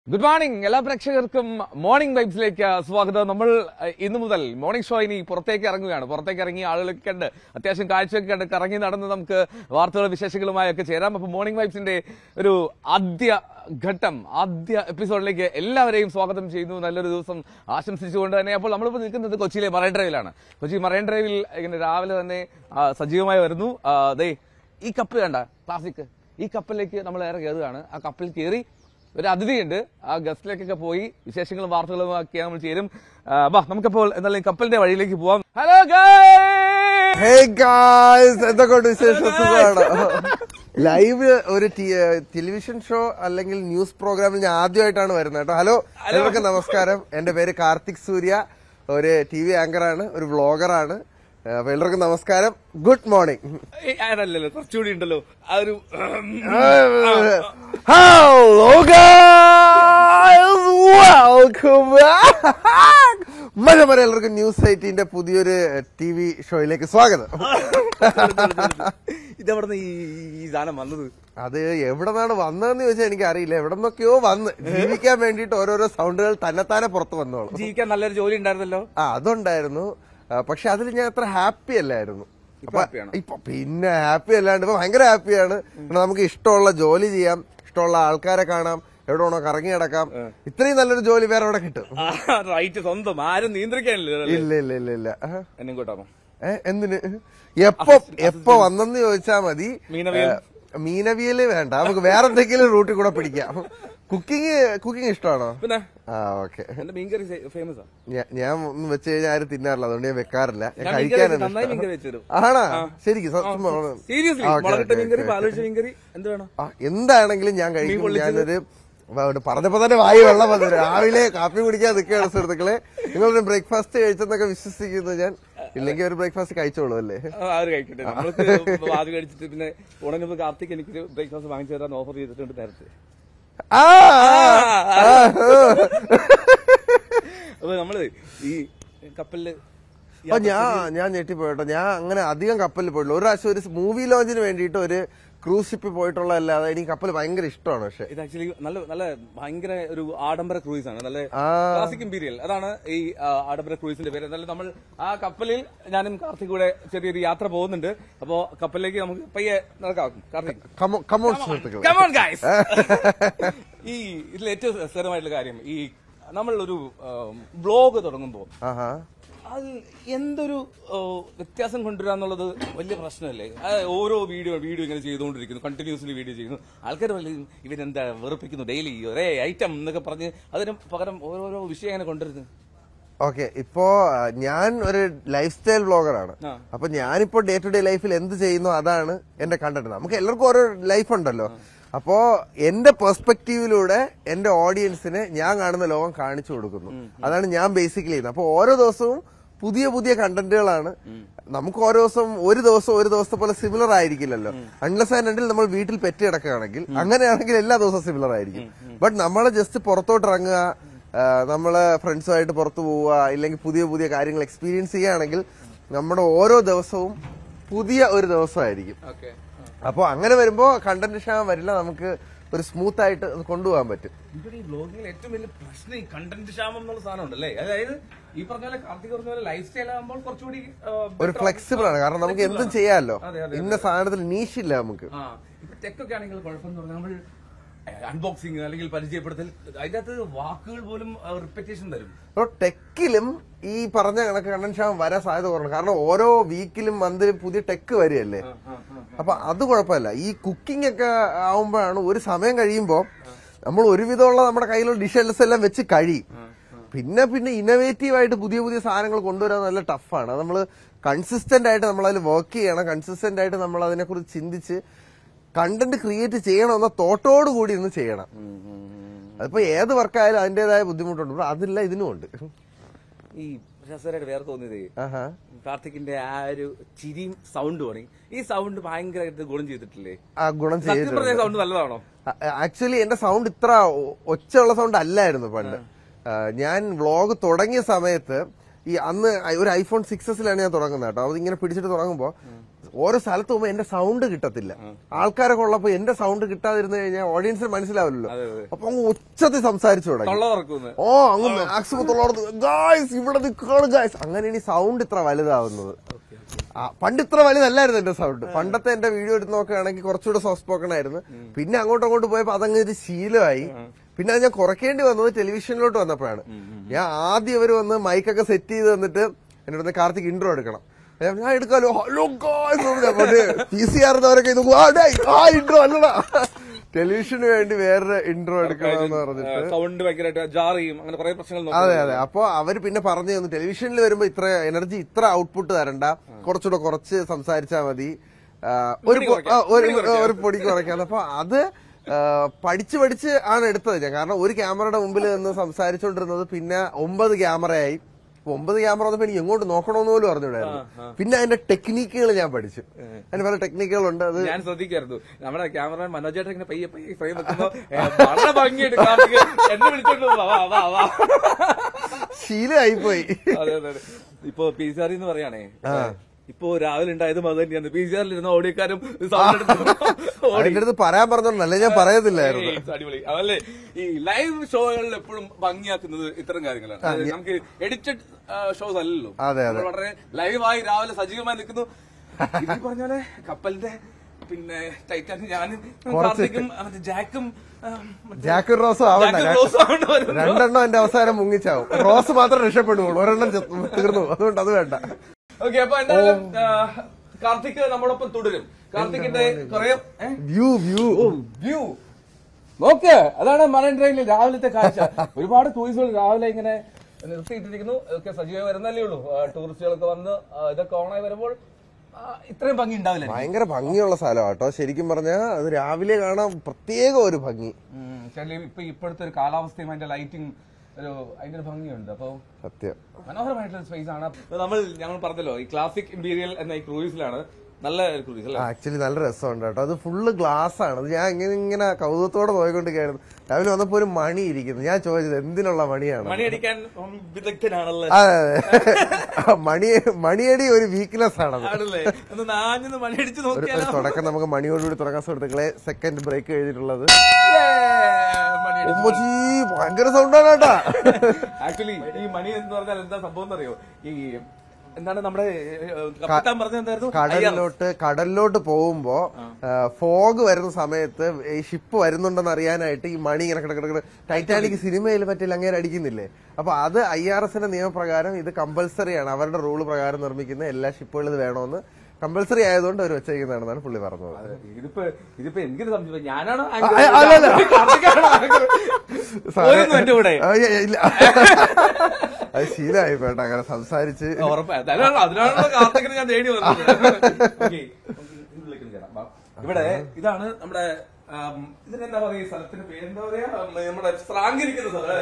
Good morning എല്ലാ പ്രേക്ഷകർക്കും morning വൈബ്സിലേക്ക് സ്വാഗതം. നമ്മൾ ഇന്നു മുതൽ മോർണിംഗ് ഷോ ഇനി പുറത്തേക്ക് ഇറങ്ങുകയാണ്. പുറത്തേക്ക് ഇറങ്ങി ആളുകളൊക്കെ കണ്ട് അത്യാവശ്യം കാഴ്ചയൊക്കെ കണ്ട് കറങ്ങി നടന്ന് നമുക്ക് വാർത്തകളും വിശേഷങ്ങളുമായൊക്കെ ചേരാം. അപ്പൊ മോർണിംഗ് വൈബ്സിന്റെ ഒരു ആദ്യ എപ്പിസോഡിലേക്ക് എല്ലാവരെയും സ്വാഗതം ചെയ്യുന്നു. നല്ലൊരു ദിവസം ആശംസിച്ചുകൊണ്ട് തന്നെ. അപ്പോൾ നമ്മളിപ്പോൾ നിൽക്കുന്നത് കൊച്ചിയിലെ മറൈൻ ഡ്രൈവിലാണ്. കൊച്ചി മറൈൻ ഡ്രൈവിൽ ഇങ്ങനെ രാവിലെ തന്നെ സജീവമായി വരുന്നു. ദേ ഈ കപ്പൽ കണ്ട ക്ലാസിക്, ഈ കപ്പലിലേക്ക് നമ്മൾ ഏറെ കയറുകയാണ്. ആ കപ്പലിൽ കയറി ഒരു അതിഥിയുണ്ട്. ആ ഗസ്റ്റിലേക്കൊക്കെ പോയി വിശേഷങ്ങളും വാർത്തകളും ഒക്കെ നമ്മൾ ചേരും. നമുക്കപ്പോൾ എന്തായാലും കപ്പലിന്റെ വഴിയിലേക്ക് പോവാം. ഹലോ എന്തൊക്കെയുണ്ട് വിശേഷം? ലൈവ് ഒരു ടെലിവിഷൻ ഷോ അല്ലെങ്കിൽ ന്യൂസ് പ്രോഗ്രാമിൽ ഞാൻ ആദ്യമായിട്ടാണ് വരുന്നത് കേട്ടോ. ഹലോ, എല്ലാവർക്കും നമസ്കാരം. എന്റെ പേര് കാർത്തിക് സൂര്യ, ഒരു TV ആങ്കറാണ്, ഒരു വ്ളോഗറാണ്. അപ്പൊ എല്ലാവർക്കും നമസ്കാരം, ഗുഡ് മോർണിംഗ്. അതല്ലല്ലോ, കുറച്ചുകൂടി ഉണ്ടല്ലോ ആ ഒരു മഴ എല്ലാവർക്കും ന്യൂസ് 18ന്റെ പുതിയൊരു TV ഷോയിലേക്ക് സ്വാഗതം. ഇതെവിടെ ഈ സാധനം വന്നത്? അത് എവിടെ നിന്നാണ് വന്നതെന്ന് ചോദിച്ചാൽ എനിക്ക് അറിയില്ല. എവിടെ നിന്നൊക്കെയോ വന്ന് ജീവിക്കാൻ വേണ്ടിയിട്ട് ഓരോരോ സൗണ്ടുകൾ തന്നെത്താനെ പുറത്ത് വന്നോളൂ. ജീവിക്കാൻ നല്ലൊരു ജോലി ഉണ്ടായിരുന്നല്ലോ. അതുണ്ടായിരുന്നു, പക്ഷെ അതിൽ ഞാൻ അത്ര ഹാപ്പി അല്ലായിരുന്നു. ഇപ്പൊ പിന്നെ ഹാപ്പി അല്ലാണ്ട് ഇപ്പൊ ഭയങ്കര ഹാപ്പിയാണ്. നമുക്ക് ഇഷ്ടമുള്ള ജോലി ചെയ്യാം, ഇഷ്ടമുള്ള ആൾക്കാരെ കാണാം, എവിടെ വേണോ കറങ്ങി നടക്കാം. ഇത്രയും നല്ലൊരു ജോലി വേറെ എവിടെ കിട്ടും? സ്വന്തം ആരും നിയന്ത്രിക്കാനില്ല. ഇല്ല ഇല്ല ഇല്ല ഇല്ല. എന്നെ കൂട്ടാമോ? എന്തിന്? എപ്പോ വന്നെന്ന് ചോദിച്ചാ മതി. മീനവിയല് വേണ്ട, നമുക്ക് വേറെ എന്തെങ്കിലും റൂട്ടിൽ കൂടെ പിടിക്കാം. കുക്കിംഗ് ഇഷ്ടമാണോ? പിന്നെ ഓക്കെ. മീൻകറി ഫേമസ്. ഞാൻ ഒന്നും വെച്ച് കഴിഞ്ഞാൽ ആരും തിന്നാറില്ല, അതുകൊണ്ട് ഞാൻ വെക്കാറില്ല. ഞാൻ കഴിക്കാനാണ്. ആണാ? ശരിക്കും എന്താണെങ്കിലും ഞാൻ കഴിക്കും. ഞാനൊരു പറഞ്ഞപ്പോ തന്നെ വായി വെള്ളം വന്നു. രാവിലെ കാപ്പി കുടിക്കാൻ നിൽക്കുകയാണ് സുഹൃത്തുക്കളെ. നിങ്ങളൊരു ബ്രേക്ക്ഫാസ്റ്റ് കഴിച്ചെന്നൊക്കെ വിശ്വസിക്കുന്നു ഞാൻ. ഇല്ലെങ്കിൽ ഒരു ബ്രേക്ക്ഫാസ്റ്റ് കഴിച്ചോളൂ അല്ലേ? കഴിക്കട്ടെ. ആദ്യം കഴിച്ചിട്ട് പിന്നെ ഉണങ്ങുമ്പോ കാർത്തിക് എനിക്കൊരു ബ്രേക്ക്ഫാസ്റ്റ് വാങ്ങിച്ചു തരാൻ ഓഫർ ചെയ്തിട്ടുണ്ട് നേരത്തെ. അപ്പൊ നമ്മള് ഈ കപ്പലില് ഞാൻ ഞെട്ടിപ്പോയിട്ടോ. ഞാൻ അങ്ങനെ അധികം കപ്പലിൽ പോയിട്ടില്ല. ഒരു പ്രാവശ്യം ഒരു മൂവി ലോഞ്ചിന് വേണ്ടിയിട്ട് ഒരു ക്രൂസ് ഷിപ്പിൽ പോയിട്ടുള്ള അല്ലാതെ എനിക്ക് കപ്പൽ ഭയങ്കര ഇഷ്ടമാണ്. പക്ഷെ ഇത് ആക്ച്വലി നല്ല ഭയങ്കര ഒരു ആഡംബര ക്രൂയിസ് ആണ്. നല്ല ക്ലാസിക് ഇമ്പീരിയൽ, അതാണ് ഈ ആഡംബര ക്രൂയിസിന്റെ പേര്. എന്നാലും നമ്മൾ ആ കപ്പലിൽ ഞാനും കാർത്തിക് കൂടെ ചെറിയൊരു യാത്ര പോകുന്നുണ്ട്. അപ്പോ കപ്പലിലേക്ക് നമുക്ക് പയ്യെ നടക്കാം. കാർത്തിക്, ഈ ഇതിൽ ഏറ്റവും രസകരമായിട്ടുള്ള കാര്യം, ഈ നമ്മളൊരു ബ്ലോഗ് തുടങ്ങുമ്പോൾ അത് എന്തൊരു വ്യത്യാസം കൊണ്ടുവരാന്നുള്ളത് വലിയ പ്രശ്നമല്ലേ? ഓരോ വീഡിയോ ഇങ്ങനെ ചെയ്തുകൊണ്ടിരിക്കുന്നു, കണ്ടിന്യൂസ്ലി വീഡിയോ ചെയ്യുന്നു. ആൾക്കാർ ഇവരെന്താ വെറുപ്പിക്കുന്നു, ഡെയിലി ഒരേ ഐറ്റം എന്നൊക്കെ പറഞ്ഞ് അതിന് പകരം ഓരോരോ വിഷയം അങ്ങനെ കൊണ്ടുവരുന്നു. ഓക്കെ, ഇപ്പോ ഞാൻ ഒരു ലൈഫ് സ്റ്റൈൽ വ്ളോഗറാണ്. അപ്പൊ ഞാനിപ്പോ ഡേ ടു ഡേ ലൈഫിൽ എന്ത് ചെയ്യുന്നു അതാണ് എന്റെ കണ്ടന്റ്. നമുക്ക് എല്ലാവർക്കും ഓരോ ലൈഫ് ഉണ്ടല്ലോ. അപ്പോ എന്റെ പെർസ്പെക്റ്റീവിലൂടെ എന്റെ ഓഡിയൻസിന് ഞാൻ കാണുന്ന ലോകം കാണിച്ചു കൊടുക്കുന്നു. അതാണ് ഞാൻ ബേസിക്കലി ചെയ്യുന്നത്. അപ്പൊ ഓരോ ദിവസവും പുതിയ പുതിയ കണ്ടന്റുകളാണ്. നമുക്ക് ഓരോ ദിവസം ഒരു ദിവസത്തെ പോലെ സിമിലർ ആയിരിക്കില്ലല്ലോ. അൺലെസ് ആൻഡ് അണ്ടിൽ നമ്മൾ വീട്ടിൽ പെറ്റ് കിടക്കുകയാണെങ്കിൽ, അങ്ങനെയാണെങ്കിൽ എല്ലാ ദിവസവും സിമിലർ ആയിരിക്കും. ബട്ട് നമ്മള് ജസ്റ്റ് പുറത്തോട്ട് ഇറങ്ങുക, നമ്മള് ഫ്രണ്ട്സുമായിട്ട് പുറത്തു പോവുക, ഇല്ലെങ്കിൽ പുതിയ പുതിയ കാര്യങ്ങൾ എക്സ്പീരിയൻസ് ചെയ്യുകയാണെങ്കിൽ നമ്മുടെ ഓരോ ദിവസവും പുതിയ ഒരു ദിവസമായിരിക്കും. അപ്പൊ അങ്ങനെ വരുമ്പോ കണ്ടന്റ് ക്ഷാമം വരില്ല, നമുക്ക് ഒരു സ്മൂത്ത് ആയിട്ട് കൊണ്ടുപോകാൻ പറ്റും. ഈ ബ്ലോഗിൽ ഏറ്റവും വലിയ പ്രശ്നം ഈ കണ്ടന്റ് ക്ഷാമം എന്നുള്ള സാധനം ഉണ്ടല്ലേ. അതായത് ഈ പറഞ്ഞ പോലെ കാർത്തിക് പറഞ്ഞ പോലെ ലൈഫ് സ്റ്റൈൽ ആകുമ്പോൾ കുറച്ചുകൂടി ഒരു ഫ്ലെക്സിബിൾ ആണ്. കാരണം നമുക്ക് എന്തും ചെയ്യാമല്ലോ. ഇന്ന സാധനത്തിൽ നീഷില്ല നമുക്ക്. ഇപ്പൊ ടെക്കൊക്കെ ആണെങ്കിൽ കുഴപ്പമെന്ന് പറഞ്ഞാൽ നമ്മൾ അൺബോക്സിങ് അല്ലെങ്കിൽ പരിചയപ്പെടുത്തൽ, അതിന്റെ അകത്ത് വാക്കുകൾ പോലും റിപ്പറ്റേഷൻ തരും. ടെക്കിലും ഈ പറഞ്ഞ കണക്ക് കണ്ടന്റ് ക്ഷാമം വരാൻ സാധ്യത കുറവാണ്. കാരണം ഓരോ വീക്കിലും മന്തിലും പുതിയ ടെക്ക് വരികയല്ലേ. അപ്പൊ അത് കുഴപ്പമില്ല. ഈ കുക്കിംഗ് ഒക്കെ ആവുമ്പോഴാണ് ഒരു സമയം കഴിയുമ്പോ നമ്മൾ ഒരുവിധമുള്ള നമ്മുടെ കയ്യിലുള്ള ഡിഷസ് എല്ലാം വെച്ച് കഴിയും. പിന്നെ ഇന്നോവേറ്റീവ് ആയിട്ട് പുതിയ പുതിയ സാധനങ്ങൾ കൊണ്ടുവരാൻ നല്ല ടഫാണ്. അത് നമ്മൾ കൺസിസ്റ്റന്റ് ആയിട്ട് നമ്മൾ അതിൽ വർക്ക് ചെയ്യണം. കൺസിസ്റ്റന്റ് ആയിട്ട് നമ്മൾ അതിനെക്കുറിച്ച് ചിന്തിച്ച് കണ്ടന്റ് ക്രിയേറ്റ് ചെയ്യണമെന്ന തോട്ടോട് കൂടി ഇന്ന് ചെയ്യണം. അതിപ്പോ ഏത് വർക്കായാലും അതിന്റേതായ ബുദ്ധിമുട്ടുണ്ട്. അതില്ല ഇതിനുമുണ്ട്. ഈ രസകരമായിട്ട് വേറെ തോന്നിയത് കാർത്തിക്കിന്റെ ആ ഒരു ചിരിയും സൗണ്ടുമാണ്. ഈ സൗണ്ട് ഭയങ്കരമായിട്ട് ഗുണം ചെയ്തിട്ടില്ലേ? ഗുണം ചെയ്തിട്ടുണ്ട്. സൗണ്ട് നല്ലതാണോ? ആക്ച്വലി എന്റെ സൗണ്ട് ഇത്ര ഒച്ചയുള്ള സൗണ്ട് അല്ലായിരുന്നു പണ്ട്. ഞാൻ വ്ളോഗ് തുടങ്ങിയ സമയത്ത് ഈ അന്ന് ഒരു iPhone 6s ഞാൻ തുടങ്ങുന്നത് കേട്ടോ. അത് ഇങ്ങനെ പിടിച്ചിട്ട് തുടങ്ങുമ്പോ ഓരോ സ്ഥലത്ത് പോകുമ്പോ എന്റെ സൗണ്ട് കിട്ടത്തില്ല. ആൾക്കാരൊക്കെ ഉള്ളപ്പോ എന്റെ സൗണ്ട് കിട്ടാതിരുന്നു കഴിഞ്ഞാൽ ഓഡിയൻസിന് മനസ്സിലാവില്ലല്ലോ. അപ്പൊ അങ്ങ് ഉച്ചത്തിൽ സംസാരിച്ചു തുടങ്ങി. അങ്ങ് മാക്സിമം തൊള്ളോർത്ത് ഗായ്സ് ഇവിടെ നിൽക്കാണ് ഗായ്സ്. അങ്ങനെ ഇനി സൗണ്ട് ഇത്ര വലുതാവുന്നത്. പണ്ട് ഇത്ര വലുതല്ലായിരുന്നു എന്റെ സൗണ്ട്. പണ്ടത്തെ എന്റെ വീഡിയോ എടുത്ത് നോക്കുകയാണെങ്കിൽ കുറച്ചുകൂടെ സോഫ്റ്റ് സ്പോക്കൺ ആയിരുന്നു. പിന്നെ അങ്ങോട്ട് പോയപ്പോ അതങ്ങ് ഒരു ശീലമായി. പിന്നെ അത് ഞാൻ കുറയ്ക്കേണ്ടി വന്നത് ടെലിവിഷനിലോട്ട് വന്നപ്പോഴാണ്. ഞാൻ ആദ്യം ഇവര് വന്ന് മൈക്കൊക്കെ സെറ്റ് ചെയ്ത് തന്നിട്ട് എന്നോട് കാർത്തിക് ഇൻട്രോ എടുക്കണം. ഞാൻ എടുക്കാലോ, ഹലോ PCR ഇൻട്രോ അല്ലടാ, ടെലിവിഷന് വേണ്ടി വേറെ ഇൻട്രോ എടുക്കണമെന്ന് പറഞ്ഞിട്ട് സൗണ്ട് ഭയങ്കരമായിട്ട് ജാറിയും അങ്ങനെ കുറെ പ്രശ്നങ്ങൾ. അതെ. അപ്പൊ അവര് പിന്നെ പറഞ്ഞു തന്നു, ടെലിവിഷനിൽ വരുമ്പോ ഇത്ര എനർജി, ഇത്ര ഔട്ട്പുട്ട് തരണ്ട, കുറച്ചുകൂടെ കുറച്ച് സംസാരിച്ചാൽ മതി, ഒരു പൊടി കുറയ്ക്കാന്ന്. അപ്പൊ അത് പഠിച്ച് ആണ് എടുത്തത് ഞാൻ. കാരണം ഒരു ക്യാമറയുടെ മുമ്പിൽ നിന്ന് സംസാരിച്ചോണ്ടിരുന്നത് പിന്നെ 9 ക്യാമറയായി. 9 ക്യാമറ വന്നപ്പോ എനിക്ക് എങ്ങോട്ട് നോക്കണമെന്ന് പോലും അറിഞ്ഞൂടായിരുന്നു. പിന്നെ അതിന്റെ ടെക്നിക്കുകൾ ഞാൻ പഠിച്ചു. അതിന് പല ടെക്നിക്കുകളുണ്ട്. അത് ഞാൻ ശ്രദ്ധിക്കായിരുന്നു. നമ്മുടെ ക്യാമറ മനോജേട്ടൻ ഇങ്ങനെ പയ്യെ ഫ്രെയിം വെക്കുമ്പോ വളരെ ഭംഗിയായിട്ട് എന്നെ വിളിച്ചോണ്ട് ശീലമായിപ്പോയി. അതെ. ഇപ്പൊ PCR എന്ന് പറയാണേ, ഇപ്പൊ രാവിലെ ഉണ്ടായതും അത് തന്നെയാണ്. PCR ഇരുന്ന ഓടിയക്കാരും അതിന്റെ അടുത്ത് പറയാൻ പറഞ്ഞോണ്ടല്ലേ ഞാൻ പറയത്തില്ലായിരുന്നു. അടിപൊളി അതല്ലേ. ഈ ലൈവ് ഷോകളിൽ എപ്പോഴും ഭംഗിയാക്കുന്നത് ഇത്തരം കാര്യങ്ങളാണ്. നമുക്ക് എഡിറ്റഡ് ഷോസ് അല്ലല്ലോ. വളരെ ലൈവായി രാവിലെ സജീവമായി നിൽക്കുന്നു. പറഞ്ഞ പോലെ കപ്പലിന്റെ പിന്നെ ടൈറ്റാനിക് ഞാനും കാർത്തിക്കും ജാക്കും റോസും ആവണ്ട. 2 എന്റെ അവസാനം മുങ്ങിച്ചാവും. റോസ് മാത്രം രക്ഷപ്പെടുകയുള്ളൂ, 1 തീർന്നു. അതുകൊണ്ട് അത് വേണ്ട. ഓക്കെ, അപ്പൊ എന്തായാലും കാർത്തിക് നമ്മളൊപ്പം തുടരും. കാർത്തിക്കിന്റെ കുറെ വ്യൂ നോക്ക്. അതാണ് മറൈൻ ഡ്രൈവിൽ രാവിലത്തെ കാഴ്ച. ഒരുപാട് ടൂറിസ്റ്റുകൾ രാവിലെ ഇങ്ങനെ നിർത്തിയിട്ടിരിക്കുന്നു. ഒക്കെ സജീവമായി വരുന്നല്ലേ ഉള്ളൂ. ടൂറിസ്റ്റുകളൊക്കെ വന്ന് ഇതൊക്കെ ഓണായി വരുമ്പോൾ ഇത്രയും ഭംഗി ഉണ്ടാവില്ല. ഭയങ്കര ഭംഗിയുള്ള സ്ഥലം കേട്ടോ. ശരിക്കും പറഞ്ഞാൽ അത് രാവിലെ കാണാൻ പ്രത്യേക ഒരു ഭംഗി. ഇപ്പോഴത്തെ ഒരു കാലാവസ്ഥയും അതിന്റെ ലൈറ്റിംഗ് അതിന്റെ ഒരു ഭംഗിയുണ്ട്. അപ്പൊ സത്യം മനോഹരമായിട്ടുള്ള സ്പേസ് ആണ്. ഞങ്ങൾ പറഞ്ഞല്ലോ, ഈ ക്ലാസിക് ഇമ്പീരിയൽ എന്ന ഈ ക്രൂയിസിലാണ്. നല്ല ക്രൂയിസ് അല്ലേ? ആക്ച്വലി നല്ല രസമുണ്ട് കേട്ടോ. അത് ഫുള്ള് ഗ്ലാസ് ആണ്. അത് ഞാൻ ഇങ്ങനെ കൗതുകത്തോടെ പോയിക്കൊണ്ടിരിക്കുകയായിരുന്നു. രാവിലെ വന്നപ്പോ ഒരു മണി ഇരിക്കുന്നു. ഞാൻ ചോദിച്ചത് എന്തിനുള്ള മണിയാണ്. മണിയടിക്കാൻ വിദഗ്ധനാണല്ലോ. മണിയടി ഒരു വീക്ക്നെസ് ആണത്. തുടക്കം നമുക്ക് മണിയോടുകൂടി തുടങ്ങാൻ സുഹൃത്തുക്കളെ. സെക്കൻഡ് ബ്രേക്ക് എഴുതിയിട്ടുള്ളത് ഭയങ്കര സൗണ്ടാണ് കേട്ടാ. ആക്ച്വലി ഈ മണി എന്ന് പറഞ്ഞാൽ എന്താ സംഭവം എന്നറിയോ? ഈ എന്താണ് നമ്മുടെ കടലിലോട്ട് പോകുമ്പോ ഫോഗ് വരുന്ന സമയത്ത് ഈ ഷിപ്പ് വരുന്നുണ്ടെന്ന് അറിയാനായിട്ട് ഈ മണി ഇങ്ങനെ കിടക്കിടക്കിട ടൈറ്റാനിക് സിനിമയിൽ മറ്റേ അങ്ങേര് അടിക്കുന്നില്ലേ? അപ്പൊ അത് IRSന്റെ നിയമപ്രകാരം ഇത് കമ്പൽസറി ആണ്. അവരുടെ റൂള് പ്രകാരം നിർമ്മിക്കുന്ന എല്ലാ ഷിപ്പുകളും ഇത് വേണമെന്ന് കമ്പൽസറി ആയതുകൊണ്ട് അവർ വെച്ചേക്കുന്നതാണെന്നാണ് പുള്ളി പറഞ്ഞത്. ഇതിപ്പോ എനിക്കൊരു സംശയം, ഞാനാണോ അത് ശീലമായി പേട്ട അങ്ങനെ സംസാരിച്ച്. അതിനാണല്ലോ ഞാൻ തേടി വന്നത്. ഇവിടെ ഇതാണ് നമ്മുടെ ഇതിനെന്താ പറയാ, സ്ഥലത്തിന്റെ പേരെന്താ പറയാ, നമ്മുടെ സ്രാങ്കിരിക്കുന്ന സ്ഥലം.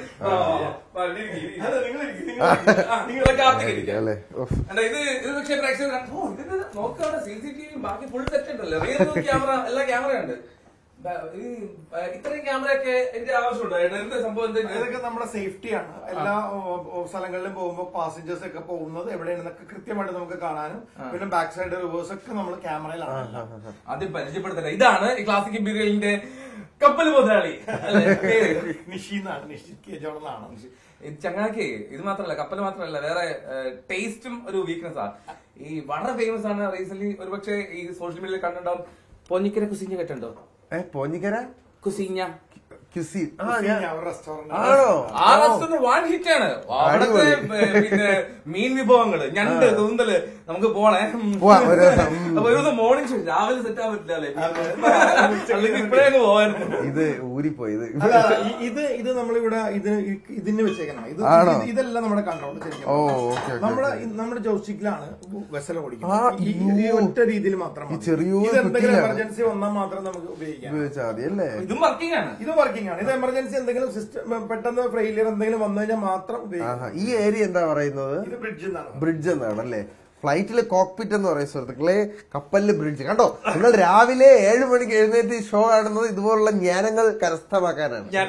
ഇത് പക്ഷേ പ്രേക്ഷകർ നോക്കാണ്. CCTV ബാക്കി ഫുൾ സെറ്റ് ഉണ്ടല്ലോ. റിയൽ ക്യാമറ, എല്ലാ ക്യാമറയുണ്ട്. ഇത്രയും ക്യാമറയൊക്കെ എന്റെ ആവശ്യമുണ്ടോ? എന്താ സംഭവം? ഇതൊക്കെ നമ്മുടെ സേഫ്റ്റിയാണ്. എല്ലാ സ്ഥലങ്ങളിലും പോകുമ്പോൾ പാസഞ്ചേഴ്സ് ഒക്കെ പോകുന്നത് എവിടെയാണെന്നൊക്കെ കൃത്യമായിട്ട് നമുക്ക് കാണാനും പിന്നെ ബാക്ക് സൈഡ് റിവേഴ്സ് ഒക്കെ നമ്മൾ ക്യാമറയിലാണ്. ആദ്യം പരിചയപ്പെടുത്തല. ഇതാണ് ഈ ക്ലാസിക് ഇമ്പീരിയലിന്റെ കപ്പൽ മുതലാളി. നിഷിന്നാണ്, നിഷിത് കെ ജോൺ എന്നാണ്. ചങ്ങാക്കി ഇത് മാത്രമല്ല, കപ്പൽ മാത്രമല്ല, വേറെ ടേസ്റ്റും ഒരു വീക്ക്നെസ് ആണ്. ഈ വളരെ ഫേമസ് ആണ്. റീസെന്റ് ഒരുപക്ഷെ ഈ സോഷ്യൽ മീഡിയയിൽ കണ്ടിട്ടുണ്ടാവും. പോഞ്ഞിക്കര കുസിഞ്ഞ കേട്ടുണ്ടോ? Ponjikkara cuisine restaurant one hit ആണ്. അവിടുത്തെ പിന്നെ മീൻ വിഭവങ്ങള്, ഞണ്ട്, കൂന്തല്, നമുക്ക് പോണേ. അപ്പൊ ഒരു ദിവസം മോർണിംഗ് ഷോ രാവിലെ സെറ്റ് ആവാൻ പറ്റില്ല. ഇപ്പഴേ പോവായിരുന്നു. ഇത് ഊരിപ്പോയി. ഇത് നമ്മളിവിടെ ഇതിന് വെച്ചേക്കണം. ഇതെല്ലാം നമ്മുടെ കൺട്രോൾ ശരിക്കും നമ്മുടെ ജോസ്റ്റിക്കിലാണ് വെസൽ ഓടിക്കുന്നത്. ഈ ഒറ്റ രീതിയിൽ മാത്രം. എന്തെങ്കിലും എമർജൻസി വന്നാൽ മാത്രം നമുക്ക് ഉപയോഗിക്കാം. ഇതും വർക്കിംഗ് ആണ്. ഇത് വർക്കിംഗ് ആണ്. ഇത് എമർജൻസി എന്തെങ്കിലും സിസ്റ്റം പെട്ടെന്ന് ഫെയിലിയർ എന്തെങ്കിലും വന്നു കഴിഞ്ഞാൽ മാത്രം ഉപയോഗിക്കാം. ഈ ഏരിയ എന്താ പറയുന്നത്? ഇത് ബ്രിഡ്ജ് എന്നാണ് അല്ലേ? ഫ്ലൈറ്റില് കോക്പിറ്റ് എന്ന് പറയും സുഹൃത്തുക്കളെ. കപ്പലില് ബ്രിഡ്ജ് കണ്ടോ? നിങ്ങൾ രാവിലെ 7 മണിക്ക് എഴുന്നേറ്റ് ഷോ കാണുന്നത് ഇതുപോലുള്ള ജ്ഞാനങ്ങൾ കരസ്ഥമാക്കാനാണ്.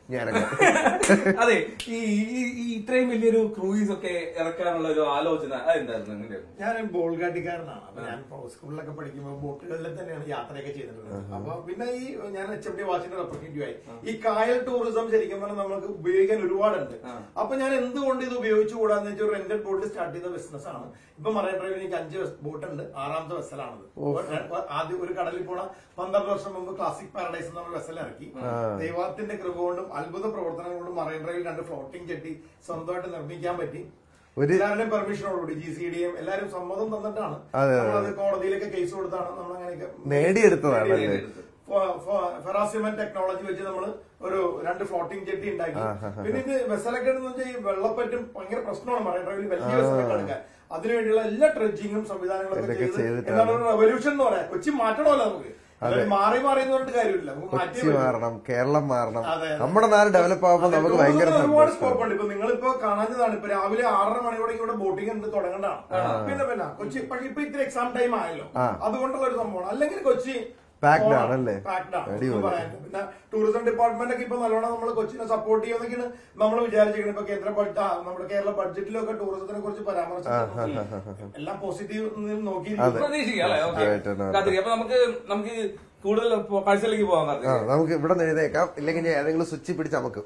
അതെ, ഈ ഇത്രയും വലിയൊരു ക്രൂയിസ് ഒക്കെ ഇറക്കാനുള്ള ഒരു ആലോചന അതെന്തായിരുന്നു? എങ്ങനെയായിരുന്നു? ഞാൻ ബോൾഗാട്ടിക്കാരനാണ്. അപ്പൊ ഞാൻ സ്കൂളിലൊക്കെ പഠിക്കുമ്പോൾ ബോട്ടുകളിൽ തന്നെയാണ് യാത്രയൊക്കെ ചെയ്തിട്ടുള്ളത്. അപ്പൊ പിന്നെ ഈ ഞാൻ HMD വാച്ചിന്റെ റെപ്രസെന്റേറ്റീവ് ആയി. ഈ കായൽ ടൂറിസം ശരിക്കും പറഞ്ഞാൽ നമുക്ക് ഉപയോഗിക്കാൻ ഒരുപാടുണ്ട്. അപ്പൊ ഞാൻ എന്തുകൊണ്ട് ഇത് ഉപയോഗിച്ചുകൂടാന്ന് വെച്ചാൽ റെന്റൽ ബോട്ട് സ്റ്റാർട്ട് ചെയ്ത ബിസിനസ് ആണ്. ഇപ്പൊ മറൈൻ ഡ്രൈവിൽ എനിക്ക് 5 ബോട്ടുണ്ട്. 6ാമത്തെ വെസലാണത്. ആദ്യം ഒരു കടലിൽ പോണ 12 വർഷം മുമ്പ് ക്ലാസിക് പാരഡൈസ് നമ്മൾ വെസൽ ഇറക്കി. ദൈവത്തിന്റെ കൃപ കൊണ്ടും അത്ഭുത പ്രവർത്തനം കൊണ്ടും മറൈൻ ഡ്രൈവിൽ 2 ഫ്ലോട്ടിംഗ് ചെട്ടി സ്വന്തമായിട്ട് നിർമ്മിക്കാൻ പറ്റി. എല്ലാവരുടെയും പെർമിഷനോടുകൂടി GCDM എല്ലാവരും സമ്മതം തന്നിട്ടാണ്. നമ്മളത് കോടതിയിലൊക്കെ കേസ് കൊടുത്താണ് നമ്മൾ അങ്ങനെയൊക്കെ നേടിയെടുത്തതാണ്. ഫെറാസിമെന്റ് ടെക്നോളജി വെച്ച് നമ്മൾ ഒരു 2 ഫ്ലോട്ടിംഗ് ചെട്ടി ഉണ്ടാക്കി. പിന്നെ ഇത് വെസലൊക്കെ എന്ന് വെച്ചാൽ ഈ വെള്ളപ്പറ്റും ഭയങ്കര പ്രശ്നമാണ് മറൈൻ ഡ്രൈവിൽ വലിയ വെസലൊക്കെ എടുക്കാൻ. അതിനുവേണ്ടിയുള്ള എല്ലാ ട്രെഡ്ജിങ്ങും സംവിധാനങ്ങളൊക്കെ ചെയ്ത് എന്താണ് ഒരു റെവല്യൂഷൻ എന്ന് പറയാം. കൊച്ചി മാറ്റണമല്ലോ നമുക്ക്. മാറി എന്ന് പറഞ്ഞിട്ട് കാര്യമില്ല. കൊച്ചി മാറണം, കേരളം മാറണം, നമ്മുടെ നാട് ഡെവലപ്പ് ആകുമ്പോൾ നമുക്ക് ഭയങ്കര ഒരുപാട് സ്കോപ്പ് ഉണ്ട്. ഇപ്പൊ നിങ്ങളിപ്പോ കാണാഞ്ഞതാണ്. ഇപ്പൊ രാവിലെ 6:30 മണിയോടെ ഇവിടെ ബോട്ടിംഗ് ഉണ്ട് തുടങ്ങേണ്ടതാണ്. പിന്നെ കൊച്ചി പക്ഷെ ഇപ്പൊ ഇത്തിരി എക്സാം ടൈം ആയല്ലോ, അതുകൊണ്ടുള്ള ഒരു സംഭവമാണ്. അല്ലെങ്കിൽ കൊച്ചി പാക്ഡ് ആണല്ലേ? പിന്നെ ടൂറിസം ഡിപ്പാർട്ട്മെന്റ് ഒക്കെ ഇപ്പൊ നല്ലോണം നമ്മൾ കൊച്ചിനെ സപ്പോർട്ട് ചെയ്യുന്നൊക്കെയാണ് നമ്മൾ വിചാരിച്ചിരിക്കുന്നത്. ഇപ്പൊ കേന്ദ്ര നമ്മുടെ കേരള ബഡ്ജറ്റിലൊക്കെ ടൂറിസത്തിനെ കുറിച്ച് പരാമർശിച്ചു. എല്ലാം പോസിറ്റീവ് നോക്കിയിരിക്കും. നമുക്ക് കൂടുതൽ കാഴ്ചയിലേക്ക് പോകാൻ നമുക്ക് ഇവിടെ നിന്ന് എഴുതേക്കാം, ഇല്ലെങ്കിൽ ഏതെങ്കിലും സ്വിച്ച് പിടിച്ച് നമുക്ക്.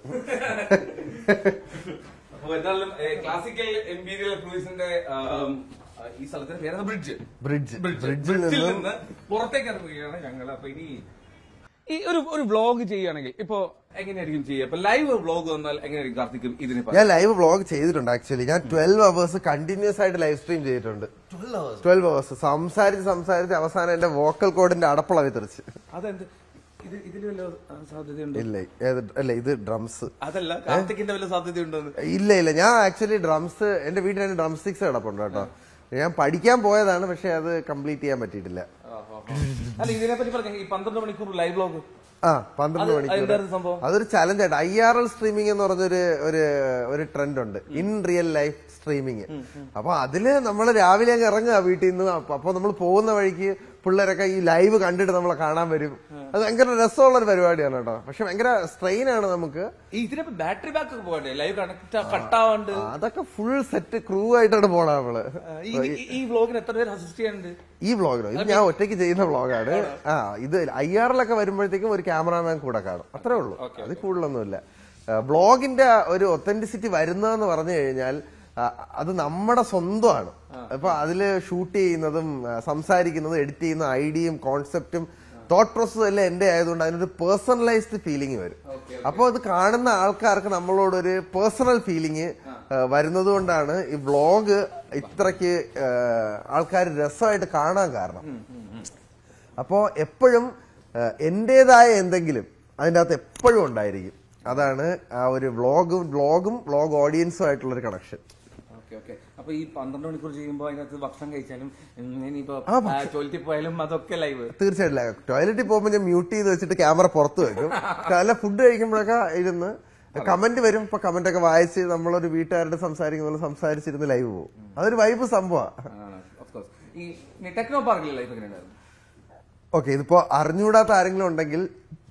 അപ്പൊ എന്തായാലും ക്ലാസിക്കൽ എംപീരിയൽ ക്രൂയിസിന്റെ ഈ സ്ഥലത്തിന് പേരാണ് ബ്രിഡ്ജിൽ നിന്ന് പുറത്തേക്ക് ഇറങ്ങുകയാണ് ഞങ്ങൾ. അപ്പൊ ഇനി ഈ ഒരു വ്ളോഗ് ചെയ്യുകയാണെങ്കിൽ ഇപ്പൊ എങ്ങനെയായിരിക്കും ചെയ്യുക? ഇപ്പൊ ലൈവ് വ്ളോഗ് വന്നാൽ എങ്ങനെയായിരിക്കും കാർത്തിക്കും ഇതിനെ? ഞാൻ ലൈവ് വ്ളോഗ് ചെയ്തിട്ടുണ്ട്. ആക്ച്വലി ഞാൻ 12 hours കണ്ടിന്യൂസ് ആയിട്ട് ലൈവ് സ്ട്രീം ചെയ്തിട്ടുണ്ട്. 12 hours സംസാരിച്ച് അവസാനം എന്റെ വോക്കൽ കോഡിന്റെ അടപ്പളവി തെറിച്ച്. അതെന്ത് ഇതിൽ വല്ല സാധ്യതയുണ്ട്? ഇല്ല, ഇത് ഡ്രംസ്. അതല്ല, കാർത്തിക്കിന്റെ വല്ല സാധ്യതയുണ്ടോ? ഇല്ല, ഞാൻ ആക്ച്വലി ഡ്രംസ് എന്റെ വീട്ടിൽ തന്നെ ഡ്രം സ്റ്റിക്സ് കിടപ്പുണ്ട് കേട്ടോ. ഞാൻ പഠിക്കാൻ പോയതാണ്, പക്ഷെ അത് കംപ്ലീറ്റ് ചെയ്യാൻ പറ്റിയിട്ടില്ല. ഇതിനെപ്പറ്റി പറഞ്ഞ ഈ 12 മണിക്കൂർ ലൈവ് വ്ളോഗ് 12 മണിക്കൂർ അതൊരു ചലഞ്ചായിട്ട് IRL സ്ട്രീമിംഗ് എന്ന് പറഞ്ഞൊരു ഒരു ട്രെൻഡ് ഉണ്ട്, ഇൻ റിയൽ ലൈഫ് സ്ട്രീമിങ്. അപ്പൊ അതില് നമ്മൾ രാവിലെ അങ്ങ് ഇറങ്ങുക വീട്ടിൽ നിന്ന്. അപ്പൊ നമ്മൾ പോകുന്ന വഴിക്ക് പിള്ളേരൊക്കെ ഈ ലൈവ് കണ്ടിട്ട് നമ്മളെ കാണാൻ വരും. അത് ഭയങ്കര രസമുള്ള ഒരു പരിപാടിയാണ് കേട്ടോ. പക്ഷെ ഭയങ്കര സ്ട്രെയിൻ ആണ് നമുക്ക്. ഇതിനിപ്പോ ബാറ്ററി ബാക്ക് പോകണ്ടേ? ലൈവ് കട്ടാവാണ്ട് അതൊക്കെ ഫുൾ സെറ്റ് ക്രൂ ആയിട്ടാണ് പോണ നമ്മള്. ഈ വ്ളോഗിന് എത്ര പേര് അസിസ്റ്റ് ചെയ്യാനുണ്ട്? ഈ വ്ളോഗിനോ? ഇത് ഞാൻ ഒറ്റയ്ക്ക് ചെയ്യുന്ന വ്ളോഗാണ്. ഇത് IRL ഒക്കെ വരുമ്പോഴത്തേക്കും ഒരു ക്യാമറാമാൻ കൂടെ കാണും, അത്രേ ഉള്ളൂ. അത് കൂടുതലൊന്നുമില്ല. വ്ളോഗിന്റെ ഒരു ഒത്തന്റിസിറ്റി വരുന്നതെന്ന് പറഞ്ഞു കഴിഞ്ഞാൽ അത് നമ്മുടെ സ്വന്തമാണ്. അപ്പൊ അതില് ഷൂട്ട് ചെയ്യുന്നതും സംസാരിക്കുന്നതും എഡിറ്റ് ചെയ്യുന്ന ഐഡിയയും കോൺസെപ്റ്റും തോട്ട് പ്രോസസ്സും എല്ലാം എന്റെ ആയതുകൊണ്ട് അതിനൊരു പേഴ്സണലൈസ്ഡ് ഫീലിംഗ് വരും. അപ്പോൾ അത് കാണുന്ന ആൾക്കാർക്ക് നമ്മളോടൊരു പേഴ്സണൽ ഫീലിംഗ് വരുന്നത് കൊണ്ടാണ് ഈ വ്ളോഗ് ഇത്രയ്ക്ക് ആൾക്കാർ രസമായിട്ട് കാണാൻ കാരണം. അപ്പോ എപ്പോഴും എന്റേതായ എന്തെങ്കിലും അതിൻ്റെ അകത്ത് എപ്പോഴും ഉണ്ടായിരിക്കും. അതാണ് ആ ഒരു വ്ളോഗ് ഓഡിയൻസും ആയിട്ടുള്ള ഒരു കണക്ഷൻ. അപ്പൊ ഈ 12 മണിക്കൂർ ചെയ്യുമ്പോൾ അതിനകത്ത് ഭക്ഷണം കഴിച്ചാലും ഇനിയിപ്പോ ടോയ്ലറ്റിൽ പോയാലും അതൊക്കെ ലൈവ്? തീർച്ചയായിട്ടും. ടോയ്ലറ്റിൽ പോകുമ്പോൾ ഞാൻ മ്യൂട്ട് ചെയ്ത് വെച്ചിട്ട് ക്യാമറ പുറത്ത് വെക്കും. അല്ല, ഫുഡ് കഴിക്കുമ്പോഴൊക്കെ ഇരുന്ന് കമന്റ് വരും. ഇപ്പൊ കമന്റ് ഒക്കെ വായിച്ച് നമ്മളൊരു വീട്ടുകാരുടെ സംസാരിക്കുന്ന സംസാരിച്ചിരുന്ന് ലൈവ് പോകും. അതൊരു വൈബ് സംഭവമാണ്. ടെക്നോ പാർക്കിലെ ലൈഫ് എങ്ങനെയായിരുന്നു? ഓക്കെ, ഇതിപ്പോ അറിഞ്ഞുകൂടാത്ത ആരെങ്കിലും ഉണ്ടെങ്കിൽ,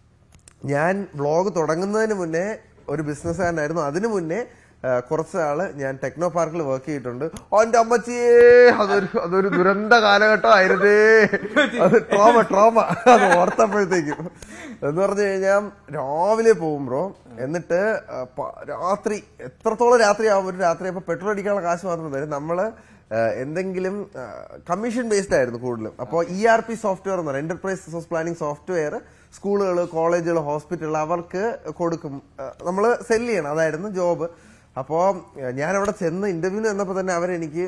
ഞാൻ വ്ളോഗ് തുടങ്ങുന്നതിന് മുന്നേ ഒരു ബിസിനസ്സുകാരനായിരുന്നു. അതിനു മുന്നേ കുറച്ച് നാള് ഞാൻ ടെക്നോ പാർക്കിൽ വർക്ക് ചെയ്തിട്ടുണ്ട്. എന്റെ അമ്മച്ചിയേ, അതൊരു ദുരന്ത കാലഘട്ടമായിരുന്നേ. അത് ട്രോമ അത് ഓർത്തപ്പോഴത്തേക്കും. എന്ന് പറഞ്ഞു കഴിഞ്ഞാൽ രാവിലെ പോകും ബ്രോ, എന്നിട്ട് രാത്രി എത്രത്തോളം രാത്രിയാവും, ഒരു രാത്രി അപ്പൊ പെട്രോൾ അടിക്കാനുള്ള കാശ് മാത്രം തരും. നമ്മള് എന്തെങ്കിലും കമ്മീഷൻ ബേസ്ഡ് ആയിരുന്നു കൂടുതലും. അപ്പോൾ ERP സോഫ്റ്റ്വെയർ എന്ന് പറയുന്നത് എന്റർപ്രൈസ് റിസോഴ്സ് പ്ലാനിംഗ് സോഫ്റ്റ്വെയർ സ്കൂളുകൾ, കോളേജുകൾ, ഹോസ്പിറ്റലുകൾ അവർക്ക് കൊടുക്കും, നമ്മൾ സെല് ചെയ്യണം. അതായിരുന്നു ജോബ്. അപ്പോൾ ഞാനവിടെ ചെന്ന് ഇന്റർവ്യൂവിന് ചെന്നപ്പോൾ തന്നെ അവരെനിക്ക്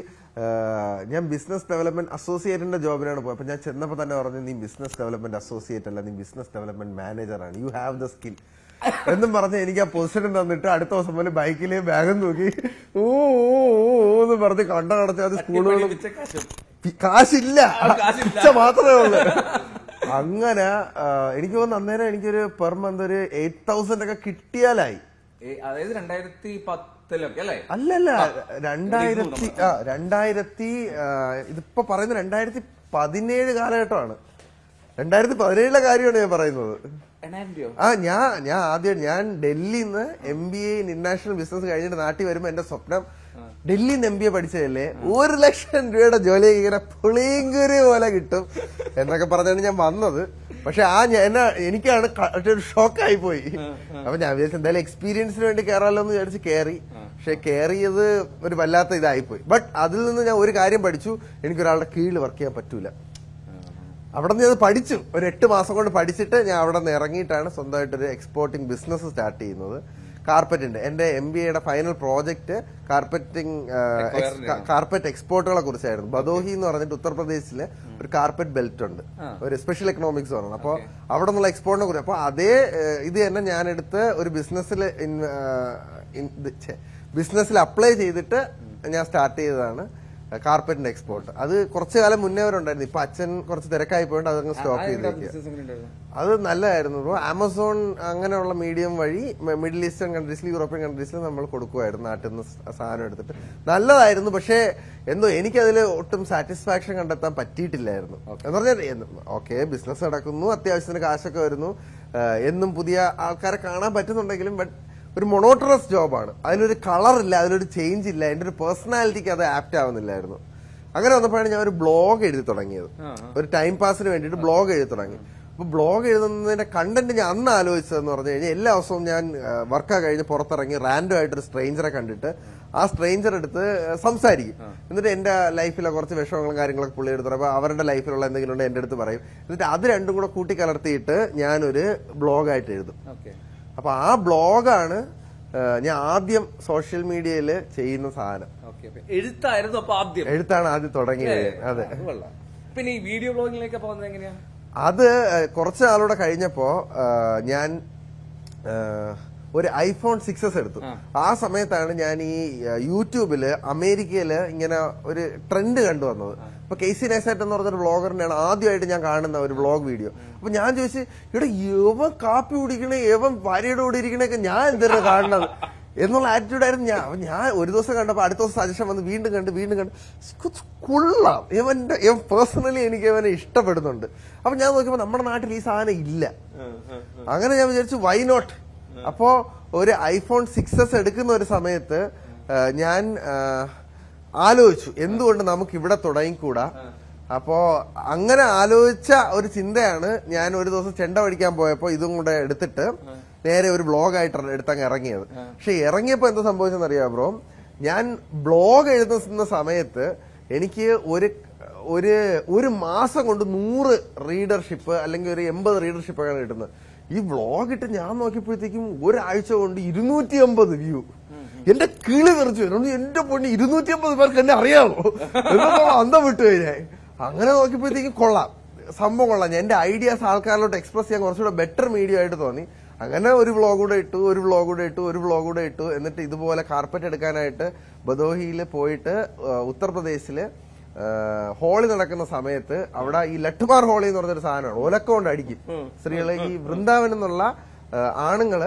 ഞാൻ ബിസിനസ് ഡെവലപ്മെന്റ് അസോസിയേറ്റിന്റെ ജോബിനാണ് പോയത്. അപ്പൊ ഞാൻ ചെന്നപ്പോൾ തന്നെ പറഞ്ഞു, നീ ബിസിനസ് ഡെവലപ്മെന്റ് അസോസിയേറ്റ് അല്ല, നീ ബിസിനസ് ഡെവലപ്മെന്റ് മാനേജറാണ്, യു ഹാവ് ദ സ്കിൽ എന്നും പറഞ്ഞ് എനിക്ക് ആ പൊസിഷൻ തന്നിട്ട് അടുത്ത ദിവസം പോലെ ബൈക്കിലെ ബാഗും തൂക്കി ഊന്ന് പറഞ്ഞ് കടച്ച് അത് സ്കൂളുകളും കാശില്ല, മാത്രമേ ഉള്ളൂ. അങ്ങനെ എനിക്ക് തോന്നുന്നു അന്നേരം എനിക്കൊരു പെർ മന്ത് ഒരു 8,000 ഒക്കെ കിട്ടിയാലായി. അതായത് 2010 അല്ലേ? അല്ലല്ല, 2000 ഇതിപ്പോ പറയുന്നത് 2017 കാലഘട്ടമാണ്. 2017 കാര്യമാണ് ഞാൻ പറയുന്നത്. ഞാൻ ആദ്യം ഞാൻ ഡൽഹിയിൽ നിന്ന് MBA ഇൻ ഇന്റർനാഷണൽ ബിസിനസ് കഴിഞ്ഞിട്ട് നാട്ടിൽ വരുമ്പോ എന്റെ സ്വപ്നം ഡൽഹിയിൽ നിന്ന് MBA പഠിച്ചതല്ലേ 1 ലക്ഷം രൂപയുടെ ജോലി ഇങ്ങനെ പുളിങ്കുരി പോലെ കിട്ടും എന്നൊക്കെ പറഞ്ഞാണ് ഞാൻ വന്നത്. പക്ഷെ എനിക്കാണ് ഒരു ഷോക്കായി പോയി. അപ്പൊ ഞാൻ വിചാരിച്ചു എന്തായാലും എക്സ്പീരിയൻസിന് വേണ്ടി കയറാമല്ലോ എന്ന് വിചാരിച്ച് കയറി. പക്ഷെ കയറിയത് ഒരു വല്ലാത്ത ഇതായിപ്പോയി. ബട്ട് അതിൽ നിന്ന് ഞാൻ ഒരു കാര്യം പഠിച്ചു, എനിക്കൊരാളുടെ കീഴിൽ വർക്ക് ചെയ്യാൻ പറ്റൂല. അവിടെ നിന്ന് അത് പഠിച്ചു. ഒരു 8 മാസം കൊണ്ട് പഠിച്ചിട്ട് ഞാൻ അവിടെ നിന്ന് ഇറങ്ങിയിട്ടാണ് സ്വന്തമായിട്ടൊരു എക്സ്പോർട്ടിംഗ് ബിസിനസ് സ്റ്റാർട്ട് ചെയ്യുന്നത്. കാർപ്പറ്റിന്റെ എന്റെ MBAയുടെ ഫൈനൽ പ്രോജക്റ്റ് കാർപ്പറ്റ് എക്സ്പോർട്ടുകളെ കുറിച്ചായിരുന്നു. ബദോഹി എന്ന് പറഞ്ഞിട്ട് ഉത്തർപ്രദേശിലെ ഒരു കാർപ്പറ്റ് ബെൽറ്റ് ഉണ്ട്, ഒരു സ്പെഷ്യൽ എക്കണോമിക്സ് ആണ്. അപ്പോൾ അവിടെ നിന്നുള്ള എക്സ്പോർട്ടിനെ കുറിച്ച് അപ്പോൾ അതേ ഇത് തന്നെ ഞാൻ എടുത്ത് ഒരു ബിസിനസ്സിൽ അപ്ലൈ ചെയ്തിട്ട് ഞാൻ സ്റ്റാർട്ട് ചെയ്തതാണ് കാർപ്പറ്റിന്റെ എക്സ്പോർട്ട്. അത് കുറച്ചു കാലം മുന്നേ വരെ ഉണ്ടായിരുന്നു. ഇപ്പൊ അച്ഛൻ കുറച്ച് തിരക്കായി പോയിട്ട് അതങ്ങ് സ്റ്റോപ്പ് ചെയ്തിരിക്കുക. അത് നല്ലതായിരുന്നു ബ്രോ. ആമസോൺ അങ്ങനെയുള്ള മീഡിയം വഴി മിഡിൽ ഈസ്റ്റേൺ കൺട്രീസിൽ, യൂറോപ്യൻ കൺട്രീസിൽ നമ്മൾ കൊടുക്കുമായിരുന്നു നാട്ടിൽ നിന്ന് സാധനം എടുത്തിട്ട്. നല്ലതായിരുന്നു. പക്ഷേ എന്തോ എനിക്കതിൽ ഒട്ടും സാറ്റിസ്ഫാക്ഷൻ കണ്ടെത്താൻ പറ്റിയിട്ടില്ലായിരുന്നു. എന്ന് പറഞ്ഞാൽ ഓക്കെ ബിസിനസ് നടക്കുന്നു, അത്യാവശ്യത്തിന് കാശൊക്കെ വരുന്നു, എന്നും പുതിയ ആൾക്കാരെ കാണാൻ പറ്റുന്നുണ്ടെങ്കിലും ബട്ട് ഒരു മൊണോട്ടറസ് ജോബാണ്. അതിനൊരു കളറില്ല, അതിനൊരു ചേഞ്ച് ഇല്ല. എന്റെ ഒരു പേഴ്സണാലിറ്റിക്ക് അത് ആപ്റ്റ് ആവുന്നില്ലായിരുന്നു. അങ്ങനെ വന്നപ്പോഴാണ് ഞാൻ ഒരു ബ്ലോഗ് എഴുതി തുടങ്ങിയത്. ഒരു ടൈം പാസിന് വേണ്ടിയിട്ട് ബ്ലോഗ് എഴുതി തുടങ്ങി. അപ്പൊ ബ്ലോഗ് എഴുതുന്നതിന്റെ കണ്ടന്റ് ഞാൻ അന്ന് ആലോചിച്ചതെന്ന് പറഞ്ഞു കഴിഞ്ഞാൽ എല്ലാ ദിവസവും ഞാൻ വർക്കാ കഴിഞ്ഞ് പുറത്തിറങ്ങി റാൻഡം ആയിട്ടൊരു സ്ട്രേഞ്ചറെ കണ്ടിട്ട് ആ സ്ട്രേഞ്ചർ എടുത്ത് സംസാരിക്കും. എന്നിട്ട് എന്റെ ലൈഫിലെ കുറച്ച് വിഷമങ്ങളും കാര്യങ്ങളൊക്കെ പുള്ളി എടുത്തു അപ്പൊ അവരുടെ ലൈഫിലുള്ള എന്തെങ്കിലും ഉണ്ടെങ്കിൽ എന്റെ അടുത്ത് പറയും. എന്നിട്ട് അത് രണ്ടും കൂടെ കൂട്ടിക്കലർത്തിയിട്ട് ഞാനൊരു ബ്ലോഗായിട്ട് എഴുതും. അപ്പൊ ആ ബ്ലോഗാണ് ഞാൻ ആദ്യം സോഷ്യൽ മീഡിയയിൽ ചെയ്യുന്ന സാധനം. എഴുത്താണ് ആദ്യം തുടങ്ങിയത്. അതെ. പിന്നെ ഈ വീഡിയോ ബ്ലോഗിലേക്ക് പോകുന്നത് എങ്ങനെയാ? അത് കുറച്ച് നാളൂടെ കഴിഞ്ഞപ്പോ ഞാൻ ഒരു iPhone 6s എടുത്തു. ആ സമയത്താണ് ഞാൻ ഈ യൂട്യൂബില് അമേരിക്കയില് ഇങ്ങനെ ഒരു ട്രെൻഡ് കണ്ടുവന്നത്. അപ്പൊ കേസി നൈസായിട്ട് എന്ന് പറഞ്ഞൊരു വ്ളോഗറിനെയാണ് ആദ്യമായിട്ട് ഞാൻ കാണുന്ന ഒരു വ്ളോഗ് വീഡിയോ. അപ്പൊ ഞാൻ ചോദിച്ചു, ഇവിടെ യവൻ കാപ്പി കുടിക്കണേ, യവൻ ഭാര്യയുടെ കൂടെ ഇരിക്കണേക്കെ ഞാൻ എന്തിനാ കാണുന്നത് എന്നുള്ള ആറ്റിറ്റ്യൂഡായിരുന്നു ഞാൻ ഒരു ദിവസം കണ്ടപ്പോ അടുത്ത ദിവസം സജഷൻ വന്ന് വീണ്ടും കണ്ട് കൊള്ളാം, ഇവൻ പേഴ്സണലി എനിക്ക് ഇവനെ ഇഷ്ടപ്പെടുന്നുണ്ട്. അപ്പൊ ഞാൻ നോക്കിയപ്പോ നമ്മുടെ നാട്ടിൽ ഈ സാധനം ഇല്ല. അങ്ങനെ ഞാൻ വിചാരിച്ചു വൈ നോട്ട്. അപ്പോ ഒരു iPhone 6s എടുക്കുന്ന ഒരു സമയത്ത് ഞാൻ ആലോചിച്ചു എന്തുകൊണ്ട് നമുക്ക് ഇവിടെ തുടങ്ങിക്കൂടാ. അപ്പോ അങ്ങനെ ആലോചിച്ച ഒരു ചിന്തയാണ് ഞാൻ ഒരു ദിവസം ചെണ്ട പഠിക്കാൻ പോയപ്പോ ഇതും കൂടെ എടുത്തിട്ട് നേരെ ഒരു ബ്ലോഗായിട്ട് എടുത്തങ്ങ് ഇറങ്ങിയത്. പക്ഷെ ഇറങ്ങിയപ്പോ എന്താ സംഭവിച്ചെന്നറിയാം ബ്രോ, ഞാൻ ബ്ലോഗ് എഴുതുന്ന സമയത്ത് എനിക്ക് ഒരു മാസം കൊണ്ട് 100 റീഡർഷിപ്പ് അല്ലെങ്കിൽ ഒരു 80 റീഡർഷിപ്പ് ആണ് കിട്ടുന്നത്. ഈ വ്ളോഗ് ഇട്ട് ഞാൻ നോക്കിയപ്പോഴത്തേക്കും ഒരാഴ്ച കൊണ്ട് 250 വ്യൂ. എന്റെ കിളി തെറിച്ചു വരും. എന്റെ പൊണ്ണി 250 പേർക്ക് എന്നെ അറിയാമോ എന്നൊക്കെ അന്തം വിട്ടു കഴിഞ്ഞാൽ. അങ്ങനെ നോക്കിയപ്പോഴത്തേക്കും കൊള്ളാം, സംഭവം കൊള്ളാം. എന്റെ ഐഡിയാസ് ആൾക്കാരിലോട്ട് എക്സ്പ്രസ് ചെയ്യാൻ കുറച്ചുകൂടെ ബെറ്റർ മീഡിയ ആയിട്ട് തോന്നി. അങ്ങനെ ഒരു വ്ളോഗ് കൂടെ ഇട്ടു. എന്നിട്ട് ഇതുപോലെ കാർപ്പറ്റ് എടുക്കാനായിട്ട് ബദോഹിയിൽ പോയിട്ട് ഉത്തർപ്രദേശില് ഹോളി നടക്കുന്ന സമയത്ത് അവിടെ ഈ ലട്ടുമാർ ഹോളി എന്ന് പറഞ്ഞൊരു സാധനമാണ്, ഒലക്ക കൊണ്ട് അടിക്കും സ്ത്രീകളെ. ഈ വൃന്ദാവൻ എന്നുള്ള ആണുങ്ങള്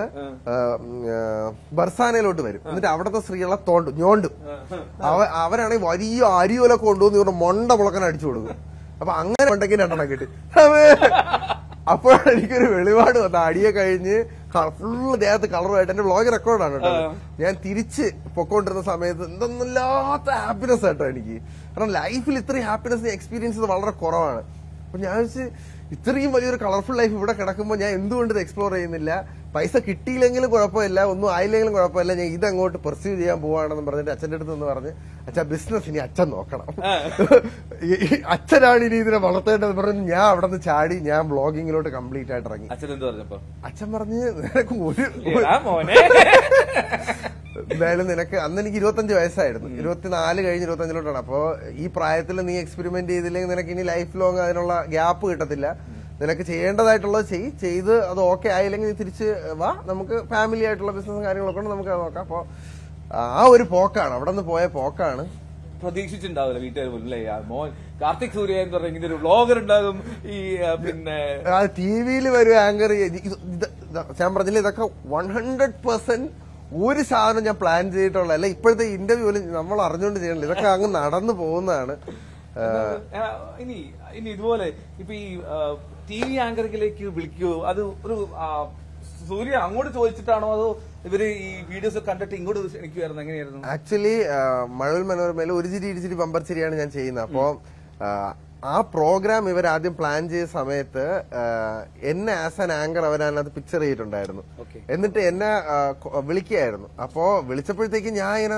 ബർസാനയിലോട്ട് വരും. എന്നിട്ട് അവിടുത്തെ സ്ത്രീകളെ ഞോണ്ടും. അവരാണെങ്കിൽ വലിയ അരിയൊലൊക്കെ കൊണ്ടുവന്ന് ഇവരുടെ മൊണ്ട മുളക്കൻ അടിച്ചു കൊടുക്കും. അപ്പൊ അങ്ങനെ ഉണ്ടെങ്കിൽ 2 കിട്ടി. അപ്പോഴാണ് എനിക്കൊരു വെളിപാട് വന്ന. അടിയെ കഴിഞ്ഞ് ഫുള്ള് ദേഹത്ത് കളറുമായിട്ട് എന്റെ വ്ളോഗ് റെക്കോർഡാണ് കേട്ടോ. ഞാൻ തിരിച്ച് പൊക്കോണ്ടിരുന്ന സമയത്ത് എന്തൊന്നുമില്ലാത്ത ഹാപ്പിനെസ് ആട്ടോ എനിക്ക്. കാരണം ലൈഫിൽ ഇത്രയും ഹാപ്പിനെസ് എക്സ്പീരിയൻസ് വളരെ കുറവാണ്. അപ്പൊ ഞാൻ വെച്ച് ഇത്രയും വലിയൊരു കളർഫുൾ ലൈഫ് ഇവിടെ കിടക്കുമ്പോൾ ഞാൻ എന്തുകൊണ്ട് ഇത് എക്സ്പ്ലോർ ചെയ്യുന്നില്ല? പൈസ കിട്ടിയില്ലെങ്കിലും കുഴപ്പമില്ല, ഒന്നും ആയില്ലെങ്കിലും കുഴപ്പമില്ല, ഞാൻ ഇതങ്ങോട്ട് പെർസ്യൂ ചെയ്യാൻ പോവാണെന്ന് പറഞ്ഞിട്ട് അച്ഛൻ്റെ അടുത്ത് നിന്ന് പറഞ്ഞ്, അച്ഛാ ബിസിനസ് ഇനി അച്ഛൻ നോക്കണം, അച്ഛനാണ് ഇനി ഇതിനെ വളർത്തേണ്ടത് പറഞ്ഞ് ഞാൻ അവിടെ നിന്ന് ചാടി ഞാൻ ബ്ലോഗിങ്ങിലോട്ട് കംപ്ലീറ്റ് ആയിട്ട് ഇറങ്ങി. അച്ഛൻ പറഞ്ഞ് നിനക്ക് എന്തായാലും നിനക്ക് അന്ന് എനിക്ക് 25 വയസ്സായിരുന്നു, 24 കഴിഞ്ഞ് 25ലോട്ടാണ്. അപ്പോ ഈ പ്രായത്തിൽ നീ എക്സ്പെരിമെന്റ് ചെയ്തില്ലെങ്കിൽ നിനക്ക് ഇനി ലൈഫ് ലോങ് അതിനുള്ള ഗ്യാപ്പ് കിട്ടത്തില്ല. നിനക്ക് ചെയ്യേണ്ടതായിട്ടുള്ളത് ചെയ്ത് അത് ഓക്കെ ആയില്ലെങ്കിൽ നീ തിരിച്ച് വാ, നമുക്ക് ഫാമിലി ആയിട്ടുള്ള ബിസിനസ് കാര്യങ്ങളൊക്കെ ഉണ്ട്, നമുക്ക് അത് നോക്കാം. അപ്പൊ ആ ഒരു പോക്കാണ്, അവിടെ നിന്ന് പോയ പോക്കാണ്. പ്രതീക്ഷിച്ചിട്ടുണ്ടാവില്ല വീട്ടുകാർ പോലും, മോൻ കാർത്തിക് സൂര്യ എന്ന് പറഞ്ഞ ഇങ്ങനെ ഒരു വ്ളോഗർ ഉണ്ടാകും, ഈ പിന്നെ ടിവിയിൽ വരും ആങ്കർ. ഞാൻ പറഞ്ഞില്ല, ഇതൊക്കെ 100% ഒരു സാധനം ഞാൻ പ്ലാൻ ചെയ്തിട്ടുള്ള അല്ല. ഇപ്പോഴത്തെ ഇന്റർവ്യൂ പോലും നമ്മൾ അറിഞ്ഞുകൊണ്ട് ചെയ്യണില്ല, ഇതൊക്കെ അങ്ങ് നടന്നു പോകുന്നതാണ്. ഇനി ഇതുപോലെ ഇപ്പൊ ഈ TV ആങ്കറിംഗിലേക്ക് വിളിക്കുവോ? അത് ഒരു സൂര്യ അങ്ങോട്ട് ചോദിച്ചിട്ടാണോ അതോ ഇവര് ഈ വീഡിയോസ് കണ്ടിട്ട് ഇങ്ങോട്ട് ക്ഷണിക്കുമായിരുന്നു? എങ്ങനെയായിരുന്നു? ആക്ച്വലി മഴവിൽ മനോരമയിൽ ഒരു ചിരി ഇടിച്ചിരി ബമ്പർ ചിരിയാണ് ഞാൻ ചെയ്യുന്നത്. അപ്പോ ആ പ്രോഗ്രാം ഇവർ ആദ്യം പ്ലാൻ ചെയ്ത സമയത്ത് എന്നെ ആസ് ആൻ ആങ്കർ അവരതിനകത്ത് പിക്ചർ ചെയ്തിട്ടുണ്ടായിരുന്നു. എന്നിട്ട് എന്നെ വിളിക്കുകയായിരുന്നു. അപ്പോ വിളിച്ചപ്പോഴത്തേക്ക് ഞാൻ ഇങ്ങനെ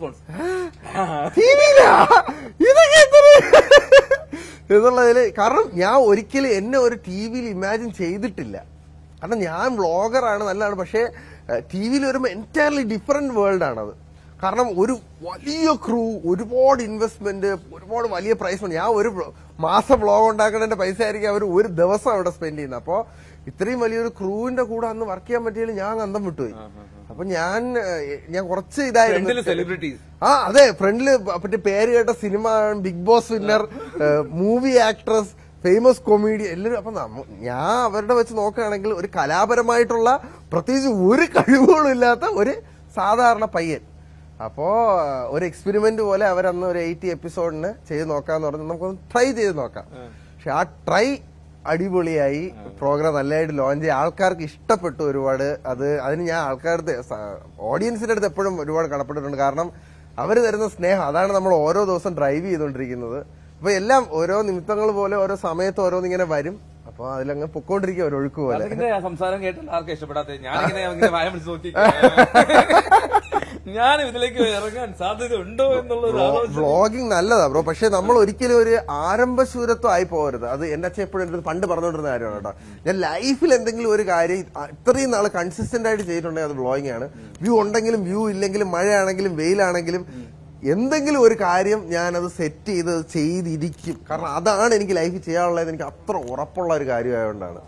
എന്നുള്ളതില്, കാരണം ഞാൻ ഒരിക്കലും എന്നെ ഒരു ടിവിയിൽ ഇമാജിൻ ചെയ്തിട്ടില്ല. കാരണം ഞാൻ വ്ളോഗറാണ്, നല്ലതാണ്. പക്ഷേ ടിവിയിൽ വരുമ്പോൾ എൻറ്റയർലി ഡിഫറെന്റ് വേൾഡ് ആണത്. കാരണം ഒരു വലിയ ക്രൂ, ഒരുപാട് ഇൻവെസ്റ്റ്മെന്റ്, ഒരുപാട് വലിയ പ്രൈസ് ഉണ്ട്. ഞാൻ ഒരു മാസം വ്ളോഗ് ഉണ്ടാക്കുന്നതിന്റെ പൈസ ആയിരിക്കും അവർ ഒരു ദിവസം അവിടെ സ്പെൻഡ് ചെയ്യുന്നത്. അപ്പോ ഇത്രയും വലിയൊരു ക്രൂവിന്റെ കൂടെ അന്ന് വർക്ക് ചെയ്യാൻ പറ്റിയാലും ഞാൻ അന്തം വിട്ടുപോയി. അപ്പൊ ഞാൻ കുറച്ച് ഇതായിരുന്നു. അതെ, ഫ്രണ്ടില് പറ്റി പേര് കേട്ട സിനിമ, big boss winner, movie actress, famous comedy എല്ലാവരും. അപ്പൊ ഞാൻ അവരുടെ വെച്ച് നോക്കുകയാണെങ്കിൽ ഒരു കലാപരമായിട്ടുള്ള പ്രത്യേകിച്ച് ഒരു കഴിവുകളും ഇല്ലാത്ത ഒരു സാധാരണ പയ്യൻ. അപ്പോ ഒരു എക്സ്പെരിമെന്റ് പോലെ അവരന്ന് ഒരു 80 എപ്പിസോഡിന് ചെയ്ത് നോക്കാന്ന് പറഞ്ഞു. നമുക്കൊന്ന് ട്രൈ ചെയ്ത് നോക്കാം. പക്ഷെ ആ ട്രൈ അടിപൊളിയായി, പ്രോഗ്രാം നല്ലതായിട്ട് ലോഞ്ച് ചെയ്ത് ആൾക്കാർക്ക് ഇഷ്ടപ്പെട്ടു ഒരുപാട്. അതിന് ഞാൻ ആൾക്കാരുടെ ഓഡിയൻസിന്റെ അടുത്ത് എപ്പോഴും ഒരുപാട് കടപ്പെട്ടിട്ടുണ്ട്. കാരണം അവര് തരുന്ന സ്നേഹം, അതാണ് നമ്മൾ ഓരോ ദിവസം ഡ്രൈവ് ചെയ്തുകൊണ്ടിരിക്കുന്നത്. അപ്പൊ എല്ലാം ഓരോ നിമിത്തങ്ങൾ പോലെ ഓരോ സമയത്ത് ഓരോന്നിങ്ങനെ വരും. അപ്പൊ അതിലങ്ങ് പൊക്കോണ്ടിരിക്കുക ഒരു ഒഴുക്ക് പോലെ. സംസാരം കേട്ടില്ല ആർക്കും ഇഷ്ടപ്പെടാത്ത ഞാനിങ്ങനെ വായ പിടിച്ച് നോക്കി ഞാനും ഇതിലേക്ക് ഇറങ്ങാൻ സാധ്യത ഉണ്ടോ എന്നുള്ളത്. വ്ളോഗിങ് നല്ലതാ ബ്രോ, പക്ഷെ നമ്മൾ ഒരിക്കലും ഒരു ആരംഭശൂരത്വം ആയി പോകരുത്. അത് എന്റെ അച്ഛൻ എപ്പോഴും എന്റെ പണ്ട് പറഞ്ഞുകൊണ്ടിരുന്ന കാര്യമാണ് കേട്ടോ. ഞാൻ ലൈഫിൽ എന്തെങ്കിലും ഒരു കാര്യം ഇത്രയും നാൾ കൺസിസ്റ്റന്റ് ആയിട്ട് ചെയ്തിട്ടുണ്ടെങ്കിൽ അത് വ്ളോഗിങ് ആണ്. വ്യൂ ഉണ്ടെങ്കിലും വ്യൂ ഇല്ലെങ്കിലും, മഴയാണെങ്കിലും വെയിലാണെങ്കിലും, എന്തെങ്കിലും ഒരു കാര്യം ഞാനത് സെറ്റ് ചെയ്തിരിക്കും. കാരണം അതാണ് എനിക്ക് ലൈഫിൽ ചെയ്യാനുള്ളത്. എനിക്ക് അത്ര ഉറപ്പുള്ള ഒരു കാര്യമായതുകൊണ്ടാണ്.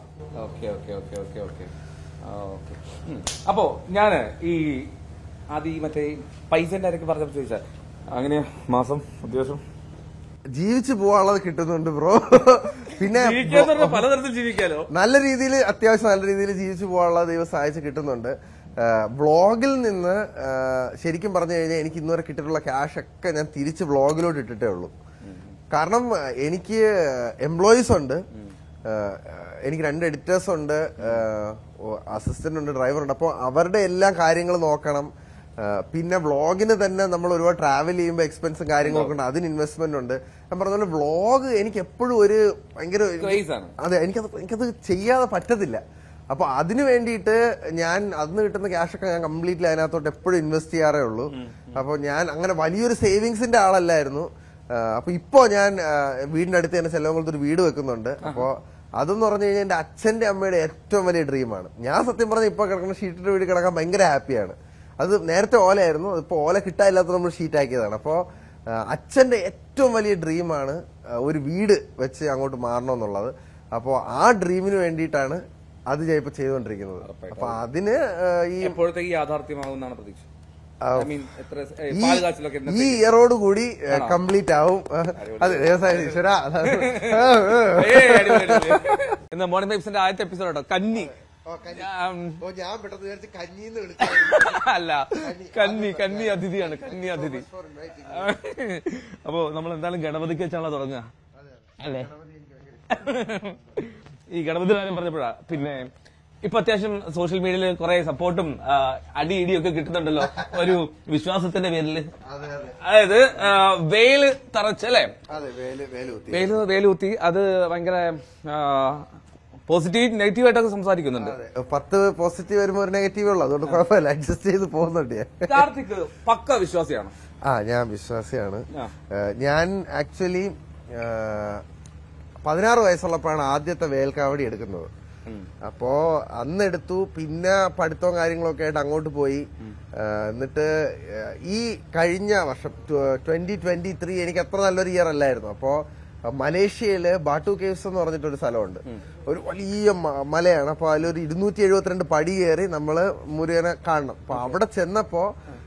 അപ്പോ ഞാന് ഈ ആദ്യം മറ്റേ പൈസന്റെ ആരൊക്കെ പറഞ്ഞപ്പോ ചോദിച്ചാൽ അങ്ങനെ മാസം അത്യാവശ്യം ജീവിച്ചു പോകാനുള്ളത് കിട്ടുന്നുണ്ട് ബ്രോ. പിന്നെ പലതരത്തിൽ ജീവിക്കാലോ. നല്ല രീതിയിൽ, അത്യാവശ്യം നല്ല രീതിയിൽ ജീവിച്ചു പോകാനുള്ള ദൈവം സഹായിച്ച് കിട്ടുന്നുണ്ട്. വ്ളോഗിൽ നിന്ന് ശരിക്കും പറഞ്ഞു കഴിഞ്ഞാൽ എനിക്ക് ഇന്നുവരെ കിട്ടിയിട്ടുള്ള ക്യാഷ് ഒക്കെ ഞാൻ തിരിച്ച് വ്ളോഗിലോട്ട് ഇട്ടിട്ടേ ഉള്ളൂ. കാരണം എനിക്ക് എംപ്ലോയീസ് ഉണ്ട്, എനിക്ക് 2 എഡിറ്റേഴ്സ് ഉണ്ട്, അസിസ്റ്റന്റ് ഉണ്ട്, ഡ്രൈവർ ഉണ്ട്. അപ്പോൾ അവരുടെ എല്ലാ കാര്യങ്ങളും നോക്കണം. പിന്നെ വ്ളോഗിന് തന്നെ നമ്മൾ ഒരുപാട് ട്രാവൽ ചെയ്യുമ്പോൾ എക്സ്പെൻസും കാര്യങ്ങളൊക്കെ ഉണ്ട്, അതിന് ഇൻവെസ്റ്റ്മെന്റ് ഉണ്ട്. ഞാൻ പറഞ്ഞ പോലെ വ്ളോഗ് എനിക്ക് എപ്പോഴും ഒരു ഭയങ്കര, അതെ, എനിക്കത് ചെയ്യാതെ പറ്റത്തില്ല. അപ്പൊ അതിനു വേണ്ടിയിട്ട് ഞാൻ അന്ന് കിട്ടുന്ന ക്യാഷൊക്കെ ഞാൻ കംപ്ലീറ്റ്ലി അതിനകത്തോട്ട് എപ്പോഴും ഇൻവെസ്റ്റ് ചെയ്യാറേ ഉള്ളൂ. അപ്പൊ ഞാൻ അങ്ങനെ വലിയൊരു സേവിങ്സിന്റെ ആളല്ലായിരുന്നു. അപ്പൊ ഇപ്പോ ഞാൻ വീടിന്റെ അടുത്ത് തന്നെ ചെലവങ്ങളത്ത് ഒരു വീട് വെക്കുന്നുണ്ട്. അപ്പോ അതെന്ന് പറഞ്ഞു കഴിഞ്ഞാൽ എന്റെ അച്ഛന്റെ അമ്മയുടെ ഏറ്റവും വലിയ ഡ്രീമാണ്. ഞാൻ സത്യം പറഞ്ഞാൽ ഇപ്പൊ കിടക്കുന്ന ഷീറ്റിന്റെ വീട് കിടക്കാൻ ഭയങ്കര ഹാപ്പിയാണ്. അത് നേരത്തെ ഓലയായിരുന്നു, ഇപ്പൊ ഓല കിട്ടാനില്ലാത്ത നമ്മൾ ഷീറ്റ് ആക്കിയതാണ്. അപ്പോ അച്ഛന്റെ ഏറ്റവും വലിയ ഡ്രീമാണ് ഒരു വീട് വെച്ച് അങ്ങോട്ട് മാറണമെന്നുള്ളത്. അപ്പോ ആ ഡ്രീമിന് വേണ്ടിയിട്ടാണ് അത് ഞാൻ ഇപ്പൊ ചെയ്തുകൊണ്ടിരിക്കുന്നത്. അപ്പൊ അതിന് ഈ യാഥാർത്ഥ്യമാകുന്നതാണ് പ്രതീക്ഷ. ഈ ഇയറോട് കൂടി കംപ്ലീറ്റ് ആവും. അതെ, ഈശ്വര. ഇന്ന് മോർണിംഗ് വൈബ്സിന്റെ ആദ്യത്തെ എപ്പിസോഡ് കന്നി. ഞാൻ പെട്ടെന്ന് വിചാരിച്ചു കഞ്ഞിന്ന് അല്ല, കന്നി അതിഥിയാണ്, കന്നി അതിഥി. അപ്പൊ നമ്മൾ എന്തായാലും ഗണപതിക്ക് വെച്ചാണല്ലോ തുടങ്ങുക അല്ലേ? ഈ ഗണപതി കാര്യം പറഞ്ഞപ്പോഴാ പിന്നെ ഇപ്പൊ അത്യാവശ്യം സോഷ്യൽ മീഡിയയിൽ കുറെ സപ്പോർട്ടും ഇടിയൊക്കെ കിട്ടുന്നുണ്ടല്ലോ ഒരു വിശ്വാസത്തിന്റെ പേരില്. അതായത് വേല് തറച്ചല്ലേ, വേലുകുത്തി. അത് ഭയങ്കര പോസിറ്റീവ് നെഗറ്റീവ് ആയിട്ടൊക്കെ സംസാരിക്കുന്നുണ്ട്. 10 പോസിറ്റീവ് വരുമ്പോൾ ഒരു നെഗറ്റീവ് ഉള്ളു, അതുകൊണ്ട് കുഴപ്പമില്ല, അഡ്ജസ്റ്റ് ചെയ്ത് പോകുന്നുണ്ട്. കാർത്തിക് പക്ക വിശ്വാസിയാണ്. ഞാൻ വിശ്വാസിയാണ്. ഞാൻ ആക്ച്വലി 16 വയസ്സുള്ളപ്പോഴാണ് ആദ്യത്തെ വേൽക്കാവടി എടുക്കുന്നത്. അപ്പോ അന്നെടുത്തു. പിന്നെ പഠിത്തവും കാര്യങ്ങളൊക്കെ ആയിട്ട് അങ്ങോട്ട് പോയി. എന്നിട്ട് ഈ കഴിഞ്ഞ വർഷം 2023 എനിക്ക് അത്ര നല്ലൊരു ഇയർ അല്ലായിരുന്നു. അപ്പോ മലേഷ്യയില് ബാട്ടു കേവ്സ് എന്ന് പറഞ്ഞിട്ടൊരു സ്ഥലമുണ്ട്, ഒരു വലിയ മലയാണ്. അപ്പൊ അതിലൊരു 272 പടി കയറി നമ്മള് മുരുകനെ കാണണം. അപ്പൊ അവിടെ ചെന്നപ്പോ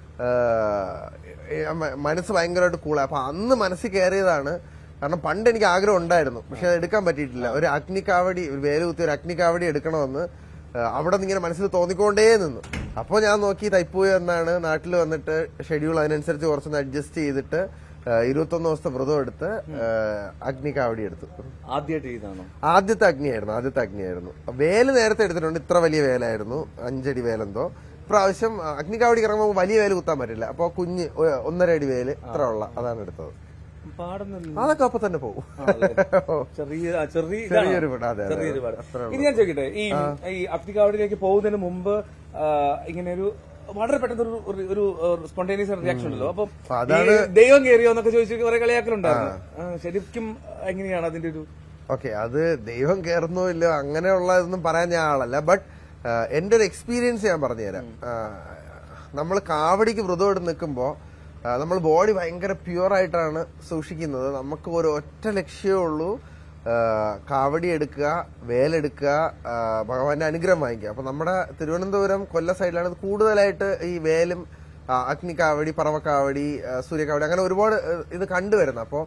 മനസ്സ് ഭയങ്കരമായിട്ട് കൂളായി. അപ്പൊ അന്ന് മനസ്സിൽ കയറിയതാണ്. കാരണം പണ്ട് എനിക്ക് ആഗ്രഹം ഉണ്ടായിരുന്നു, പക്ഷെ അത് എടുക്കാൻ പറ്റിയിട്ടില്ല. ഒരു അഗ്നിക്കാവടി, ഒരു വേലുകുത്തി ഒരു അഗ്നിക്കാവടി എടുക്കണമെന്ന് അവിടെ നിന്ന് ഇങ്ങനെ മനസ്സിൽ തോന്നിക്കൊണ്ടേ നിന്നു. അപ്പോൾ ഞാൻ നോക്കി തൈപ്പൂയ എന്നാണ് നാട്ടിൽ വന്നിട്ട് ഷെഡ്യൂൾ അതിനനുസരിച്ച് കുറച്ചൊന്ന് അഡ്ജസ്റ്റ് ചെയ്തിട്ട് 21 ദിവസത്തെ വ്രതം എടുത്ത് അഗ്നി കാവടി എടുത്തു. ആദ്യമായിട്ട് ചെയ്താണോ? ആദ്യത്തെ അഗ്നിയായിരുന്നു. വേല് നേരത്തെ എടുത്തിട്ടുണ്ട്, ഇത്ര വലിയ വേലായിരുന്നു, 5 അടി വേലെന്തോ. പ്രാവശ്യം അഗ്നി കാവടി ഇറങ്ങുമ്പോൾ വലിയ വേല് കുത്താൻ പറ്റില്ല, അപ്പൊ കുഞ്ഞ് 1.5 അടി വേല് ഇത്ര ഉള്ള അതാണ് എടുത്തത്. അതൊക്കെ അപ്പൊ തന്നെ പോകും. ചെറിയൊരു ഇനി ഞാൻ ചോദിക്കട്ടെ, ഈ അഗ്നികാവടിയിലേക്ക് പോകുന്നതിന് മുമ്പ് ഇങ്ങനെ ഒരു വളരെ പെട്ടെന്ന് ഒരു സ്പോണ്ടേനിയസ് റിയാക്ഷൻ ഉണ്ടല്ലോ, അപ്പൊ ദൈവം കയറിയോ എന്നൊക്കെ ചോദിച്ചു കുറെ കളിയാക്കലുണ്ടായിരുന്നു. ശരിക്കും എങ്ങനെയാണ് അതിന്റെ ഒരു? ഓക്കെ, അത് ദൈവം കയറുന്നോ ഇല്ലോ അങ്ങനെയുള്ളതൊന്നും പറയാൻ ഞാൻ ആളല്ല. ബട്ട് എന്റെ ഒരു എക്സ്പീരിയൻസ് ഞാൻ പറഞ്ഞുതരാം. നമ്മൾ കാവടിക്ക് വ്രതം എടുത്ത് നിൽക്കുമ്പോ നമ്മൾ ബോഡി ഭയങ്കര പ്യുവർ ആയിട്ടാണ് സൂക്ഷിക്കുന്നത്. നമുക്ക് ഒരു ഒറ്റ ലക്ഷ്യമേ ഉള്ളൂ, കാവടി എടുക്കുക, വേലെടുക്കുക, ഭഗവാന്റെ അനുഗ്രഹം വാങ്ങിക്കുക. അപ്പൊ നമ്മുടെ തിരുവനന്തപുരം കൊല്ലം സൈഡിലാണ് കൂടുതലായിട്ട് ഈ വേലും അഗ്നി കാവടി, പറവക്കാവടി, സൂര്യകാവടി അങ്ങനെ ഒരുപാട് ഇത് കണ്ടുവരുന്നത്. അപ്പോ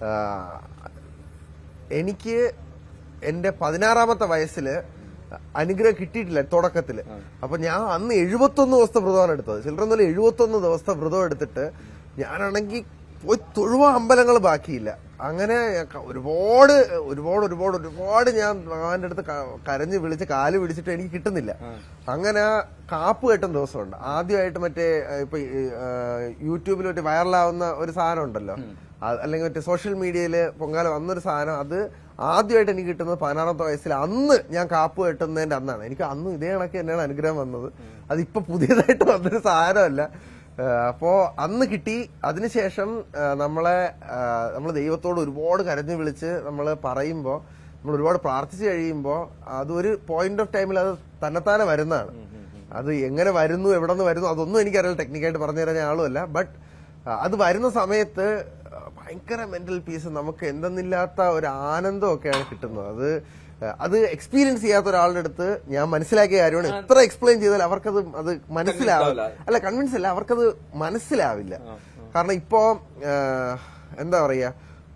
എനിക്ക് എന്റെ 16ാമത്തെ വയസ്സില് അനുഗ്രഹം കിട്ടിയിട്ടില്ല തുടക്കത്തില്. അപ്പൊ ഞാൻ അന്ന് 71 ദിവസത്തെ വ്രതമാണ് എടുത്തത്. ചിലരൊന്നുമില്ല, 71 ദിവസത്തെ വ്രതം എടുത്തിട്ട് ഞാനാണെങ്കിൽ പോയി തൊഴുവാൻ അമ്പലങ്ങൾ ബാക്കിയില്ല. അങ്ങനെ ഒരുപാട് ഞാൻ ഭഗവാന്റെ അടുത്ത് കരഞ്ഞു വിളിച്ച് കാല് പിടിച്ചിട്ട് എനിക്ക് കിട്ടുന്നില്ല. അങ്ങനെ കാപ്പ് കെട്ടുന്ന ദിവസമുണ്ട്. ആദ്യമായിട്ട് മറ്റേ ഇപ്പൊ യൂട്യൂബിൽ മറ്റേ വൈറലാവുന്ന ഒരു സാധനം ഉണ്ടല്ലോ, അല്ലെങ്കിൽ മറ്റേ സോഷ്യൽ മീഡിയയില് പൊങ്കാല വന്നൊരു സാധനം, അത് ആദ്യമായിട്ട് എനിക്ക് കിട്ടുന്നത് 16ാമത്തെ വയസ്സിൽ. അന്ന് ഞാൻ കാപ്പ് കെട്ടുന്നതിന്റെ അന്നാണ്. എനിക്ക് അന്ന് ഇതേ കണക്ക് തന്നെയാണ് അനുഗ്രഹം വന്നത്. അതിപ്പോ പുതിയതായിട്ട് വന്നൊരു സാധനമല്ല. അപ്പോ അന്ന് കിട്ടി. അതിനുശേഷം നമ്മൾ ദൈവത്തോട് ഒരുപാട് കരഞ്ഞു വിളിച്ച് നമ്മൾ പറയുമ്പോ, നമ്മൾ ഒരുപാട് പ്രാർത്ഥിച്ചു കഴിയുമ്പോ അതൊരു പോയിന്റ് ഓഫ് ടൈമിൽ അത് തന്നെത്താനെ വരുന്നതാണ്. അത് എങ്ങനെ വരുന്നു, എവിടെ നിന്ന് വരുന്നു, അതൊന്നും എനിക്കറിയില്ല, ടെക്നിക്കായിട്ട് പറഞ്ഞു തരാൻ ആളുമല്ല. ബട്ട് അത് വരുന്ന സമയത്ത് ഭയങ്കര മെന്റൽ പീസ്, നമുക്ക് എന്തെന്നില്ലാത്ത ഒരു ആനന്ദമൊക്കെയാണ് കിട്ടുന്നത്. അത് എക്സ്പീരിയൻസ് ചെയ്യാത്ത ഒരാളുടെ അടുത്ത് ഞാൻ മനസ്സിലാക്കിയ കാര്യമാണ്. എത്ര എക്സ്പ്ലെയിൻ ചെയ്താൽ അവർക്കത് മനസ്സിലാവില്ല. അല്ല, കൺവിൻസ് അല്ല, അവർക്കത് മനസ്സിലാവില്ല. കാരണം ഇപ്പോ എന്താ പറയാ,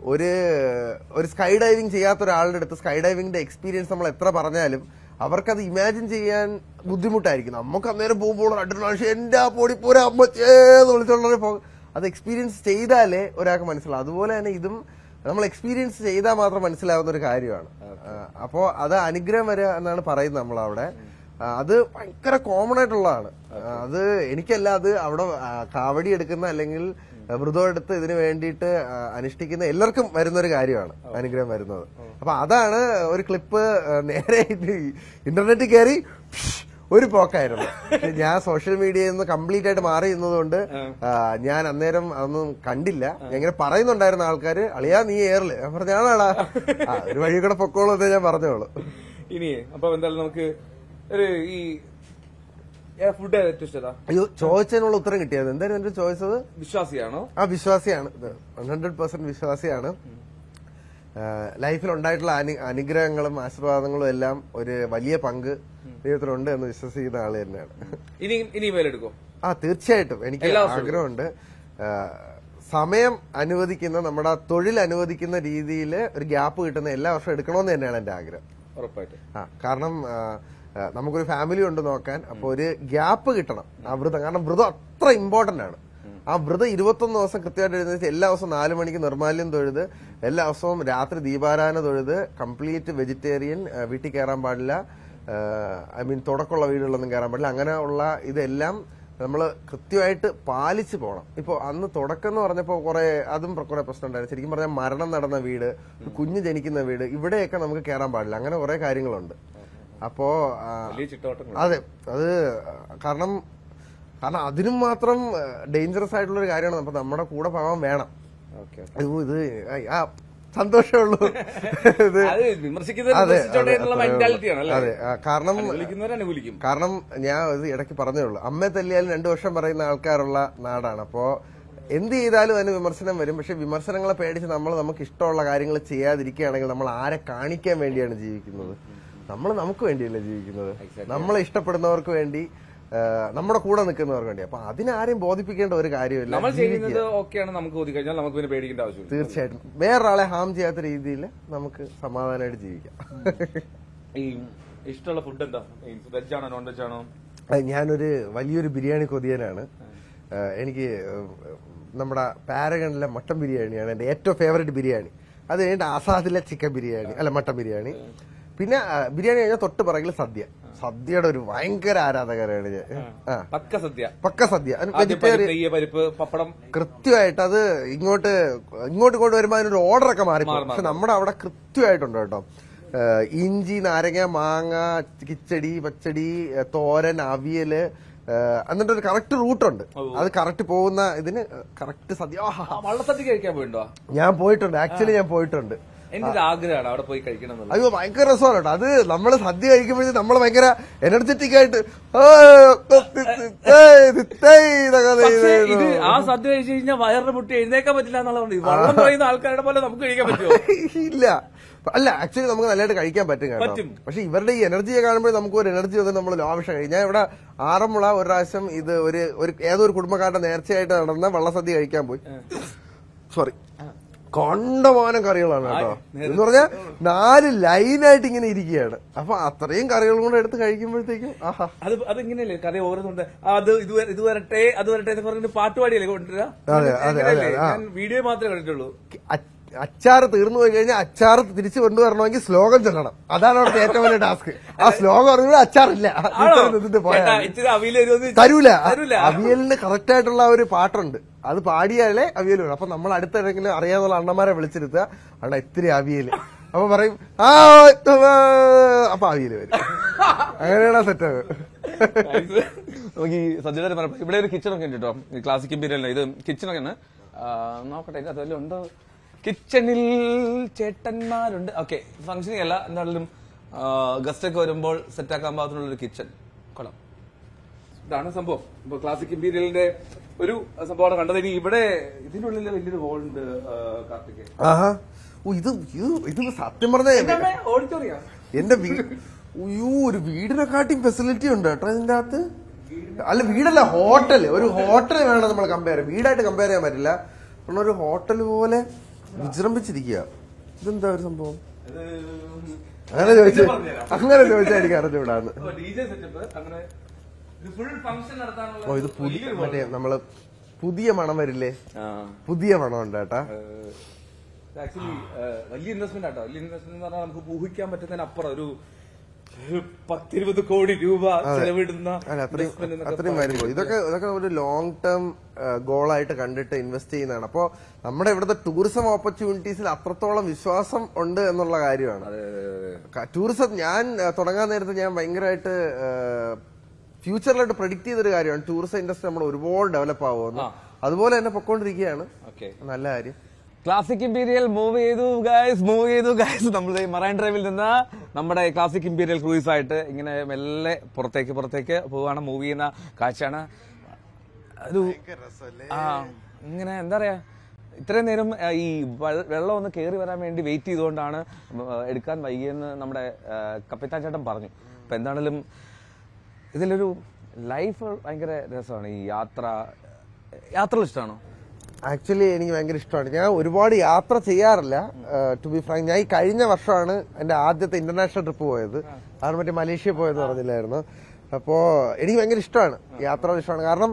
ഒരു സ്കൈ ഡൈവിംഗ് ചെയ്യാത്ത ഒരാളുടെ അടുത്ത് സ്കൈ ഡൈവിംഗിന്റെ എക്സ്പീരിയൻസ് നമ്മൾ എത്ര പറഞ്ഞാലും അവർക്കത് ഇമാജിൻ ചെയ്യാൻ ബുദ്ധിമുട്ടായിരിക്കും. നമുക്ക് അന്നേരം പോകുമ്പോൾ അഡ്രിനാലിൻ എന്റെ പൊടിപ്പൂര അമ്മച്ചേന്ന് വിളിച്ചോണ്ടേ പോകും. അത് എക്സ്പീരിയൻസ് ചെയ്താലേ ഒരാൾക്ക് മനസ്സിലാവും. അതുപോലെ തന്നെ ഇതും നമ്മൾ എക്സ്പീരിയൻസ് ചെയ്താൽ മാത്രം മനസ്സിലാവുന്ന ഒരു കാര്യമാണ്. അപ്പോ അത് അനുഗ്രഹം വരിക എന്നാണ് പറയുന്നത് നമ്മളവിടെ. അത് ഭയങ്കര കോമൺ ആയിട്ടുള്ളതാണ്. അത് എനിക്കല്ല, അത് അവിടെ കാവടി എടുക്കുന്ന അല്ലെങ്കിൽ വ്രതം എടുത്ത് ഇതിനു വേണ്ടിയിട്ട് അനുഷ്ഠിക്കുന്ന എല്ലാവർക്കും വരുന്നൊരു കാര്യമാണ് അനുഗ്രഹം വരുന്നത്. അപ്പൊ അതാണ് ഒരു ക്ലിപ്പ് നേരെ ഇന്റർനെറ്റിൽ കയറി ഒരു പോക്കായിരുന്നു. ഞാൻ സോഷ്യൽ മീഡിയയിൽ നിന്ന് കംപ്ലീറ്റ് ആയിട്ട് മാറി നിന്നതുകൊണ്ട് ഞാൻ അന്നേരം അതൊന്നും കണ്ടില്ല. ഇങ്ങനെ പറയുന്നുണ്ടായിരുന്ന ആൾക്കാര്, അളിയാ നീ ഏറില്, ഞാൻ പറഞ്ഞാളാ ഒരു വഴി കൂടെ പൊക്കോളൂ എന്നേ ഞാൻ പറഞ്ഞോളൂ. ഇനി അപ്പൊ എന്തായാലും നമുക്ക് ഒരു ഈ ഫുഡ് ഏറ്റവും ഇഷ്ടം? അയ്യോ, ചോദിച്ചതിനുള്ള ഉത്തരം കിട്ടിയത് എന്തായാലും എന്റെ ചോദിച്ചത് വിശ്വാസിയാണോ? വിശ്വാസിയാണ്, 100% വിശ്വാസിയാണ്. ലൈഫിൽ ഉണ്ടായിട്ടുള്ള അനുഗ്രഹങ്ങളും ആശീർവാദങ്ങളും എല്ലാം ഒരു വലിയ പങ്ക് ദൈവത്തിലുണ്ട് എന്ന് വിശ്വസിക്കുന്ന ആള് തന്നെയാണ്. ഇനി മേലെടുക്കും? തീർച്ചയായിട്ടും. എനിക്ക് ആഗ്രഹമുണ്ട്. സമയം അനുവദിക്കുന്ന, നമ്മുടെ തൊഴിൽ അനുവദിക്കുന്ന രീതിയിൽ ഒരു ഗ്യാപ്പ് കിട്ടുന്ന എല്ലാ വർഷവും എടുക്കണമെന്ന് തന്നെയാണ് എന്റെ ആഗ്രഹം. ഉറപ്പായിട്ടും. കാരണം നമുക്കൊരു ഫാമിലി ഉണ്ട് നോക്കാൻ. അപ്പൊ ഒരു ഗ്യാപ്പ് കിട്ടണം ആ വ്രതം. കാരണം വ്രതം അത്ര ഇമ്പോർട്ടന്റ് ആണ്. ആ വ്രതം 21 ദിവസം കൃത്യമായിട്ട് എഴുന്നേറ്റ് എല്ലാ ദിവസവും 4 മണിക്ക് നിർമ്മാല്യം തൊഴുത്, എല്ലാ ദിവസവും രാത്രി ദീപാരാധന തൊഴുത്, കംപ്ലീറ്റ് വെജിറ്റേറിയൻ, വീട്ടിൽ കയറാൻ പാടില്ല, തുടക്കമുള്ള വീടുകളൊന്നും കയറാൻ പാടില്ല. അങ്ങനെ ഉള്ള ഇതെല്ലാം നമ്മൾ കൃത്യമായിട്ട് പാലിച്ചു പോകണം. ഇപ്പൊ അന്ന് തുടക്കം എന്ന് പറഞ്ഞപ്പോ അതും കുറെ പ്രശ്നം ഉണ്ടായിരുന്നു. ശരിക്കും പറഞ്ഞാൽ മരണം നടന്ന വീട്, കുഞ്ഞ് ജനിക്കുന്ന വീട്, ഇവിടെയൊക്കെ നമുക്ക് കയറാൻ പാടില്ല. അങ്ങനെ കുറെ കാര്യങ്ങളുണ്ട്. അപ്പോ അതെ, അത് കാരണം അതിനും മാത്രം ഡേഞ്ചറസ് ആയിട്ടുള്ള ഒരു കാര്യമാണ്. അപ്പൊ നമ്മുടെ കൂടെ ഭഗവാൻ വേണം. ഇത് സന്തോഷമുള്ളൂ. അതെ, കാരണം ഞാൻ ഇത് ഇടയ്ക്ക് പറഞ്ഞേ ഉള്ളൂ, അമ്മയെ തല്ലിയാലും 2 വർഷം പറയുന്ന ആൾക്കാരുള്ള നാടാണ്. അപ്പോ എന്ത് ചെയ്താലും അതിന് വിമർശനം വരും. പക്ഷെ വിമർശനങ്ങളെ പേടിച്ച് നമുക്ക് ഇഷ്ടമുള്ള കാര്യങ്ങൾ ചെയ്യാതിരിക്കുകയാണെങ്കിൽ നമ്മൾ ആരെ കാണിക്കാൻ വേണ്ടിയാണ് ജീവിക്കുന്നത്? നമ്മൾ നമുക്ക് വേണ്ടിയല്ലേ ജീവിക്കുന്നത്? നമ്മളെ ഇഷ്ടപ്പെടുന്നവർക്ക് വേണ്ടി, നമ്മുടെ കൂടെ നിൽക്കുന്നവർക്ക് വേണ്ടി. അപ്പൊ അതിനാരെയും ബോധിപ്പിക്കേണ്ട ഒരു കാര്യമില്ല. തീർച്ചയായിട്ടും വേറൊരാളെ ഹാം ചെയ്യാത്ത രീതിയിൽ നമുക്ക് സമാധാനമായിട്ട് ജീവിക്കാം. ഇഷ്ടമുള്ള ഫുഡ് എന്താ? വെജ് ആണോ നോൺ വെജ് ആണോ? ഞാനൊരു വലിയൊരു ബിരിയാണി കൊതിയനാണ്. എനിക്ക് നമ്മുടെ പാരഗണിലെ മട്ടൻ ബിരിയാണിയാണ് എന്റെ ഏറ്റവും ഫേവറേറ്റ് ബിരിയാണി. അത് കഴിഞ്ഞിട്ട് ആസാദിലെ ചിക്കൻ ബിരിയാണി, അല്ല മട്ടൻ ബിരിയാണി. പിന്നെ ബിരിയാണി കഴിഞ്ഞാൽ തൊട്ട് പിറകിൽ സദ്യ. സദ്യയുടെ ഒരു ഭയങ്കര ആരാധകരാണ് ഞാൻ. പക്ക സദ്യ വെജിറ്റേറിയൻ പപ്പടം കൃത്യമായിട്ട്. അത് ഇങ്ങോട്ട് വരുമ്പോ അതിനൊരു ഓർഡറൊക്കെ മാറി. പക്ഷെ നമ്മുടെ അവിടെ കൃത്യമായിട്ടുണ്ട് കേട്ടോ. ഇഞ്ചി, നാരങ്ങ, മാങ്ങ, കിച്ചടി, പച്ചടി, തോരൻ, അവിയല്, എന്നിട്ട് ഒരു കറക്റ്റ് റൂട്ടുണ്ട്. അത് കറക്റ്റ് പോകുന്ന ഇതിന് കറക്റ്റ് സദ്യ. വള്ളസദ്യ കഴിക്കാൻ പോയിട്ടുണ്ടോ? ഞാൻ പോയിട്ടുണ്ട്, ആക്ച്വലി ഞാൻ പോയിട്ടുണ്ട്. എന്റെ ഒരു ആഗ്രഹമാണ് അവിടെ പോയി കഴിക്കണം. അയ്യോ ഭയങ്കര രസമാണ് കേട്ടോ. അത് നമ്മള് സദ്യ കഴിക്കുമ്പോഴേ നമ്മള് ഭയങ്കര എനർജറ്റിക് ആയിട്ട് ആ സദ്യ കഴിച്ചു കഴിഞ്ഞാൽ വയറിന് മുട്ടി എഴുന്നേക്കാൻ പറ്റില്ല എന്നുള്ളത്. വള്ളം പറയുന്ന ആൾക്കാരുടെ പോലെ നമുക്ക് കഴിക്കാൻ പറ്റുമോ? ഇല്ല. അല്ല, ആക്ച്വലി നമുക്ക് നല്ലതായിട്ട് കഴിക്കാൻ പറ്റും കേട്ടോ. പക്ഷെ ഇവരുടെ ഈ എനർജിയെ കാണുമ്പോൾ നമുക്ക് ഒരു എനർജി വന്ന് നമ്മൾ ലാവിഷം കഴിക്കും. ഞാൻ ഇവിടെ ആറന്മുള ഒരു പ്രാവശ്യം ഇത് ഏതോ ഒരു കുടുംബക്കാരുടെ നേർച്ചയായിട്ട് നടന്ന വള്ളസദ്യ കഴിക്കാൻ പോയി. സോറി, കണ്ടമാനം കറികളാണ് കേട്ടോ. എന്ന് പറഞ്ഞാൽ 4 ലൈനായിട്ട് ഇങ്ങനെ ഇരിക്കുകയാണ്. അപ്പൊ അത്രയും കറികളും കൂടെ എടുത്ത് കഴിക്കുമ്പോഴത്തേക്കും ആഹാ. അതിങ്ങനെയല്ലേ കറി ഓരോന്നുണ്ട്. ഇത് വരട്ടെ അത് വരട്ടെ എന്ന് പറഞ്ഞിട്ട് പാട്ടുപാടിയല്ലേ കൊണ്ടുവരാ? ഞാൻ വീഡിയോ മാത്രമേ കണ്ടിട്ടുള്ളൂ. അച്ചാറ് തീർന്നു പോയി കഴിഞ്ഞാൽ അച്ചാറ് തിരിച്ചു കൊണ്ടുവരണമെങ്കിൽ ശ്ലോകം ചൊല്ലണം. അതാണ് അവിടുത്തെ ഏറ്റവും വലിയ ടാസ്ക്. ആ ശ്ലോകം പറഞ്ഞാൽ അച്ചാറില്ല, തരൂല. അവിയലിന് കറക്റ്റ് ആയിട്ടുള്ള ഒരു പാട്ടുണ്ട്, അത് പാടിയാലേ അവിയൽ വരും. അപ്പൊ നമ്മൾ അടുത്തെങ്കിലും അറിയാവുന്ന അണ്ണന്മാരെ വിളിച്ചിരുത്തുക, അണ്ണ ഇത്തിരി അവിയല്. അപ്പൊ പറയും അപ്പൊ അവിയല് വരും. അങ്ങനെയാണ് സെറ്റാവ്. നമുക്ക് ഈ സജ്ജയുടെ ഇവിടെ ഒരു കിച്ചണൊക്കെ ഉണ്ട് കേട്ടോ. ക്ലാസിക് ഇമ്പീരിയലിന് ഇത് കിച്ചണൊക്കെയാണ്. നോക്കട്ടെ അതിൽ ഉണ്ടോ. കിച്ചണിൽ ചേട്ടന്മാരുണ്ട്. ഓക്കെ, ഫംഗ്ഷനിങ് അല്ല, എന്തായാലും ഗസ്റ്റ് ഒക്കെ വരുമ്പോൾ സെറ്റാക്കാൻ പാകത്തിനുള്ള ഒരു കിച്ചൺ. കൊള്ളാം. ഇതാണ് സംഭവം. ഇപ്പൊ ക്ലാസിക് ഇമ്പീരിയലിന്റെ ഒരു സംഭവമാണ് കണ്ടത്. ഇനി ഇവിടെ ഇതിനുള്ളിൽ വലിയൊരു ഹോൾ ഉണ്ട് കാർത്തിക്. ഇത് സത്യം പറഞ്ഞ ഓഡിറ്റോറിയം എന്റെ ഒരു വീടിനെക്കാട്ടിയും ഫെസിലിറ്റി ഉണ്ട് കേട്ടോ ഇതിന്റെ അകത്ത്. അല്ല, വീടല്ല, ഹോട്ടല്. ഒരു ഹോട്ടൽ വേണം നമ്മൾ കമ്പയർ ചെയ്യാൻ. വീടായിട്ട് കമ്പയർ ചെയ്യാൻ പറ്റില്ല. ഒരു ഹോട്ടൽ പോലെ വിജൃംഭിച്ചിരിക്കുക. ഇതെന്താ ഒരു സംഭവം? അങ്ങനെ ചോദിച്ചാൽ എനിക്ക് അറിഞ്ഞുവിടാന്ന്. ഓ, ഇത് മറ്റേ നമ്മള് പുതിയ മണം വരില്ലേ? പുതിയ മണം ഉണ്ട് കേട്ടാ. ആക്ച്വലി വലിയ ഇൻവെസ്റ്റ്മെന്റ് ആട്ടോ. വലിയ ഇൻവെസ്റ്റ്മെന്റ് എന്ന് പറഞ്ഞാൽ നമുക്ക് ഊഹിക്കാൻ പറ്റുന്നതിനപ്പുറം ഒരു 10-20 കോടി രൂപ ചെലവിടുന്ന അത്രയും വരുമ്പോൾ ഇതൊക്കെ ഒരു ലോങ് ടേം ഗോളായിട്ട് കണ്ടിട്ട് ഇൻവെസ്റ്റ് ചെയ്യുന്നതാണ്. അപ്പോ നമ്മുടെ ഇവിടുത്തെ ടൂറിസം ഓപ്പർച്യൂണിറ്റീസിൽ അത്രത്തോളം വിശ്വാസം ഉണ്ട് എന്നുള്ള കാര്യമാണ്. ടൂറിസം ഞാൻ തുടങ്ങാൻ നേരത്തെ ഞാൻ ഭയങ്കരമായിട്ട് ഫ്യൂച്ചറിലായിട്ട് പ്രഡിക്ട് ചെയ്തൊരു കാര്യമാണ് ടൂറിസം ഇൻഡസ്ട്രി നമ്മൾ ഒരുപാട് ഡെവലപ്പ് ആവുമെന്ന്. അതുപോലെ തന്നെ പൊക്കോണ്ടിരിക്കുകയാണ്. നല്ല കാര്യം. ക്ലാസിക് ഇമ്പീരിയൽ മൂവ് ചെയ്തു ഗൈസ്. നമ്മൾ മറൈൻ ഡ്രൈവിൽ നിന്ന് നമ്മുടെ ക്ലാസിക് ഇമ്പീരിയൽ ക്രൂയിസ് ആയിട്ട് ഇങ്ങനെ മെല്ലെ പുറത്തേക്ക് പോവാണ്. മൂവ് ചെയ്യുന്ന കാഴ്ചയാണ്. ഒരു ഇങ്ങനെ എന്താ പറയാ, ഇത്രയും നേരം ഈ വെള്ളം ഒന്ന് കയറി വരാൻ വേണ്ടി വെയിറ്റ് ചെയ്തുകൊണ്ടാണ് എടുക്കാൻ വൈകിയെന്ന് നമ്മുടെ കപ്പിത്താൻ ചേട്ടൻ പറഞ്ഞു. അപ്പൊ എന്താണെങ്കിലും ഇതിലൊരു ലൈഫ് ഭയങ്കര രസമാണ്. ഈ യാത്രകൾ ഇഷ്ടമാണോ? ആക്ച്വലി എനിക്ക് ഭയങ്കര ഇഷ്ടമാണ്. ഞാൻ ഒരുപാട് യാത്ര ചെയ്യാറില്ല ടു ബി ഫ്രാങ്ക്. ഞാൻ ഈ കഴിഞ്ഞ വർഷമാണ് എന്റെ ആദ്യത്തെ ഇന്റർനാഷണൽ ട്രിപ്പ് പോയത്. അത് മറ്റേ മലേഷ്യ പോയെന്ന് പറഞ്ഞില്ലായിരുന്നു. അപ്പോ എനിക്ക് ഭയങ്കര ഇഷ്ടമാണ്, യാത്ര ഇഷ്ടമാണ്. കാരണം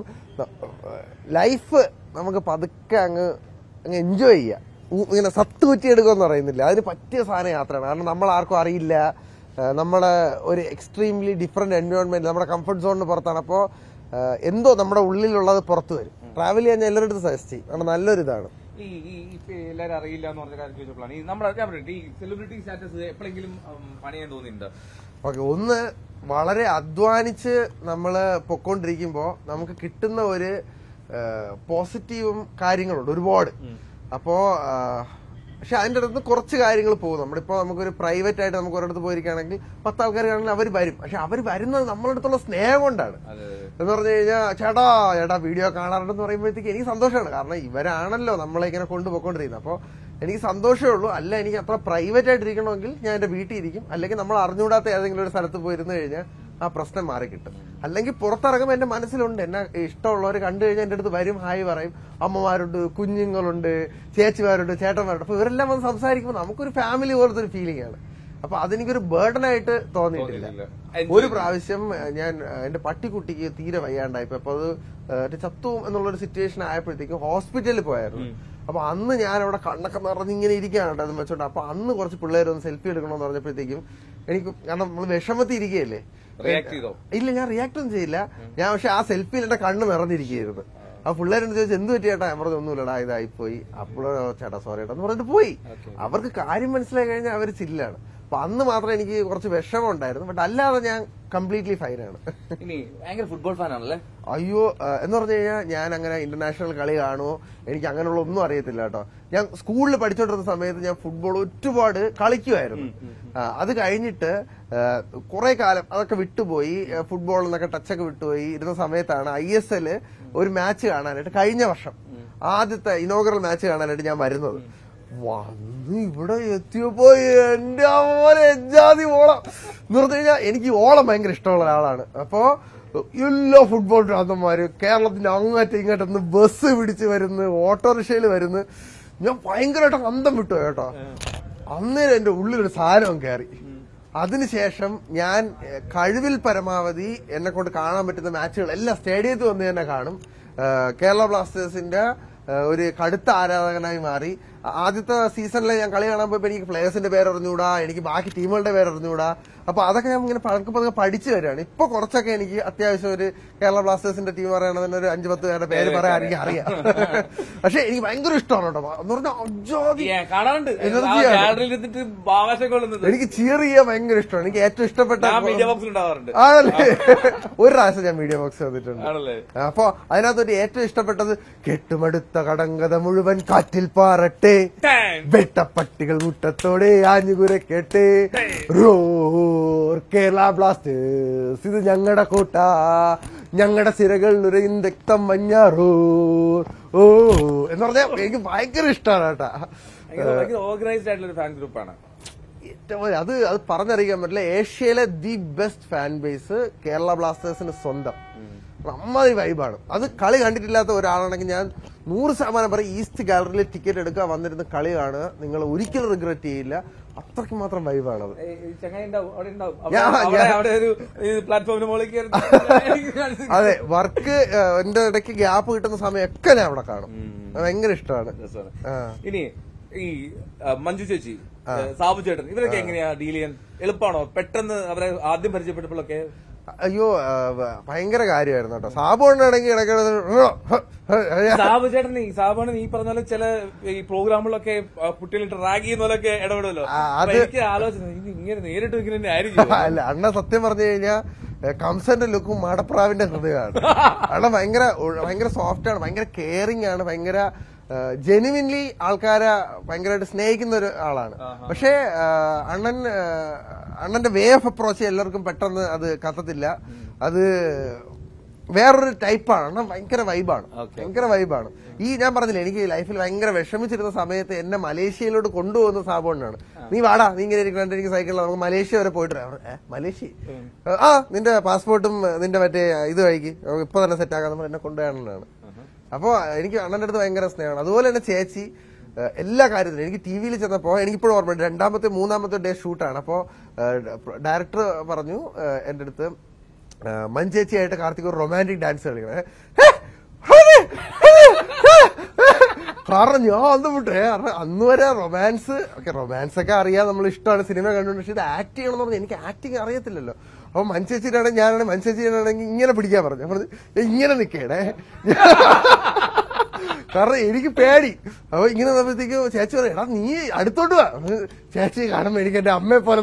ലൈഫ് നമുക്ക് പതുക്കെ അങ്ങ് എൻജോയ് ചെയ്യാം. ഇങ്ങനെ സത്ത് കുറ്റിയെടുക്കുമെന്ന് പറയുന്നില്ല, അതിന് പറ്റിയ സാധനം യാത്രയാണ്. കാരണം നമ്മൾ ആർക്കും അറിയില്ല, നമ്മളെ ഒരു എക്സ്ട്രീംലി ഡിഫറെന്റ് എൻവയോൺമെന്റ്, നമ്മുടെ കംഫർട്ട് സോണിന് പുറത്താണ്. അപ്പോൾ എന്തോ നമ്മുടെ ഉള്ളിലുള്ളത് പുറത്തു വരും. ട്രാവൽ ചെയ്യാൻ ഞാൻ എല്ലാവരുടെ സജസ്റ്റ് ചെയ്യും. കാരണം നല്ലൊരു ഇതാണ്. എല്ലാവരും അറിയില്ല എന്ന് പറഞ്ഞ കാര്യം ചോദിച്ചപ്പോഴാണ് ഈ നമ്മുടെ ഈ സെലിബ്രിറ്റി സ്റ്റാറ്റസ് എപ്പോഴെങ്കിലും പണിയാൻ തോന്നിയിട്ടുണ്ട്. ഓക്കെ, ഒന്ന് വളരെ അധ്വാനിച്ച് നമ്മള് പൊക്കോണ്ടിരിക്കുമ്പോ നമുക്ക് കിട്ടുന്ന ഒരു പോസിറ്റീവും കാര്യങ്ങളുണ്ട് ഒരുപാട്. അപ്പോ പക്ഷെ അതിന്റെ അടുത്ത് കുറച്ച് കാര്യങ്ങൾ പോകും. നമ്മളിപ്പോ നമുക്കൊരു പ്രൈവറ്റ് ആയിട്ട് നമുക്ക് ഒരിടത്ത് പോയിരിക്കുകയാണെങ്കിൽ 10 ആൾക്കാരാണെങ്കിൽ അവർ വരും. പക്ഷെ അവർ വരുന്നത് നമ്മളെ അടുത്തുള്ള സ്നേഹം കൊണ്ടാണ്. എന്ന് പറഞ്ഞു കഴിഞ്ഞാൽ ചേട്ടാ വീഡിയോ കാണാറുണ്ടെന്ന് പറയുമ്പോഴത്തേക്ക് എനിക്ക് സന്തോഷമാണ്. കാരണം ഇവരാണല്ലോ നമ്മളെ ഇങ്ങനെ കൊണ്ടുപോയിക്കൊണ്ടിരിക്കുന്നത്. അപ്പോൾ എനിക്ക് സന്തോഷമേ ഉള്ളൂ. അല്ല, എനിക്ക് അത്ര പ്രൈവറ്റ് ആയിട്ടിരിക്കണമെങ്കിൽ ഞാൻ എന്റെ വീട്ടിൽ ഇരിക്കും. അല്ലെങ്കിൽ നമ്മൾ അറിഞ്ഞുകൂടാത്ത ഏതെങ്കിലും ഒരു സ്ഥലത്ത് പോയിരുന്നു കഴിഞ്ഞാൽ ആ പ്രശ്നം മാറി കിട്ടും. അല്ലെങ്കിൽ പുറത്തിറങ്ങുമ്പോൾ എന്റെ മനസ്സിലുണ്ട്, എന്നെ ഇഷ്ടമുള്ളവർ കണ്ടു കഴിഞ്ഞാൽ എന്റെ അടുത്ത് വരും, ഹായ് പറയും. അമ്മമാരുണ്ട്, കുഞ്ഞുങ്ങളുണ്ട്, ചേച്ചിമാരുണ്ട്, ചേട്ടന്മാരുണ്ട്. അപ്പൊ ഇവരെല്ലാം വന്ന് സംസാരിക്കുമ്പോൾ നമുക്കൊരു ഫാമിലി പോലത്തെ ഒരു ഫീലിംഗ് ആണ്. അപ്പൊ അതെനിക്കൊരു ബേർഡനായിട്ട് തോന്നിയിട്ടില്ല. ഒരു പ്രാവശ്യം ഞാൻ എന്റെ പട്ടിക്കുട്ടിക്ക് തീരെ വയ്യാണ്ടായിപ്പോ അപ്പൊ അത് ചത്തും എന്നുള്ളൊരു സിറ്റുവേഷൻ ആയപ്പോഴത്തേക്കും ഹോസ്പിറ്റലിൽ പോയായിരുന്നു. അപ്പൊ അന്ന് ഞാൻ അവിടെ കണ്ണൊക്കെ നിറഞ്ഞിങ്ങനെ ഇരിക്കാനുണ്ട് അത് വെച്ചോണ്ട്. അപ്പൊ അന്ന് കുറച്ച് പിള്ളേർ ഒന്ന് സെൽഫി എടുക്കണമെന്ന് പറഞ്ഞപ്പോഴത്തേക്കും എനിക്ക്, കാരണം നമ്മൾ വിഷമത്തിൽ ഇരിക്കുകയല്ലേ, ഇല്ല ഞാൻ റിയാക്ട് ഒന്നും ചെയ്യില്ല ഞാൻ. പക്ഷെ ആ സെൽഫിയിൽ എന്റെ കണ്ണ് നിറഞ്ഞിരിക്കുകയായിരുന്നു. ആ പിള്ളേരെന്ന് ചോദിച്ചാൽ എന്ത് പറ്റിയേട്ടാ, ഞാൻ പറഞ്ഞു ഒന്നുമില്ലടാ ഇതായിപ്പോയി. അപ്പോഴോ ചേട്ടാ സോറി ഏട്ടാ എന്ന് പറഞ്ഞിട്ട് പോയി. അവർക്ക് കാര്യം മനസ്സിലായി കഴിഞ്ഞാൽ അവർ ചില്ലാണ്. അപ്പൊ അന്ന് മാത്രം എനിക്ക് കുറച്ച് വിഷമം ഉണ്ടായിരുന്നു. ബട്ട് അല്ലാതെ ഞാൻ കംപ്ലീറ്റ്ലി ഫൈനാണ്. ഭയങ്കര ഫുട്ബോൾ ഫാനാണല്ലേ? അയ്യോ എന്ന് പറഞ്ഞു കഴിഞ്ഞാൽ ഞാൻ അങ്ങനെ ഇന്റർനാഷണൽ കളി കാണുമോ എനിക്ക് അങ്ങനെയുള്ള ഒന്നും അറിയത്തില്ല കേട്ടോ. ഞാൻ സ്കൂളിൽ പഠിച്ചോണ്ടിരുന്ന സമയത്ത് ഞാൻ ഫുട്ബോൾ ഒരുപാട് കളിക്കുമായിരുന്നു. അത് കഴിഞ്ഞിട്ട് കുറെ കാലം അതൊക്കെ വിട്ടുപോയി, ഫുട്ബോളിൽ നിന്നൊക്കെ ടച്ചൊക്കെ വിട്ടുപോയി ഇരുന്ന സമയത്താണ് ISL ഒരു മാച്ച് കാണാനായിട്ട് കഴിഞ്ഞ വർഷം ആദ്യത്തെ ഇനോഗ്രൽ മാച്ച് കാണാനായിട്ട് ഞാൻ വരുന്നത്. വന്ന് ഇവിടെ എത്തിയപ്പോ എന്റെ പോലെ എജാതി ഓളം എന്ന് പറഞ്ഞു കഴിഞ്ഞാൽ എനിക്ക് ഓളം ഭയങ്കര ഇഷ്ടമുള്ള ഒരാളാണ്. അപ്പോ എല്ലാ ഫുട്ബോൾ ഭ്രാന്തന്മാര് കേരളത്തിന്റെ അങ്ങോട്ടും ഇങ്ങോട്ടൊന്ന് ബസ് പിടിച്ച് വരുന്നു, ഓട്ടോറിക്ഷയിൽ വരുന്നു. ഞാൻ ഭയങ്കരമായിട്ട് അന്തം വിട്ടു കേട്ടോ. അന്നേരം എന്റെ ഉള്ളിലൊരു സാധനം കയറി. അതിനുശേഷം ഞാൻ കഴിവിൽ പരമാവധി എന്നെ കൊണ്ട് കാണാൻ പറ്റുന്ന മാച്ചുകൾ എല്ലാം സ്റ്റേഡിയത്തിൽ വന്ന് തന്നെ കാണും. കേരള ബ്ലാസ്റ്റേഴ്സിന്റെ ഒരു കടുത്ത ആരാധകനായി മാറി. ആദ്യത്തെ സീസണിൽ ഞാൻ കളി കാണാൻ പോയപ്പോ എനിക്ക് പ്ലേയേഴ്സിന്റെ പേര് അറിഞ്ഞുകൂടാ, എനിക്ക് ബാക്കി ടീമുകളുടെ പേര് അറിഞ്ഞുകൂടാ. അപ്പൊ അതൊക്കെ ഞാൻ ഇങ്ങനെ പതുക്കെ പഠിച്ചു വരികയാണ്. ഇപ്പൊ കുറച്ചൊക്കെ എനിക്ക് അത്യാവശ്യം ഒരു കേരള ബ്ലാസ്റ്റേഴ്സിന്റെ ടീം പറയണതിന് ഒരു 5-10 പേരുടെ പേര് പറയാൻ എനിക്ക് അറിയാം. പക്ഷെ എനിക്ക് ഭയങ്കര ഇഷ്ടമാണ് കേട്ടോ. എന്ന് പറഞ്ഞാൽ എനിക്ക് ചിയർ ചെയ്യാൻ ഭയങ്കര ഇഷ്ടമാണ്. എനിക്ക് ഏറ്റവും ഇഷ്ടപ്പെട്ട ആണല്ലേ ഒരു പ്രാവശ്യം ഞാൻ മീഡിയ ബോക്സ് വന്നിട്ടുണ്ട്. അപ്പൊ അതിനകത്തൊരു ഏറ്റവും ഇഷ്ടപ്പെട്ടത് കെട്ടുമടുത്ത കടങ്കഥ മുഴുവൻ കാറ്റിൽ പാറട്ടെ, വെട്ടപ്പട്ടികൾ മുട്ടത്തോടെ ആഞ്ഞുകുരക്കട്ടെ, റോർ കേരള ബ്ലാസ്റ്റേഴ്സ് ഇത് ഞങ്ങളുടെ കോട്ട, ഞങ്ങളുടെ സിരകളിൽ ഒരു രക്തം മഞ്ഞാറൂർ ഓ എന്ന് പറഞ്ഞാൽ എനിക്ക് ഭയങ്കര ഇഷ്ടമാണ് കേട്ടാ. ഓർഗനൈസ്ഡ് ആയിട്ടുള്ള ഒരു ഫാൻ ഗ്രൂപ്പാണ്. അത് പറഞ്ഞറിയിക്കാൻ പറ്റില്ല. ഏഷ്യയിലെ the best fan base Kerala ബ്ലാസ്റ്റേഴ്സിന് സ്വന്തം. അമ്മാതിരി വൈബാണ്. അത് കളി കണ്ടിട്ടില്ലാത്ത ഒരാളാണെങ്കിൽ ഞാൻ 100% പറയും ഈസ്റ്റ് ഗാലറിയിൽ ടിക്കറ്റ് എടുക്കുക, വന്നിരുന്ന് കളി കാണുക, നിങ്ങൾ ഒരിക്കലും റിഗ്രറ്റ് ചെയ്യില്ല. അത്രയ്ക്ക് മാത്രം വൈബാണത്. അതെ, വർക്ക് എന്റെ ഇടയ്ക്ക് ഗ്യാപ്പ് കിട്ടുന്ന സമയമൊക്കെ ഞാൻ അവിടെ കാണും. ഭയങ്കര ഇഷ്ടമാണ്. ഇനി ഈ മഞ്ജു ചേച്ചി, സാബു ചേട്ടൻ ഇവരൊക്കെ എങ്ങനെയാ ഡീൽ ചെയ്യാൻ? എളുപ്പമാണോ? പെട്ടെന്ന് അവരെ ആദ്യം പരിചയപ്പെട്ടപ്പോഴൊക്കെ അയ്യോ ഭയങ്കര കാര്യമായിരുന്നു കേട്ടോ. സാബുണ്ണാണെങ്കിൽ സാബു ചേട്ടൻ സാബുണ്ണൻ ഈ പറഞ്ഞ പോലെ ചില ഈ പ്രോഗ്രാമുകളൊക്കെ കുട്ടികളിട്ട് റാഗ് ചെയ്യുന്ന പോലൊക്കെ ഇടപെടുമല്ലോ. എനിക്ക് ആലോചന ഇങ്ങനെ നേരിട്ട് ഇങ്ങനെ ആയിരിക്കും. അല്ല, അണ്ണ സത്യം പറഞ്ഞു കഴിഞ്ഞാൽ കംസന്റെ ലുക്കും മടപ്രാവിന്റെ ഹൃദയമാണ്. അണ്ണ ഭയങ്കര സോഫ്റ്റ് ആണ്, ഭയങ്കര കെയറിംഗ് ആണ്, ഭയങ്കര ജെനുവിൻലി ആൾക്കാരെ ഭയങ്കരമായിട്ട് സ്നേഹിക്കുന്ന ഒരു ആളാണ്. പക്ഷേ അണ്ണന്റെ വേ ഓഫ് അപ്രോച്ച് എല്ലാവർക്കും പെട്ടെന്ന് അത് കത്തത്തില്ല. അത് വേറൊരു ടൈപ്പാണ്. അണ്ണൻ ഭയങ്കര വൈബാണ്. ഈ ഞാൻ പറഞ്ഞില്ലേ, എനിക്ക് ലൈഫിൽ ഭയങ്കര വിഷമിച്ചിരുന്ന സമയത്ത് എന്നെ മലേഷ്യയിലോട്ട് കൊണ്ടുപോകുന്ന സാബുണ്ണാണ്. നീ വാടാ, നീ ഇങ്ങനെ ഇരിക്കണ്ട, എനിക്ക് സൈക്കിളിൽ നമുക്ക് മലേഷ്യ വരെ പോയിട്ട് മലേഷ്യ നിന്റെ പാസ്പോർട്ടും നിന്റെ മറ്റേ ഇത് വഴിക്ക് ഇപ്പൊ തന്നെ സെറ്റാക്കാൻ എന്നെ കൊണ്ടുപോകാനുള്ളതാണ്. അപ്പോ എനിക്ക് അണ്ണന്റെ അടുത്ത് ഭയങ്കര സ്നേഹമാണ്. അതുപോലെ തന്നെ ചേച്ചി എല്ലാ കാര്യത്തിലും. എനിക്ക് ടി വിയിൽ ചെന്നപ്പോ എനിക്കിപ്പോഴും ഓർമ്മയുണ്ട്, 2ാമത്തെ 3ാമത്തെ ഡേ ഷൂട്ടാണ്. അപ്പോ ഡയറക്ടർ പറഞ്ഞു എന്റെ അടുത്ത്, മഞ്ചേച്ചിയായിട്ട് കാർത്തിക് ഒരു റൊമാൻറ്റിക് ഡാൻസ് കളിക്കണേ. കാരണം ഞാൻ അന്ന് വിട്ടേ, അന്ന് വരെ റൊമാൻസ് ഒക്കെ അറിയാം, നമ്മൾ ഇഷ്ടമാണ്, സിനിമ കണ്ടുകൊണ്ട്. പക്ഷെ ഇത് ആക്ട് ചെയ്യണമെന്ന് പറഞ്ഞാൽ എനിക്ക് ആക്ടിങ് അറിയത്തില്ലല്ലോ. അപ്പൊ മഞ്ചേച്ചിയിലാണെങ്കിൽ ഞാനാണെങ്കിൽ മഞ്ചേച്ചിയാണെങ്കിൽ ഇങ്ങനെ പിടിക്കാൻ പറഞ്ഞു. ഞാൻ പറഞ്ഞു ഇങ്ങനെ നിൽക്കേടേ, കാരണം എനിക്ക് പേടി. അപ്പൊ ഇങ്ങനെ വന്നപ്പോഴത്തേക്ക് ചേച്ചി പറയും, എടാ നീ അടുത്തോട്ട് വാ. ചേച്ചി കാണുമ്പോ എനിക്ക് എന്റെ അമ്മയെ പോലെ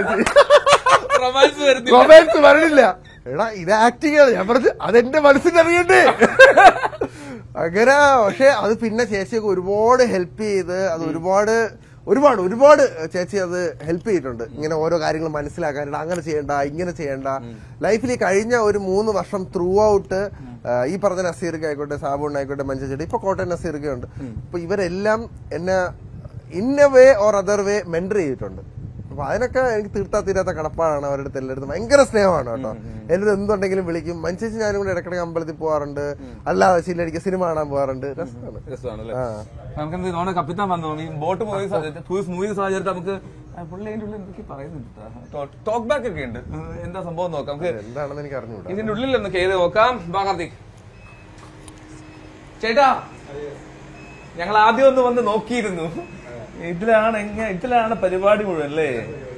റൊമാൻസ് വരണില്ല. എടാ ഇത് ആക്ടിങ് ആണ്. ഞാൻ പറഞ്ഞു അതെന്റെ മനസ്സിനറിയണ്ടേ അങ്ങനെ. പക്ഷെ അത് പിന്നെ ചേച്ചിയൊക്കെ ഒരുപാട് ഹെൽപ്പ് ചെയ്ത്, അത് ഒരുപാട് ചേച്ചി അത് ഹെൽപ്പ് ചെയ്തിട്ടുണ്ട്. ഇങ്ങനെ ഓരോ കാര്യങ്ങൾ മനസ്സിലാക്കാനായിട്ട്, അങ്ങനെ ചെയ്യണ്ട, ഇങ്ങനെ ചെയ്യണ്ട. ലൈഫിൽ കഴിഞ്ഞ ഒരു 3 വർഷം ത്രൂ ഔട്ട് ഈ പറഞ്ഞ നസീർക്ക് ആയിക്കോട്ടെ, സാബുണ്ണായിക്കോട്ടെ, മഞ്ചേച്ചി, ഇപ്പൊ കോട്ടയം നസീർക്ക് ഉണ്ട്. അപ്പൊ ഇവരെല്ലാം എന്നെ in a way or other way mentor ചെയ്തിട്ടുണ്ട്. അപ്പൊ അതിനൊക്കെ എനിക്ക് തീർത്താ കടപ്പാടാണ് അവരുടെ അടുത്ത് എല്ലായിടത്തും. ഭയങ്കര സ്നേഹമാണ് കേട്ടോ. എല്ലാവരും എന്തുണ്ടെങ്കിലും വിളിക്കും. മനുഷ്യച്ച് ഞാനും കൂടെ ഇടയ്ക്കിടയ്ക്ക് അമ്പലത്തിൽ പോകാറുണ്ട്, അല്ലാതെ ശീലടിക്കുക സിനിമ കാണാൻ പോകാറുണ്ട്. നമുക്ക് കപ്പിത്താൻ വന്നു ഈ ബോട്ട് മൂവി സാഹചര്യത്തിൽ നമുക്ക് പുള്ളി അതിന്റെ ഉള്ളിൽ എന്തൊക്കെ പറയുന്നുണ്ട്, ടോക്ക് ബാക്ക് ഒക്കെ ഉണ്ട്. എന്താ സംഭവം നോക്കാം, നമുക്ക് എന്താണെന്ന് എനിക്ക് അറിഞ്ഞൂടാ. ഇതിന്റെ ഉള്ളിൽ ഒന്ന് കേറി നോക്കാം. കാർത്തിക് ചേട്ടാ, ഞങ്ങൾ ആദ്യം ഒന്ന് വന്ന് നോക്കിയിരുന്നു. ഇതിലാണ് പരിപാടി മുഴുവൻ അല്ലേ?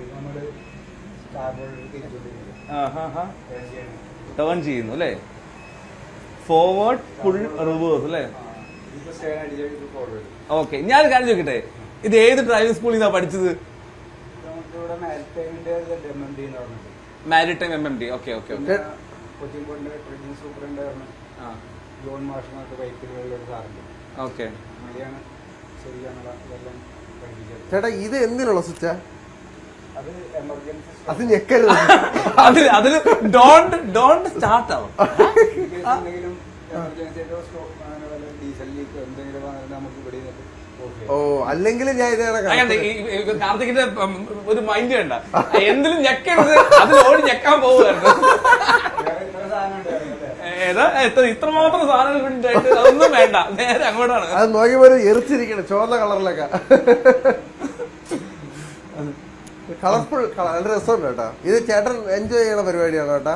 ടേൺ ചെയ്യുന്നു അല്ലേ? ഫോർവേഡ് ഫുൾ റിവേഴ്സ് അല്ലേ? ഓക്കെ, ഞാൻ കാര്യം ചോദിക്കട്ടെ, ഇത് ഏത് ഡ്രൈവിംഗ് സ്കൂളിൽ നിന്നാ പഠിച്ചത്? Maritime MMD. Okay okay okay. Okay ചേട്ടാ, ഇത് എന്തിനുള്ള സ്വിച്ചാ? അത് ഞെക്കരുത്. അതില് ഡോണ്ട് സ്റ്റാർട്ട് ആവും. ഓ, അല്ലെങ്കിൽ ഞാൻ കാർത്തികിന്റെ ഒരു മൈൻഡ് വേണ്ട, എന്തിലും ഞെക്കരുത്, അതിലോട് ഞെക്കാൻ പോവുകയായിരുന്നു. ഏതാ ഇത്രമാത്രം സാധനങ്ങൾ ഉണ്ടായിട്ട് അതൊന്നും വേണ്ട, നേരെ അങ്ങോട്ടാണ്. അത് നോക്കിയപ്പോ എറിച്ചിരിക്കണം ചുവന്ന കളറിലൊക്കെ. കളർഫുൾ, നല്ല രസമുണ്ട് കേട്ടാ. ഇത് ചേട്ടൻ എൻജോയ് ചെയ്യണ പരിപാടിയാണ് കേട്ടാ.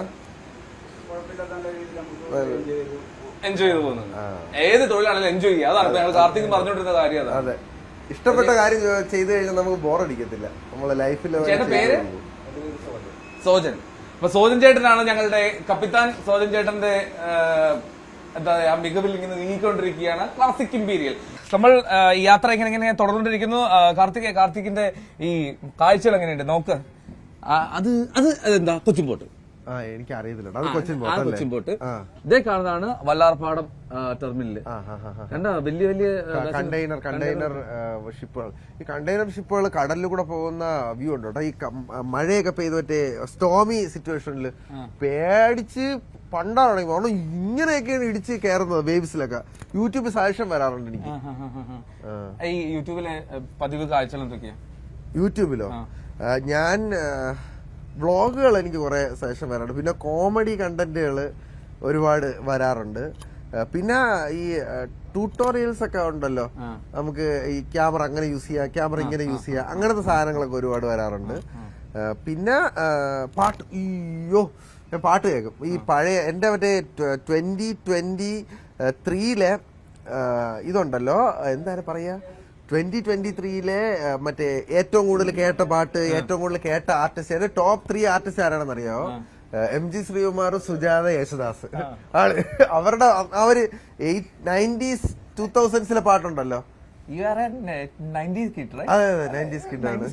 എൻജോയ് ചെയ്ത് പോകുന്നത് ഏത് തൊഴിലാണെങ്കിലും എൻജോയ് ചെയ്യുക. അതാണ് ഞങ്ങൾ കാർത്തിക് പറഞ്ഞുകൊണ്ടിരുന്ന കാര്യം. അതെ, ഇഷ്ടപ്പെട്ട കാര്യം ചെയ്തു കഴിഞ്ഞാൽ നമുക്ക് ബോറടിക്കത്തില്ല നമ്മളെ ലൈഫിൽ. ചേട്ടന്റെ പേര് സോജൻ. അപ്പൊ സോജൻ ചേട്ടനാണ് ഞങ്ങളുടെ കപ്പിത്താൻ. സോജൻ ചേട്ടന്റെ എന്താ പറയാ മികവിൽ ഇങ്ങനെ നീങ്ങിക്കൊണ്ടിരിക്കുകയാണ്. Classic imperial. നമ്മൾ യാത്ര ഇങ്ങനെ തുടർന്നുകൊണ്ടിരിക്കുന്നു. കാർത്തികിന്റെ ഈ കാഴ്ചകൾ എങ്ങനെയുണ്ട് നോക്ക്. അത് എന്താ കൊച്ചിൻ ബോട്ട്? എനിക്ക് അറിയത്തില്ല, അത് കൊച്ചിൻ ബോട്ട്. ഇതേ കാണുന്നതാണ് വല്ലാർപാടം ടെർമിനല്. കണ്ട വലിയ വലിയ കണ്ടെയ്നർ ഷിപ്പുകൾ. ഈ കണ്ടെയ്നർ ഷിപ്പുകൾ കടലിൽ കൂടെ പോകുന്ന വ്യൂ ഉണ്ട് കേട്ടോ. ഈ മഴയൊക്കെ പെയ്ത് മറ്റേ സ്റ്റോമി സിറ്റുവേഷനിൽ പേടിച്ച് പണ്ടാണെങ്കിൽ കാരണം ഇങ്ങനെയൊക്കെയാണ് ഇടിച്ച് കയറുന്നത് വേവ്സിലൊക്കെ. യൂട്യൂബിൽ സജഷൻ വരാറുണ്ട് എനിക്ക്. ഈ യൂട്യൂബിലെ പതിവ് കാഴ്ചകൾ എന്തൊക്കെയാ? യൂട്യൂബിലോ ഞാൻ വ്ളോഗുകൾ എനിക്ക് കുറെ സജഷൻ വരാറുണ്ട്. പിന്നെ കോമഡി കണ്ടന്റുകൾ ഒരുപാട് വരാറുണ്ട്. പിന്നെ ഈ ട്യൂട്ടോറിയൽസ് ഒക്കെ ഉണ്ടല്ലോ, നമുക്ക് ഈ ക്യാമറ അങ്ങനെ യൂസ് ചെയ്യാം, ക്യാമറ ഇങ്ങനെ യൂസ് ചെയ്യാം, അങ്ങനത്തെ സാധനങ്ങളൊക്കെ ഒരുപാട് വരാറുണ്ട്. പിന്നെ പാട്ട്, ഞാൻ പാട്ട് കേൾക്കും. ഈ പഴയ എന്റെ മറ്റേ 2023 ഇതുണ്ടല്ലോ, എന്താണ് പറയാ, 2023 മറ്റേ ഏറ്റവും കൂടുതൽ കേട്ട പാട്ട്, ഏറ്റവും കൂടുതൽ കേട്ട ആർട്ടിസ്റ്റ്, ടോപ്പ് 3 ആർട്ടിസ്റ്റ് ആരാണെന്ന് അറിയാമോ? MG ശ്രീകുമാർ, സുജാത, യേശുദാസ്. അവരുടെ അവര് 90s 2000s പാട്ടുണ്ടല്ലോ. അതെ 90s കിഡാണ്.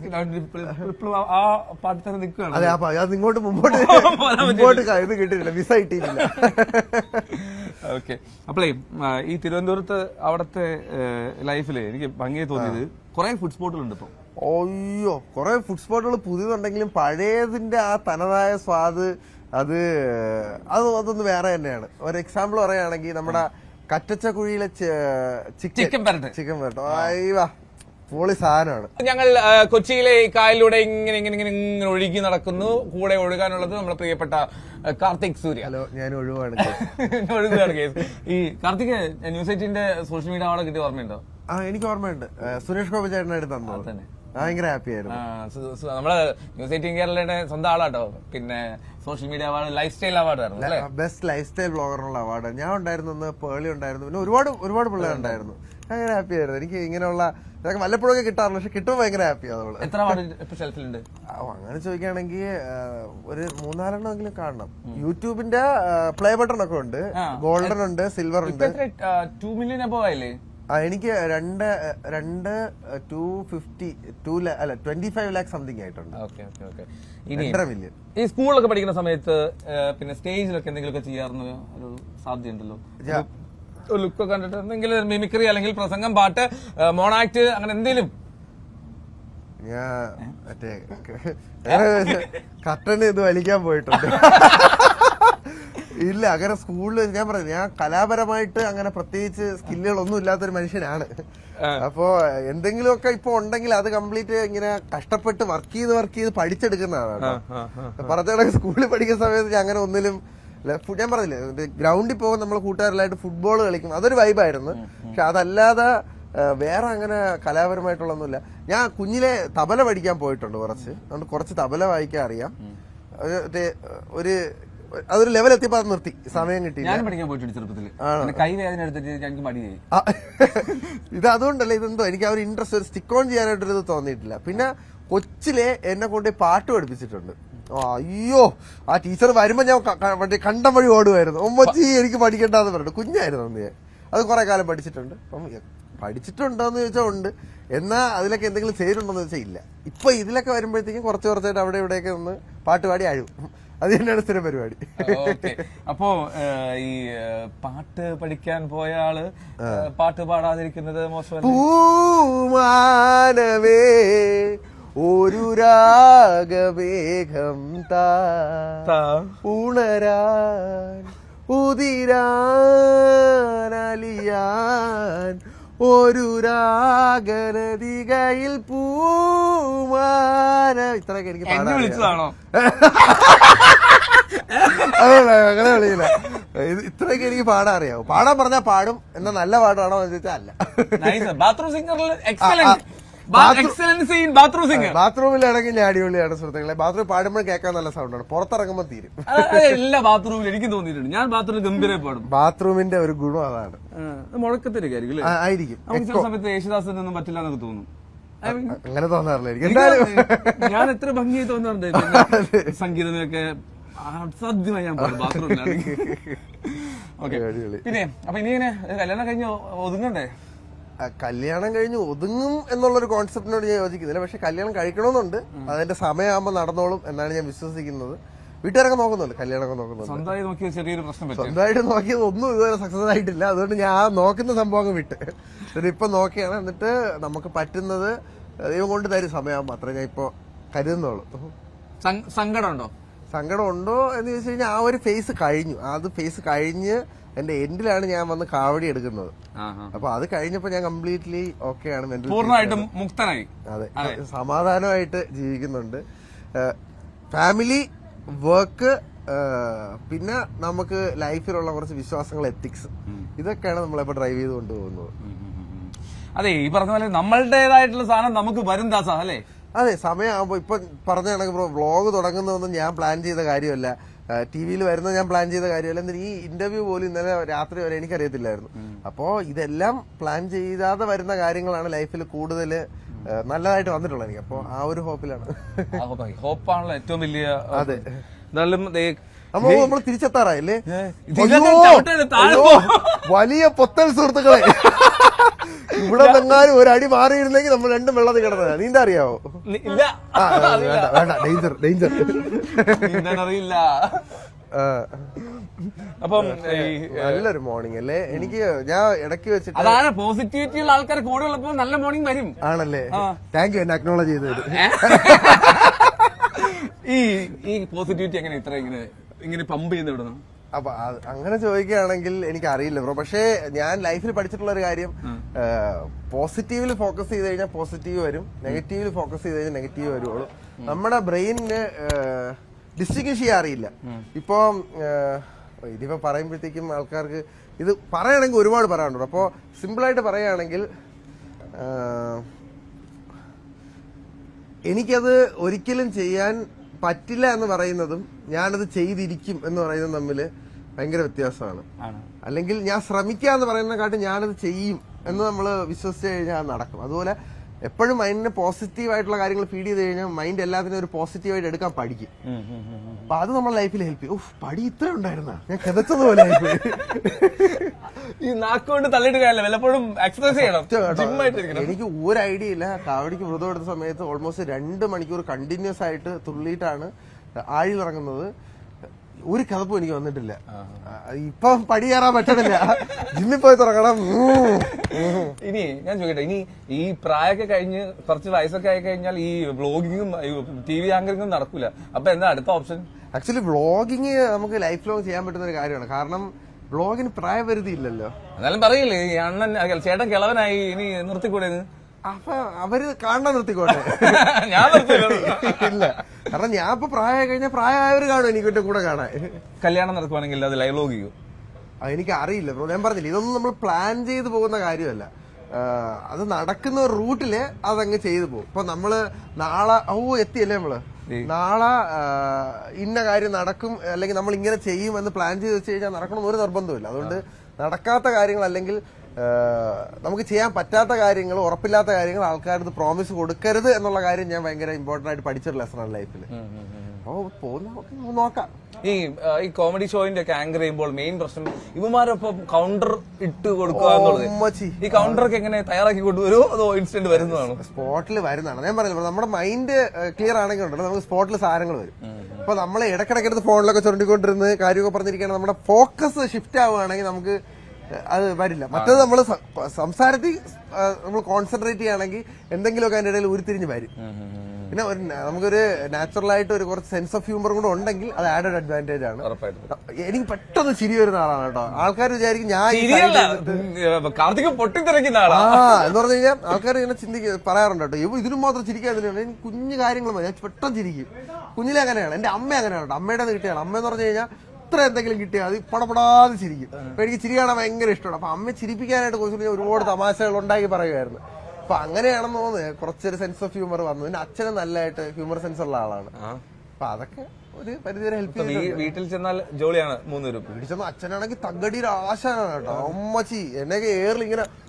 അതെ, അത് ഇങ്ങോട്ട് മുമ്പോട്ട് ഇത് കിട്ടിയില്ല, മിസ്സായിട്ടില്ല. ഓക്കെ. അപ്പളേ ഈ തിരുവനന്തപുരത്ത് അവിടത്തെ ലൈഫില് എനിക്ക് ഭംഗിയായി തോന്നിയത് കുറെ ഫുഡ് സ്പോട്ടുകളുണ്ട് ഇപ്പൊ. അയ്യോ, കുറെ ഫുഡ് സ്പോട്ടുകൾ പുതിയതുണ്ടെങ്കിലും പഴയതിന്റെ ആ തനതായ സ്വാദ് അതൊന്ന് വേറെ തന്നെയാണ്. ഒരു എക്സാമ്പിൾ പറയുകയാണെങ്കിൽ നമ്മുടെ കറ്റച്ചക്കുഴിയിലെ ചിക്കൻ വരട്ടോ, അയ്യോ പൊളി സാധനമാണ്. ഞങ്ങൾ കൊച്ചിയിലെ കായലിലൂടെ ഇങ്ങനെ ഒഴുകി നടക്കുന്നു. കൂടെ ഒഴുകാനുള്ളത് നമ്മുടെ പ്രിയപ്പെട്ട കാർത്തിക് സൂര്യ. ഹലോ, ഞാൻ ഒഴുകുകയാണ്. കേസ്. ഈ കാർത്തിക് ന്യൂസ് 8ന്റെ സോഷ്യൽ മീഡിയ അവാർഡ് കിട്ടിയ ഓർമ്മയുണ്ടോ? എനിക്ക് ഓർമ്മയുണ്ട്. സുരേഷ് ഗോപി ചേട്ടനായിട്ട് തന്നത് തന്നെ. ഭയങ്കര ഹാപ്പി ആയിരുന്നു. നമ്മള് ന്യൂസ് 18 കേരളയുടെ സ്വന്തം ആളാട്ടോ. പിന്നെ social media award life style award ആയിരുന്നു, ബെസ്റ്റ് ലൈഫ് സ്റ്റൈൽ ബ്ലോഗറിനുള്ള അവാർഡ്. ഞാൻ ഉണ്ടായിരുന്നു, പേളി ഉണ്ടായിരുന്നു, പിന്നെ ഒരുപാട് പിള്ളേരുണ്ടായിരുന്നു. ഭയങ്കര ഹാപ്പി ആയിരുന്നു. എനിക്ക് ഇങ്ങനെയുള്ള ഇതൊക്കെ വല്ലപ്പോഴൊക്കെ കിട്ടാറുണ്ട്, പക്ഷെ കിട്ടുമ്പോൾ ഭയങ്കര ഹാപ്പിയാണ് നമ്മള്. എത്ര അവാർഡ് ഷെൽഫിലുണ്ട്? അങ്ങനെ ചോദിക്കുകയാണെങ്കിൽ ഒരു 4-5 കാണണം. യൂട്യൂബിന്റെ പ്ലേ ബട്ടൺ ഒക്കെ ഉണ്ട്, ഗോൾഡൻ ഉണ്ട്, സിൽവർ ഉണ്ട്. 2 മില്യൺ അബോവ് ആയില്ലേ? എനിക്ക് 25 lakh സംതിങ് ആയിട്ടുണ്ട്. 2.5 million. ഈ സ്കൂളിലൊക്കെ പഠിക്കുന്ന സമയത്ത് പിന്നെ സ്റ്റേജിലൊക്കെ എന്തെങ്കിലുമൊക്കെ ചെയ്യാറുന്ന ഒരു സാധ്യതയുണ്ടല്ലോ? ലുക്കൊക്കെ കണ്ടിട്ട് എന്തെങ്കിലും മിമിക്രി അല്ലെങ്കിൽ പ്രസംഗം, പാട്ട്, മോണാക്ട്, അങ്ങനെ എന്തെങ്കിലും? ഞാൻ മറ്റേ കർട്ടന് ഇത് വലിക്കാൻ പോയിട്ടുണ്ട്. ഇല്ല, അങ്ങനെ സ്കൂളിൽ ഞാൻ പറഞ്ഞു, ഞാൻ കലാപരമായിട്ട് അങ്ങനെ പ്രത്യേകിച്ച് സ്കില്ലുകളൊന്നും ഇല്ലാത്തൊരു മനുഷ്യനാണ്. അപ്പോ എന്തെങ്കിലുമൊക്കെ ഇപ്പൊ ഉണ്ടെങ്കിൽ അത് കംപ്ലീറ്റ് ഇങ്ങനെ കഷ്ടപ്പെട്ട് വർക്ക് ചെയ്ത് പഠിച്ചെടുക്കുന്നതാണ്. പറഞ്ഞ സ്കൂളിൽ പഠിക്കുന്ന സമയത്ത് ഞാൻ അങ്ങനെ ഒന്നിലും ഞാൻ പറഞ്ഞില്ലേ, ഗ്രൗണ്ടിൽ പോകും നമ്മൾ കൂട്ടുകാരെല്ലായിട്ട് ഫുട്ബോൾ കളിക്കും, അതൊരു വൈബായിരുന്നു. പക്ഷെ അതല്ലാതെ വേറെ അങ്ങനെ കലാപരമായിട്ടുള്ളൊന്നുമില്ല. ഞാൻ കുഞ്ഞിലെ തബല പഠിക്കാൻ പോയിട്ടുണ്ട് അതുകൊണ്ട് കുറച്ച് തബല വായിക്കാൻ അറിയാം. അതൊരു ലെവൽ എത്തിയപ്പോ അത് നിർത്തി, സമയം കിട്ടി. ഞാൻ പഠിക്കാൻ പോയിട്ടുണ്ട് ചെറുപ്പത്തിൽ, കൈ വേദന എടുത്തിട്ട് എനിക്ക് മടിയായി. ഇത് അതുകൊണ്ടല്ലേ, ഇതെന്തോ എനിക്ക് ആ ഒരു ഇൻട്രസ്റ്റ്, ഒരു സ്റ്റിക്ക് ഓൺ ചെയ്യാനായിട്ടൊരു തോന്നിയിട്ടില്ല. പിന്നെ കൊച്ചിലെ എന്നെ കൊണ്ട് പാട്ട് പഠിപ്പിച്ചിട്ടുണ്ട്. അയ്യോ, ആ ടീച്ചർ വരുമ്പോ ഞാൻ കണ്ടം വഴി ഓടുമായിരുന്നു. ഒമ്മച്ചി എനിക്ക് പഠിക്കണ്ടെന്ന് പറഞ്ഞു. കുഞ്ഞായിരുന്നു അന്ന് ഞാൻ. അത് കുറെ കാലം പഠിച്ചിട്ടുണ്ട്. അപ്പം പഠിച്ചിട്ടുണ്ടോന്ന് ചോദിച്ചാൽ ഉണ്ട്, എന്നാ അതിലൊക്കെ എന്തെങ്കിലും ചേരുണ്ടോന്ന് ചോദിച്ചാൽ ഇല്ല. ഇപ്പൊ ഇതിലൊക്കെ വരുമ്പോഴത്തേക്കും കുറച്ചായിട്ട് അവിടെ ഇവിടെയൊക്കെ ഒന്ന് പാട്ട് പാടി അഴും. അത് തന്നെയാണ് സ്ഥിരം പരിപാടി. അപ്പോ ഈ പാട്ട് പഠിക്കാൻ പോയ ആള് പാട്ട് പാടാതിരിക്കുന്നത് മോശമല്ല. പൂമാനവേ ഒരു രാഗമേഘം ഉണരാൻ ഉദിരാൻ അലിയാൻ ഒരു രാഗനദികയിൽ പൂമാന. ഇത്രയൊക്കെ എനിക്ക് പാടാൻ വിളിച്ചതാണോ? അങ്ങനെ വിളിയില്ല. ഇത്രയൊക്കെ എനിക്ക് പാടാൻ അറിയാവും. പാടാൻ പറഞ്ഞാൽ പാടും, എന്നാ നല്ല പാടാണോ എന്ന് ചോദിച്ചാൽ അല്ല. ബാത്റൂം സിംഗറിൽ ബാത്റൂമിലാണെങ്കിൽ ഞാൻ അടിപൊളിയാണ് സുഹൃത്തുക്കളെ. ബാത്റൂമിൽ പാടുമ്പോൾ കേൾക്കാൻ നല്ല സൗണ്ടാണ്, പുറത്തിറങ്ങുമ്പോൾ തീരും. എല്ലാ ബാത്റൂമിലും എനിക്ക് തോന്നിയിട്ടുണ്ട്, ഞാൻ ബാത്റൂമിൽ ഗംഭീരമായി പാടും. ബാത്റൂമിന്റെ ഒരു ഗുണം അതാണ്. മുഴക്കത്തിരിക്കും ആയിരിക്കും. ചില സമയത്ത് യേശുദാസിനൊന്നും പറ്റില്ല എന്നൊക്കെ തോന്നും. അങ്ങനെ തോന്നാറില്ല എനിക്ക്. എന്തായാലും ഞാൻ എത്ര ഭംഗിയായി തോന്നാറുണ്ട് സംഗീതമൊക്കെ അസാധ്യമായി ഞാൻ പാടും ബാത്റൂമിലാണെങ്കിൽ. പിന്നെ അപ്പൊ ഇനി ഇങ്ങനെ കല്യാണം കഴിഞ്ഞ് ഒതുങ്ങണ്ടേ? കല്യാണം കഴിഞ്ഞ് ഒതുങ്ങും എന്നുള്ളൊരു കോൺസെപ്റ്റിനോട് ഞാൻ യോജിക്കുന്നില്ല. പക്ഷെ കല്യാണം കഴിക്കണമെന്നുണ്ട്, അതിന്റെ സമയമാകുമ്പോൾ നടന്നോളും എന്നാണ് ഞാൻ വിശ്വസിക്കുന്നത്. വീട്ടുകാരൊക്കെ നോക്കുന്നുണ്ട്, കല്യാണമൊക്കെ നോക്കുന്നുണ്ട്. സ്വന്തമായി നോക്കിയ ചെറിയൊരു പ്രശ്നം, സ്വന്തമായിട്ട് നോക്കിയത് ഒന്നും ഇതുവരെ സക്സസ് ആയിട്ടില്ല. അതുകൊണ്ട് ഞാൻ ആ നോക്കുന്ന സംഭവം അങ്ങ് വിട്ട് ഇപ്പൊ നോക്കിയാണ്. എന്നിട്ട് നമുക്ക് പറ്റുന്നത് ദൈവം കൊണ്ട് തരും, സമയമാകുമ്പോൾ അത്ര ഞാൻ ഇപ്പൊ കരുതുന്നുള്ളൂ. സങ്കടം ഉണ്ടോ എന്ന് ചോദിച്ചു കഴിഞ്ഞാൽ ആ ഒരു ഫേസ് കഴിഞ്ഞു. അത് ഫേസ് കഴിഞ്ഞ് എന്റെ എൻഡിലാണ് ഞാൻ വന്ന് കാവടി എടുക്കുന്നത്. അപ്പൊ അത് കഴിഞ്ഞപ്പോ ഞാൻ കംപ്ലീറ്റ്ലി ഓക്കെയാണ്, പൂർണ്ണമായിട്ടും മുക്തനായി. അതെ, സമാധാനമായിട്ട് ജീവിക്കുന്നുണ്ട്. ഫാമിലി, വർക്ക്, പിന്നെ നമുക്ക് ലൈഫിലുള്ള കുറച്ച് വിശ്വാസങ്ങൾ, എത്തിക്സ്, ഇതൊക്കെയാണ് നമ്മളിപ്പോ ഡ്രൈവ് ചെയ്ത് കൊണ്ടുപോകുന്നത്. അതെ, ഈ പറഞ്ഞ പോലെ നമ്മളുടേതായിട്ടുള്ള സാധനം നമുക്ക് വരും ദാസ അല്ലേ? അതെ, സമയമാകുമ്പോ ഇപ്പൊ പറഞ്ഞ കണക്ക് വ്ളോഗ് തുടങ്ങുന്നതൊന്നും ഞാൻ പ്ലാൻ ചെയ്ത കാര്യമല്ല, ടിവിയിൽ വരുന്നത് ഞാൻ പ്ലാൻ ചെയ്ത കാര്യമല്ല. എന്നിട്ട് ഈ ഇന്റർവ്യൂ പോലും ഇന്നലെ രാത്രി വരെ എനിക്കറിയത്തില്ലായിരുന്നു. അപ്പോ ഇതെല്ലാം പ്ലാൻ ചെയ്താതെ വരുന്ന കാര്യങ്ങളാണ് ലൈഫിൽ കൂടുതൽ നല്ലതായിട്ട് വന്നിട്ടുള്ളത് എനിക്ക്. അപ്പൊ ആ ഒരു ഹോപ്പിലാണ്. ഹോപ്പാണല്ലോ ഏറ്റവും വലിയ. അതെ, നമ്മൾ തിരിച്ചെത്താറായില്ലേ? വലിയ പൊത്തൽ സുഹൃത്തുക്കളെ, ഇവിടെ നിന്നാലും ഒരു അടി മാറിയിരുന്നെങ്കിൽ നമ്മൾ രണ്ടും വെള്ളത്തിൽ കിടന്നത്. നീന്താ അറിയാവോ? വേണ്ട, ഡേഞ്ചർ ഡേഞ്ചർ. അറിയില്ല. അപ്പം നല്ലൊരു മോർണിംഗ് അല്ലേ എനിക്ക്? ഞാൻ ഇടയ്ക്ക് വെച്ചിട്ട് അതാണ് പോസിറ്റിവിറ്റി ഉള്ള ആൾക്കാർ കൂടെ ഉള്ളപ്പോൾ നല്ല മോർണിംഗ് വരും. ആണല്ലേ? താങ്ക് യു എന്നെ അക്നോളജ് ചെയ്തത്. ഈ പോസിറ്റിവിറ്റി എങ്ങനെ ഇത്ര ഇങ്ങനെ പമ്പ് ചെയ്യുന്ന വിടുന്നു? അപ്പൊ അങ്ങനെ ചോദിക്കുകയാണെങ്കിൽ എനിക്ക് അറിയില്ല ബ്രോ. പക്ഷേ ഞാൻ ലൈഫിൽ പഠിച്ചിട്ടുള്ള ഒരു കാര്യം, പോസിറ്റീവിൽ ഫോക്കസ് ചെയ്ത് കഴിഞ്ഞാൽ പോസിറ്റീവ് വരും, നെഗറ്റീവിൽ ഫോക്കസ് ചെയ്ത് കഴിഞ്ഞാൽ നെഗറ്റീവ് വരുള്ളൂ. നമ്മുടെ ബ്രെയിനിന് ഡിസ്റ്റിങ്വിഷ് ചെയ്യാൻ അറിയില്ല. ഇപ്പൊ ഇതിപ്പോ പറയുമ്പോഴത്തേക്കും ആൾക്കാർക്ക് ഇത് പറയുകയാണെങ്കിൽ ഒരുപാട് പറയാനുണ്ട്. അപ്പോ സിമ്പിളായിട്ട് പറയുകയാണെങ്കിൽ, എനിക്കത് ഒരിക്കലും ചെയ്യാൻ പറ്റില്ല എന്ന് പറയുന്നതും ഞാനത് ചെയ്തിരിക്കും എന്ന് പറയുന്നതും തമ്മിൽ ഭയങ്കര വ്യത്യാസമാണ്. അല്ലെങ്കിൽ ഞാൻ ശ്രമിക്കുക എന്ന് പറയുന്നതിനെക്കാട്ടും ഞാനത് ചെയ്യും എന്ന് നമ്മൾ വിശ്വസിച്ച് കഴിഞ്ഞാൽ നടക്കും. അതുപോലെ എപ്പോഴും മൈൻഡിന് പോസിറ്റീവ് ആയിട്ടുള്ള കാര്യങ്ങൾ ഫീഡ് ചെയ്ത് കഴിഞ്ഞാൽ മൈൻഡ് എല്ലാത്തിനും ഒരു പോസിറ്റീവായിട്ട് എടുക്കാൻ പഠിക്കും. അപ്പൊ അത് നമ്മുടെ ലൈഫിൽ ഹെൽപ്പ് ചെയ്യും. പടി ഇത്ര ഉണ്ടായിരുന്ന ഞാൻ കിതച്ചതുപോലെ ഈ നാക്കുകൊണ്ട് തള്ളിയിട്ട് കാര്യമില്ല, വല്ലപ്പോഴും എക്സർസൈസ് ചെയ്യണം. എനിക്ക് ഒരു ഐഡിയ ഇല്ല. കാവടിക്ക് വ്രതം എടുത്ത സമയത്ത് ഓൾമോസ്റ്റ് 2 മണിക്കൂർ കണ്ടിന്യൂസ് ആയിട്ട് തുള്ളിയിട്ടാണ് ആഴിലിറങ്ങുന്നത്. ഒരു കഥപ്പും എനിക്ക് വന്നിട്ടില്ല. ഇപ്പൊ പടി കയറാൻ പറ്റണില്ല, ജിമ്മിൽ പോയി തുറക്കണം. ഇനി ഞാൻ ചോദിക്കട്ടെ, ഇനി ഈ പ്രായമൊക്കെ കഴിഞ്ഞ് കുറച്ച് വയസ്സൊക്കെ ആയി കഴിഞ്ഞാൽ ഈ വ്ളോഗിങ്ങും TV ആങ്കറിങ്ങും നടക്കൂല. അപ്പൊ എന്താ അടുത്ത ഓപ്ഷൻ? ആക്ച്വലി വ്ളോഗിങ് നമുക്ക് ലൈഫ് ലോങ് ചെയ്യാൻ പറ്റുന്ന ഒരു കാര്യമാണ്. കാരണം വ്ളോഗിന് പ്രായപരിധി ഇല്ലല്ലോ. എന്നാലും പറയില്ലേ ഈ അണ്ണൻ ചേട്ടൻ കിളവനായി ഇനി നിർത്തിക്കൂടെ? അപ്പൊ അവര് കാണാൻ നിർത്തിക്കോട്ടെ. ഞാൻ ഇല്ല, കാരണം ഞാൻ ഇപ്പൊ പ്രായം കഴിഞ്ഞാൽ പ്രായമായവര് കാണും എനിക്കിട്ട് കൂടെ കാണാൻ. കല്യാണം നടക്കുവാണെങ്കിൽ അത് ലൈവ് വ്ളോഗ് ചെയ്യും. എനിക്ക് അറിയില്ല ബ്രോ, ഞാൻ പറഞ്ഞില്ല ഇതൊന്നും നമ്മൾ പ്ലാൻ ചെയ്ത് പോകുന്ന കാര്യമല്ല. അത് നടക്കുന്ന ഒരു റൂട്ടില് അതങ്ങ് ചെയ്തു പോകും. ഇപ്പൊ നമ്മള് നാളെ എത്തിയല്ലേ നമ്മള് നാളെ ഇന്ന കാര്യം നടക്കും അല്ലെങ്കിൽ നമ്മൾ ഇങ്ങനെ ചെയ്യും എന്ന് പ്ലാൻ ചെയ്ത് വെച്ച് കഴിഞ്ഞാൽ നടക്കണമെന്ന് ഒരു നിർബന്ധമില്ല. അതുകൊണ്ട് നടക്കാത്ത കാര്യങ്ങൾ അല്ലെങ്കിൽ നമുക്ക് ചെയ്യാൻ പറ്റാത്ത കാര്യങ്ങൾ, ഉറപ്പില്ലാത്ത കാര്യങ്ങൾ ആൾക്കാർക്ക് പ്രോമിസ് കൊടുക്കരുത് എന്നുള്ള കാര്യം ഞാൻ ഭയങ്കര ഇമ്പോർട്ടന്റ് ആയിട്ട് പഠിച്ചൊരു ലെസണാണ് ലൈഫിൽ. നോക്കാം. ഈ കോമഡി ഷോയിന്റെ ഒക്കെ ആങ്കർ ചെയ്യുമ്പോൾ മെയിൻ പ്രശ്നം ഇവന്മാരൊപ്പം കൗണ്ടർ ഇട്ട് കൊടുക്കുക എന്നുള്ളത്. ഈ കൗണ്ടറൊക്കെ എങ്ങനെ തയ്യാറാക്കി കൊണ്ടുവരുമോ അതോ ഇൻസ്റ്റന്റ് വരുന്നതാണോ? സ്പോട്ടിൽ വരുന്നതാണ്. ഞാൻ പറഞ്ഞില്ല, നമ്മുടെ മൈൻഡ് ക്ലിയർ ആണെങ്കിൽ ഉണ്ടല്ലോ നമുക്ക് സ്പോട്ടിൽ സാധനങ്ങൾ വരും. അപ്പൊ നമ്മൾ ഇടയ്ക്കിടയ്ക്ക് ഫോണിലൊക്കെ ചുരുണ്ടിക്കൊണ്ടിരുന്ന് കാര്യമൊക്കെ പറഞ്ഞിരിക്കുകയാണ്, നമ്മുടെ ഫോക്കസ് ഷിഫ്റ്റ് ആവുകയാണെങ്കിൽ നമുക്ക് അത് വരില്ല. മറ്റേത് നമ്മൾ സംസാരത്തിൽ നമ്മൾ കോൺസെൻട്രേറ്റ് ചെയ്യുകയാണെങ്കിൽ എന്തെങ്കിലുമൊക്കെ അതിന്റെ ഇടയിൽ ഉരുത്തിരിഞ്ഞ് വരും. പിന്നെ നമുക്കൊരു നാച്ചുറൽ ആയിട്ട് ഒരു കുറച്ച് സെൻസ് ഓഫ് ഹ്യൂമർ കൂടെ ഉണ്ടെങ്കിൽ അത് ആഡഡ് അഡ്വാൻറ്റേജ് ആണ്. എനിക്ക് പെട്ടെന്ന് ചിരി വരുന്ന ആളാണ് കേട്ടോ. ആൾക്കാർ വിചാരിക്കും ഞാൻ പൊട്ടിത്തെറിക്കുന്ന ആളാ എന്ന് പറഞ്ഞു കഴിഞ്ഞാൽ ആൾക്കാർ ഇങ്ങനെ പറയാറുണ്ട് കേട്ടോ, ഇതിനും മാത്രം ചിരിക്കാൻ തന്നെയാണ്. എനിക്ക് കുഞ്ഞു കാര്യങ്ങൾ മതി, ഞാൻ പെട്ടെന്ന് ചിരിക്കും. കുഞ്ഞിലെ അങ്ങനെയാണ്. എന്റെ അമ്മ അങ്ങനെയാണ് കേട്ടോ. അമ്മയുടെ കിട്ടിയാണ്. അമ്മ എന്ന് പറഞ്ഞു കഴിഞ്ഞാൽ ഇത്ര എന്തെങ്കിലും കിട്ടിയാൽ അത് പടപടാതെ ചിരിക്കും. അപ്പൊ എനിക്ക് ചിരി കാണാൻ ഭയങ്കര ഇഷ്ടമാണ്. അപ്പൊ അമ്മ ചിരിപ്പിക്കാനായിട്ട് കുറച്ച് ഒരുപാട് തമാശകൾ ഉണ്ടാക്കി പറയുമായിരുന്നു. അപ്പൊ അങ്ങനെയാണെന്ന് തോന്നുന്നത് കുറച്ചൊരു സെൻസ് ഓഫ് ഹ്യൂമർ വന്നു. പിന്നെ അച്ഛനും നല്ലതായിട്ട് ഹ്യൂമർ സെൻസ് ഉള്ള ആളാണ്. അപ്പൊ അതൊക്കെ ഒരു പരിധിവരെ ഹെൽപ്പ് ചെയ്യും. വീട്ടിൽ ചെന്നാൽ ജോളിയാണ് മൂന്നുപേരും. വീട്ടിൽ ചെന്ന അച്ഛനാണെങ്കിൽ തകടിയുടെ ആശാനാണ് കേട്ടോ. അമ്മച്ചി എന്നെയൊക്കെ ഏറിൽ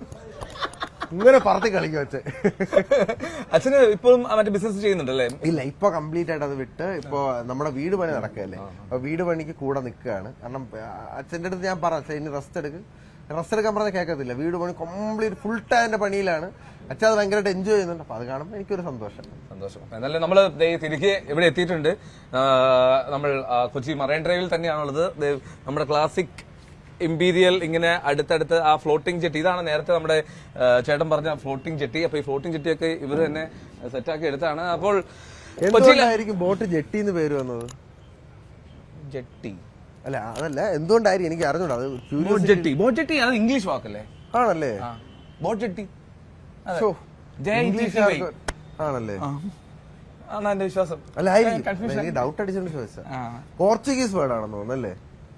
ഇങ്ങനെ പറത്തി കളിക്കും അച്ഛൻ. അച്ഛന് ഇപ്പോഴും മറ്റേ ബിസിനസ് ചെയ്യുന്നുണ്ടല്ലേ? ഇല്ല, ഇപ്പൊ കംപ്ലീറ്റ് ആയിട്ട് അത് വിട്ട് ഇപ്പൊ നമ്മുടെ വീട് പണി നടക്കുകയല്ലേ. അപ്പൊ വീട് പണിക്ക് കൂടെ നിൽക്കുകയാണ്. കാരണം അച്ഛൻ്റെ അടുത്ത് ഞാൻ പറഞ്ഞു ഇനി റെസ്റ്റ് എടുക്കാൻ പറഞ്ഞാൽ കേൾക്കത്തില്ല. വീട് പണി കംപ്ലീറ്റ് ഫുൾ ടൈമിന്റെ പണിയിലാണ്. അച്ഛൻ അത് ഭയങ്കരമായിട്ട് എൻജോയ് ചെയ്യുന്നുണ്ട്. അപ്പൊ അത് കാണുമ്പോൾ എനിക്കൊരു സന്തോഷം. എന്നാലും നമ്മള് തിരികെ ഇവിടെ എത്തിയിട്ടുണ്ട്. നമ്മൾ കൊച്ചി മറൈൻ ഡ്രൈവിൽ തന്നെയാണുള്ളത്. നമ്മുടെ ക്ലാസിക് ഇമ്പീരിയൽ ഇങ്ങനെ അടുത്തടുത്ത് ആ ഫ്ലോട്ടിംഗ് ജെട്ടി, ഇതാണ് നേരത്തെ നമ്മുടെ ചേട്ടൻ പറഞ്ഞ ഫ്ലോട്ടിംഗ് ജെട്ടി. അപ്പൊ ഈ ഫ്ലോട്ടിംഗ് ജെട്ടിയൊക്കെ ഇവർ തന്നെ സെറ്റാക്കി എടുത്താണ്. അപ്പോൾ എന്തുകൊണ്ടായിരിക്കും ബോട്ട് ജെട്ടി എന്ന് പേര് വന്നത്? ജെട്ടി അല്ല അതല്ല, എന്തുകൊണ്ടായിരിക്കും എനിക്ക് അറിഞ്ഞൂടാ. അത് ബോട്ട് ജെട്ടി അത് ഇംഗ്ലീഷ് വാക്കല്ലേ? ആണല്ലേ? ബോട്ട് ജെട്ടി ആണല്ലേ? ആണ് എന്റെ വിശ്വാസം. അല്ല എനിക്ക് ഡൗട്ട് അടിച്ചോണ്ട് ചോദിച്ചാ. പോർച്ചുഗീസ് വേർഡ് ആണെന്ന് തോന്നുന്നല്ലേ?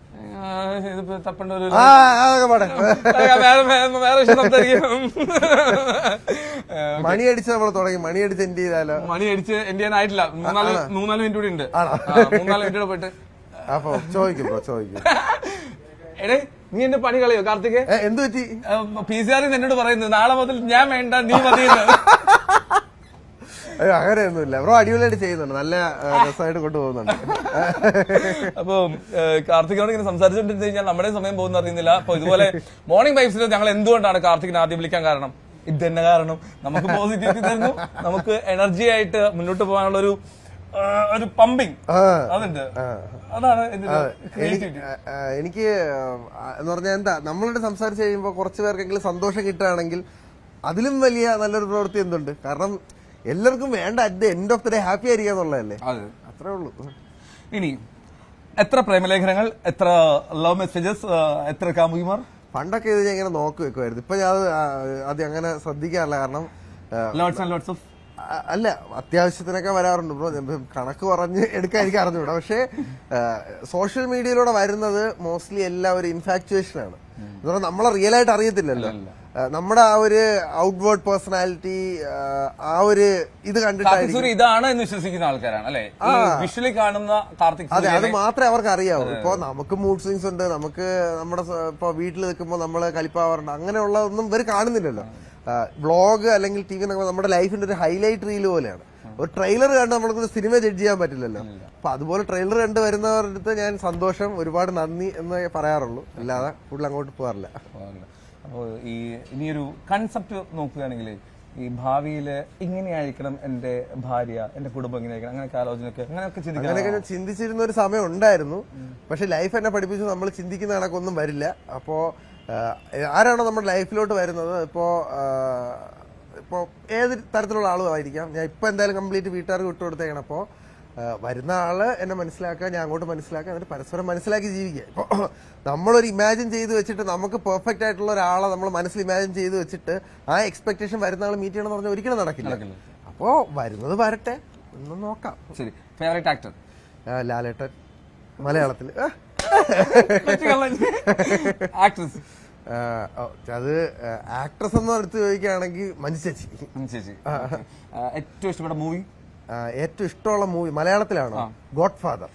മണി അടിച്ച് നമ്മൾ തുടങ്ങി. മണി അടിച്ച് എൻഡ് ചെയ്താലോ? മണി അടിച്ച് എൻഡ് ചെയ്യാനായിട്ടില്ല. 3-4 മിനിറ്റ് കൂടി ഉണ്ട്. 3-4 മിനിറ്റ് പോയിട്ട് അപ്പൊ ചോദിക്കും എടേ നീ എന്റെ പണി കളയോ കാർത്തിക്? എന്ത് പറ്റി? PCR എന്നോട് പറയുന്നത് നാളെ മുതൽ ഞാൻ വേണ്ട നീ മതി. അങ്ങനെയൊന്നുമില്ല ബ്രോ, അടിപൊളിയായിട്ട് ചെയ്യുന്നുണ്ട്, നല്ല രസമായിട്ട് കൊണ്ടുപോകുന്നുണ്ട്. അപ്പൊ കാർത്തികോട് ഇങ്ങനെ സംസാരിച്ചോണ്ടിരുന്നു കഴിഞ്ഞാൽ നമ്മുടെ സമയം പോകുന്ന അറിയുന്നില്ല. അപ്പൊ ഇതുപോലെ മോർണിംഗ് വൈബ്സിൽ ഞങ്ങൾ എന്തുകൊണ്ടാണ് കാർത്തികിനെ ആദ്യം വിളിക്കാൻ കാരണം ഇത് തന്നെ. കാരണം നമുക്ക് പോസിറ്റിവിറ്റി തരുന്നു, നമുക്ക് എനർജി ആയിട്ട് മുന്നോട്ട് പോകാനുള്ള ഒരു പമ്പിങ് അതുണ്ട്. അതാണ് എനിക്ക് എന്ന് പറഞ്ഞാൽ എന്താ നമ്മളുടെ സംസാരിച്ച് കഴിയുമ്പോൾ കുറച്ചു പേർക്കെങ്കിലും സന്തോഷം കിട്ടുകയാണെങ്കിൽ അതിലും വലിയ നല്ലൊരു പ്രവൃത്തി എന്തുണ്ട്? കാരണം എല്ലാവർക്കും വേണ്ട at the end of the day happy ആയിരിക്കുക എന്നുള്ളതല്ലേ, അത്രേ ഉള്ളൂ. ഇനി എത്ര പ്രേമലേഖനങ്ങൾ, എത്ര ലവ് മെസ്സേജസ്, എത്ര കാമുകിമാർ? പണ്ടൊക്കെ ഇത് ഞാൻ ഇങ്ങനെ നോക്കി വെക്കുമായിരുന്നു. ഇപ്പൊ ഞാൻ അത് അങ്ങനെ ശ്രദ്ധിക്കാറില്ല. കാരണം അല്ല, അത്യാവശ്യത്തിനൊക്കെ വരാറുണ്ട് ബ്രോ. കണക്ക് പറഞ്ഞ് എടുക്കാൻ എനിക്ക് അറിഞ്ഞൂടാ. പക്ഷെ സോഷ്യൽ മീഡിയയിലൂടെ വരുന്നത് മോസ്റ്റ്ലി എല്ലാം ഒരു ഇൻഫാക്ച്വേഷൻ ആണ്. എന്ന് പറഞ്ഞാൽ നമ്മളെ റിയൽ ആയിട്ട് അറിയത്തില്ലല്ലോ. നമ്മുടെ ആ ഒരു ഔട്ട്വേർഡ് പേഴ്സണാലിറ്റി, ആ ഒരു ഇത് കണ്ടിട്ടായിരിക്കും ഇതാണ് എന്ന് വിശ്വസിക്കുന്ന ആൾക്കാരാണ് അല്ലെ വിഷ്വലി കാണുന്ന കാർത്തിക്. അതെ, അത് മാത്രമേ അവർക്ക് അറിയാവൂ. ഇപ്പൊ നമുക്ക് മൂഡ് സ്വിങ്സ് ഉണ്ട്, നമുക്ക് നമ്മുടെ ഇപ്പൊ വീട്ടിൽ നിൽക്കുമ്പോൾ നമ്മള് കലിപ്പാവാറുണ്ട്, അങ്ങനെയുള്ളതൊന്നും ഇവർ കാണുന്നില്ലല്ലോ. വ്ളോഗ് അല്ലെങ്കിൽ ടി വി നമ്മുടെ ലൈഫിന്റെ ഒരു ഹൈലൈറ്റ് റീൽ പോലെയാണ്. ഒരു ട്രെയിലർ കണ്ട് നമ്മൾക്കൊരു സിനിമ ജഡ്ജ് ചെയ്യാൻ പറ്റില്ലല്ലോ. അപ്പൊ അതുപോലെ ട്രെയിലർ കണ്ട് വരുന്നവരുടെ അടുത്ത് ഞാൻ സന്തോഷം, ഒരുപാട് നന്ദി എന്ന് പറയാറുള്ളൂ, അല്ലാതെ കൂടുതൽ അങ്ങോട്ട് പോകാറില്ല. അപ്പോൾ ഈ ഇനിയൊരു കൺസെപ്റ്റ് നോക്കുകയാണെങ്കിൽ ഈ ഭാവിയില് ഇങ്ങനെയായിരിക്കണം എന്റെ ഭാര്യ, എന്റെ കുടുംബം ഇങ്ങനെയായിരിക്കണം, അങ്ങനെയൊക്കെ ആലോചനയൊക്കെ അങ്ങനെയൊക്കെ ചിന്തിച്ചിരുന്ന ഒരു സമയം ഉണ്ടായിരുന്നു. പക്ഷെ ലൈഫ് എന്നെ പഠിപ്പിച്ചു നമ്മൾ ചിന്തിക്കുന്ന കണക്കൊന്നും വരില്ല. അപ്പോ ആരാണോ നമ്മുടെ ലൈഫിലോട്ട് വരുന്നത്, ഇപ്പോ ഏത് തരത്തിലുള്ള ആളും ആയിരിക്കാം. ഞാൻ ഇപ്പൊ എന്തായാലും കംപ്ലീറ്റ് വീട്ടുകാർക്ക് വിട്ടുകൊടുത്തേക്കണം. അപ്പോൾ വരുന്ന ആള് എന്നെ മനസ്സിലാക്കുക, ഞാൻ അങ്ങോട്ട് മനസ്സിലാക്കുക, എന്നിട്ട് പരസ്പരം മനസ്സിലാക്കി ജീവിക്കുക. ഇപ്പൊ നമ്മളൊരു ഇമാജിൻ ചെയ്ത് വെച്ചിട്ട് നമുക്ക് പെർഫെക്റ്റ് ആയിട്ടുള്ള ഒരാളെ നമ്മൾ മനസ്സിൽ ഇമാജിൻ ചെയ്ത് വെച്ചിട്ട് ആ എക്സ്പെക്ടേഷൻ വരുന്ന ആൾ മീറ്റ് ചെയ്യണമെന്ന് പറഞ്ഞാൽ ഒരിക്കലും നടക്കില്ല. അപ്പോ വരുന്നത് വരട്ടെ, ഒന്ന് നോക്കാം. ശരി, ഫേവറേറ്റ് ആക്ടർ? ലാലേട്ടൻ, മലയാളത്തില്. ആക്ട്രസ്? അത് ആക്ട്രസ് എന്ന് എടുത്ത് ചോദിക്കുകയാണെങ്കിൽ മഞ്ജു ചേച്ചി. ഏറ്റവും ഇഷ്ടപ്പെട്ട മൂവി? ഏറ്റവും ഇഷ്ടമുള്ള മൂവി മലയാളത്തിലാണോ? God father.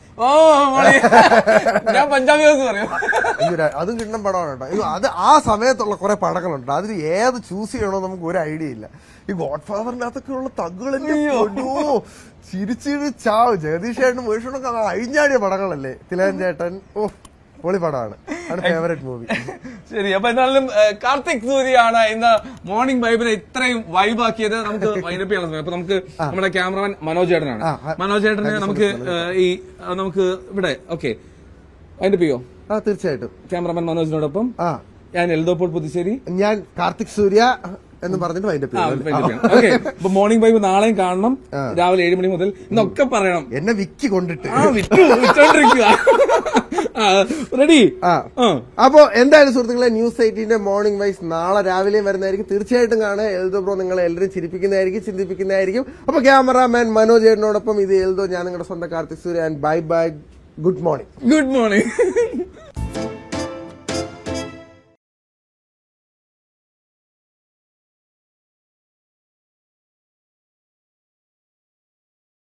ഞാൻ പഞ്ചാബി പറയും. അതും കിട്ടുന്ന പടമാണ് കേട്ടോ. അത് ആ സമയത്തുള്ള കുറെ പടങ്ങളുണ്ട്, അതിൽ ഏത് ചൂസ് ചെയ്യണോ നമുക്ക് ഒരു ഐഡിയ ഇല്ല. ഈ ഗോഡ് ഫാദറിനകത്തൊക്കെ ഉള്ള തഗ്ഗുകളെന്നെ ചിരിച്ചിരി ചാവ്. ജഗദീഷ് ചേട്ടനും വേഷണൊക്കെ അഴിഞ്ഞാടിയ പടങ്ങളല്ലേ. തിലകൻ ചേട്ടൻ, ഓ പൊളി പടമാണ്. ആണ് ഫേവറേറ്റ് മൂവി. ശരി, അപ്പൊ എന്നാലും കാർത്തിക് സൂര്യയാണ് ഇന്ന് മോർണിംഗ് വൈബിനെ ഇത്രയും വൈബാക്കിയത്. നമുക്ക് വൈൻഡപ്പ് ചെയ്യാൻ സമയം. അപ്പൊ നമുക്ക് നമ്മുടെ ക്യാമറമാൻ മനോജ് ചേട്ടനാണ്. മനോജ് ചേട്ടനെ നമുക്ക് ഇവിടെ ഓക്കെ വൈൻഡപ്പ് ചെയ്യോ? തീർച്ചയായിട്ടും. ക്യാമറമാൻ മനോജിനോടൊപ്പം ഞാൻ എൽദോ പോൾ പുതുശ്ശേരി, ഞാൻ കാർത്തിക് സൂര്യ എന്ന് പറഞ്ഞിട്ട് വൈൻഡപ്പ് ചെയ്യാം. ഓക്കെ, അപ്പൊ മോർണിംഗ് വൈബ് നാളെയും കാണണം രാവിലെ 7 മണി മുതൽ എന്നൊക്കെ പറയണം. എന്നെ വിക്കി കൊണ്ടിട്ട് വിറ്റോണ്ടിരിക്കുക. റെഡി? അപ്പൊ എന്തായാലും സുഹൃത്തുക്കളെ, ന്യൂസ് 18 മോർണിംഗ് വൈസ് നാളെ രാവിലെയും വരുന്നതായിരിക്കും. തീർച്ചയായിട്ടും കാണുക. എൽദോ ബ്രോ നിങ്ങളെ എല്ലാവരും ചിരിപ്പിക്കുന്നതായിരിക്കും, ചിന്തിപ്പിക്കുന്നതായിരിക്കും. അപ്പൊ ക്യാമറാമാൻ മനോജ് ചേട്ടനോടൊപ്പം ഇത് എൽദോ, ഞാൻ നിങ്ങളുടെ സ്വന്തം Karthik Surya. And bye bye, good morning. Good morning.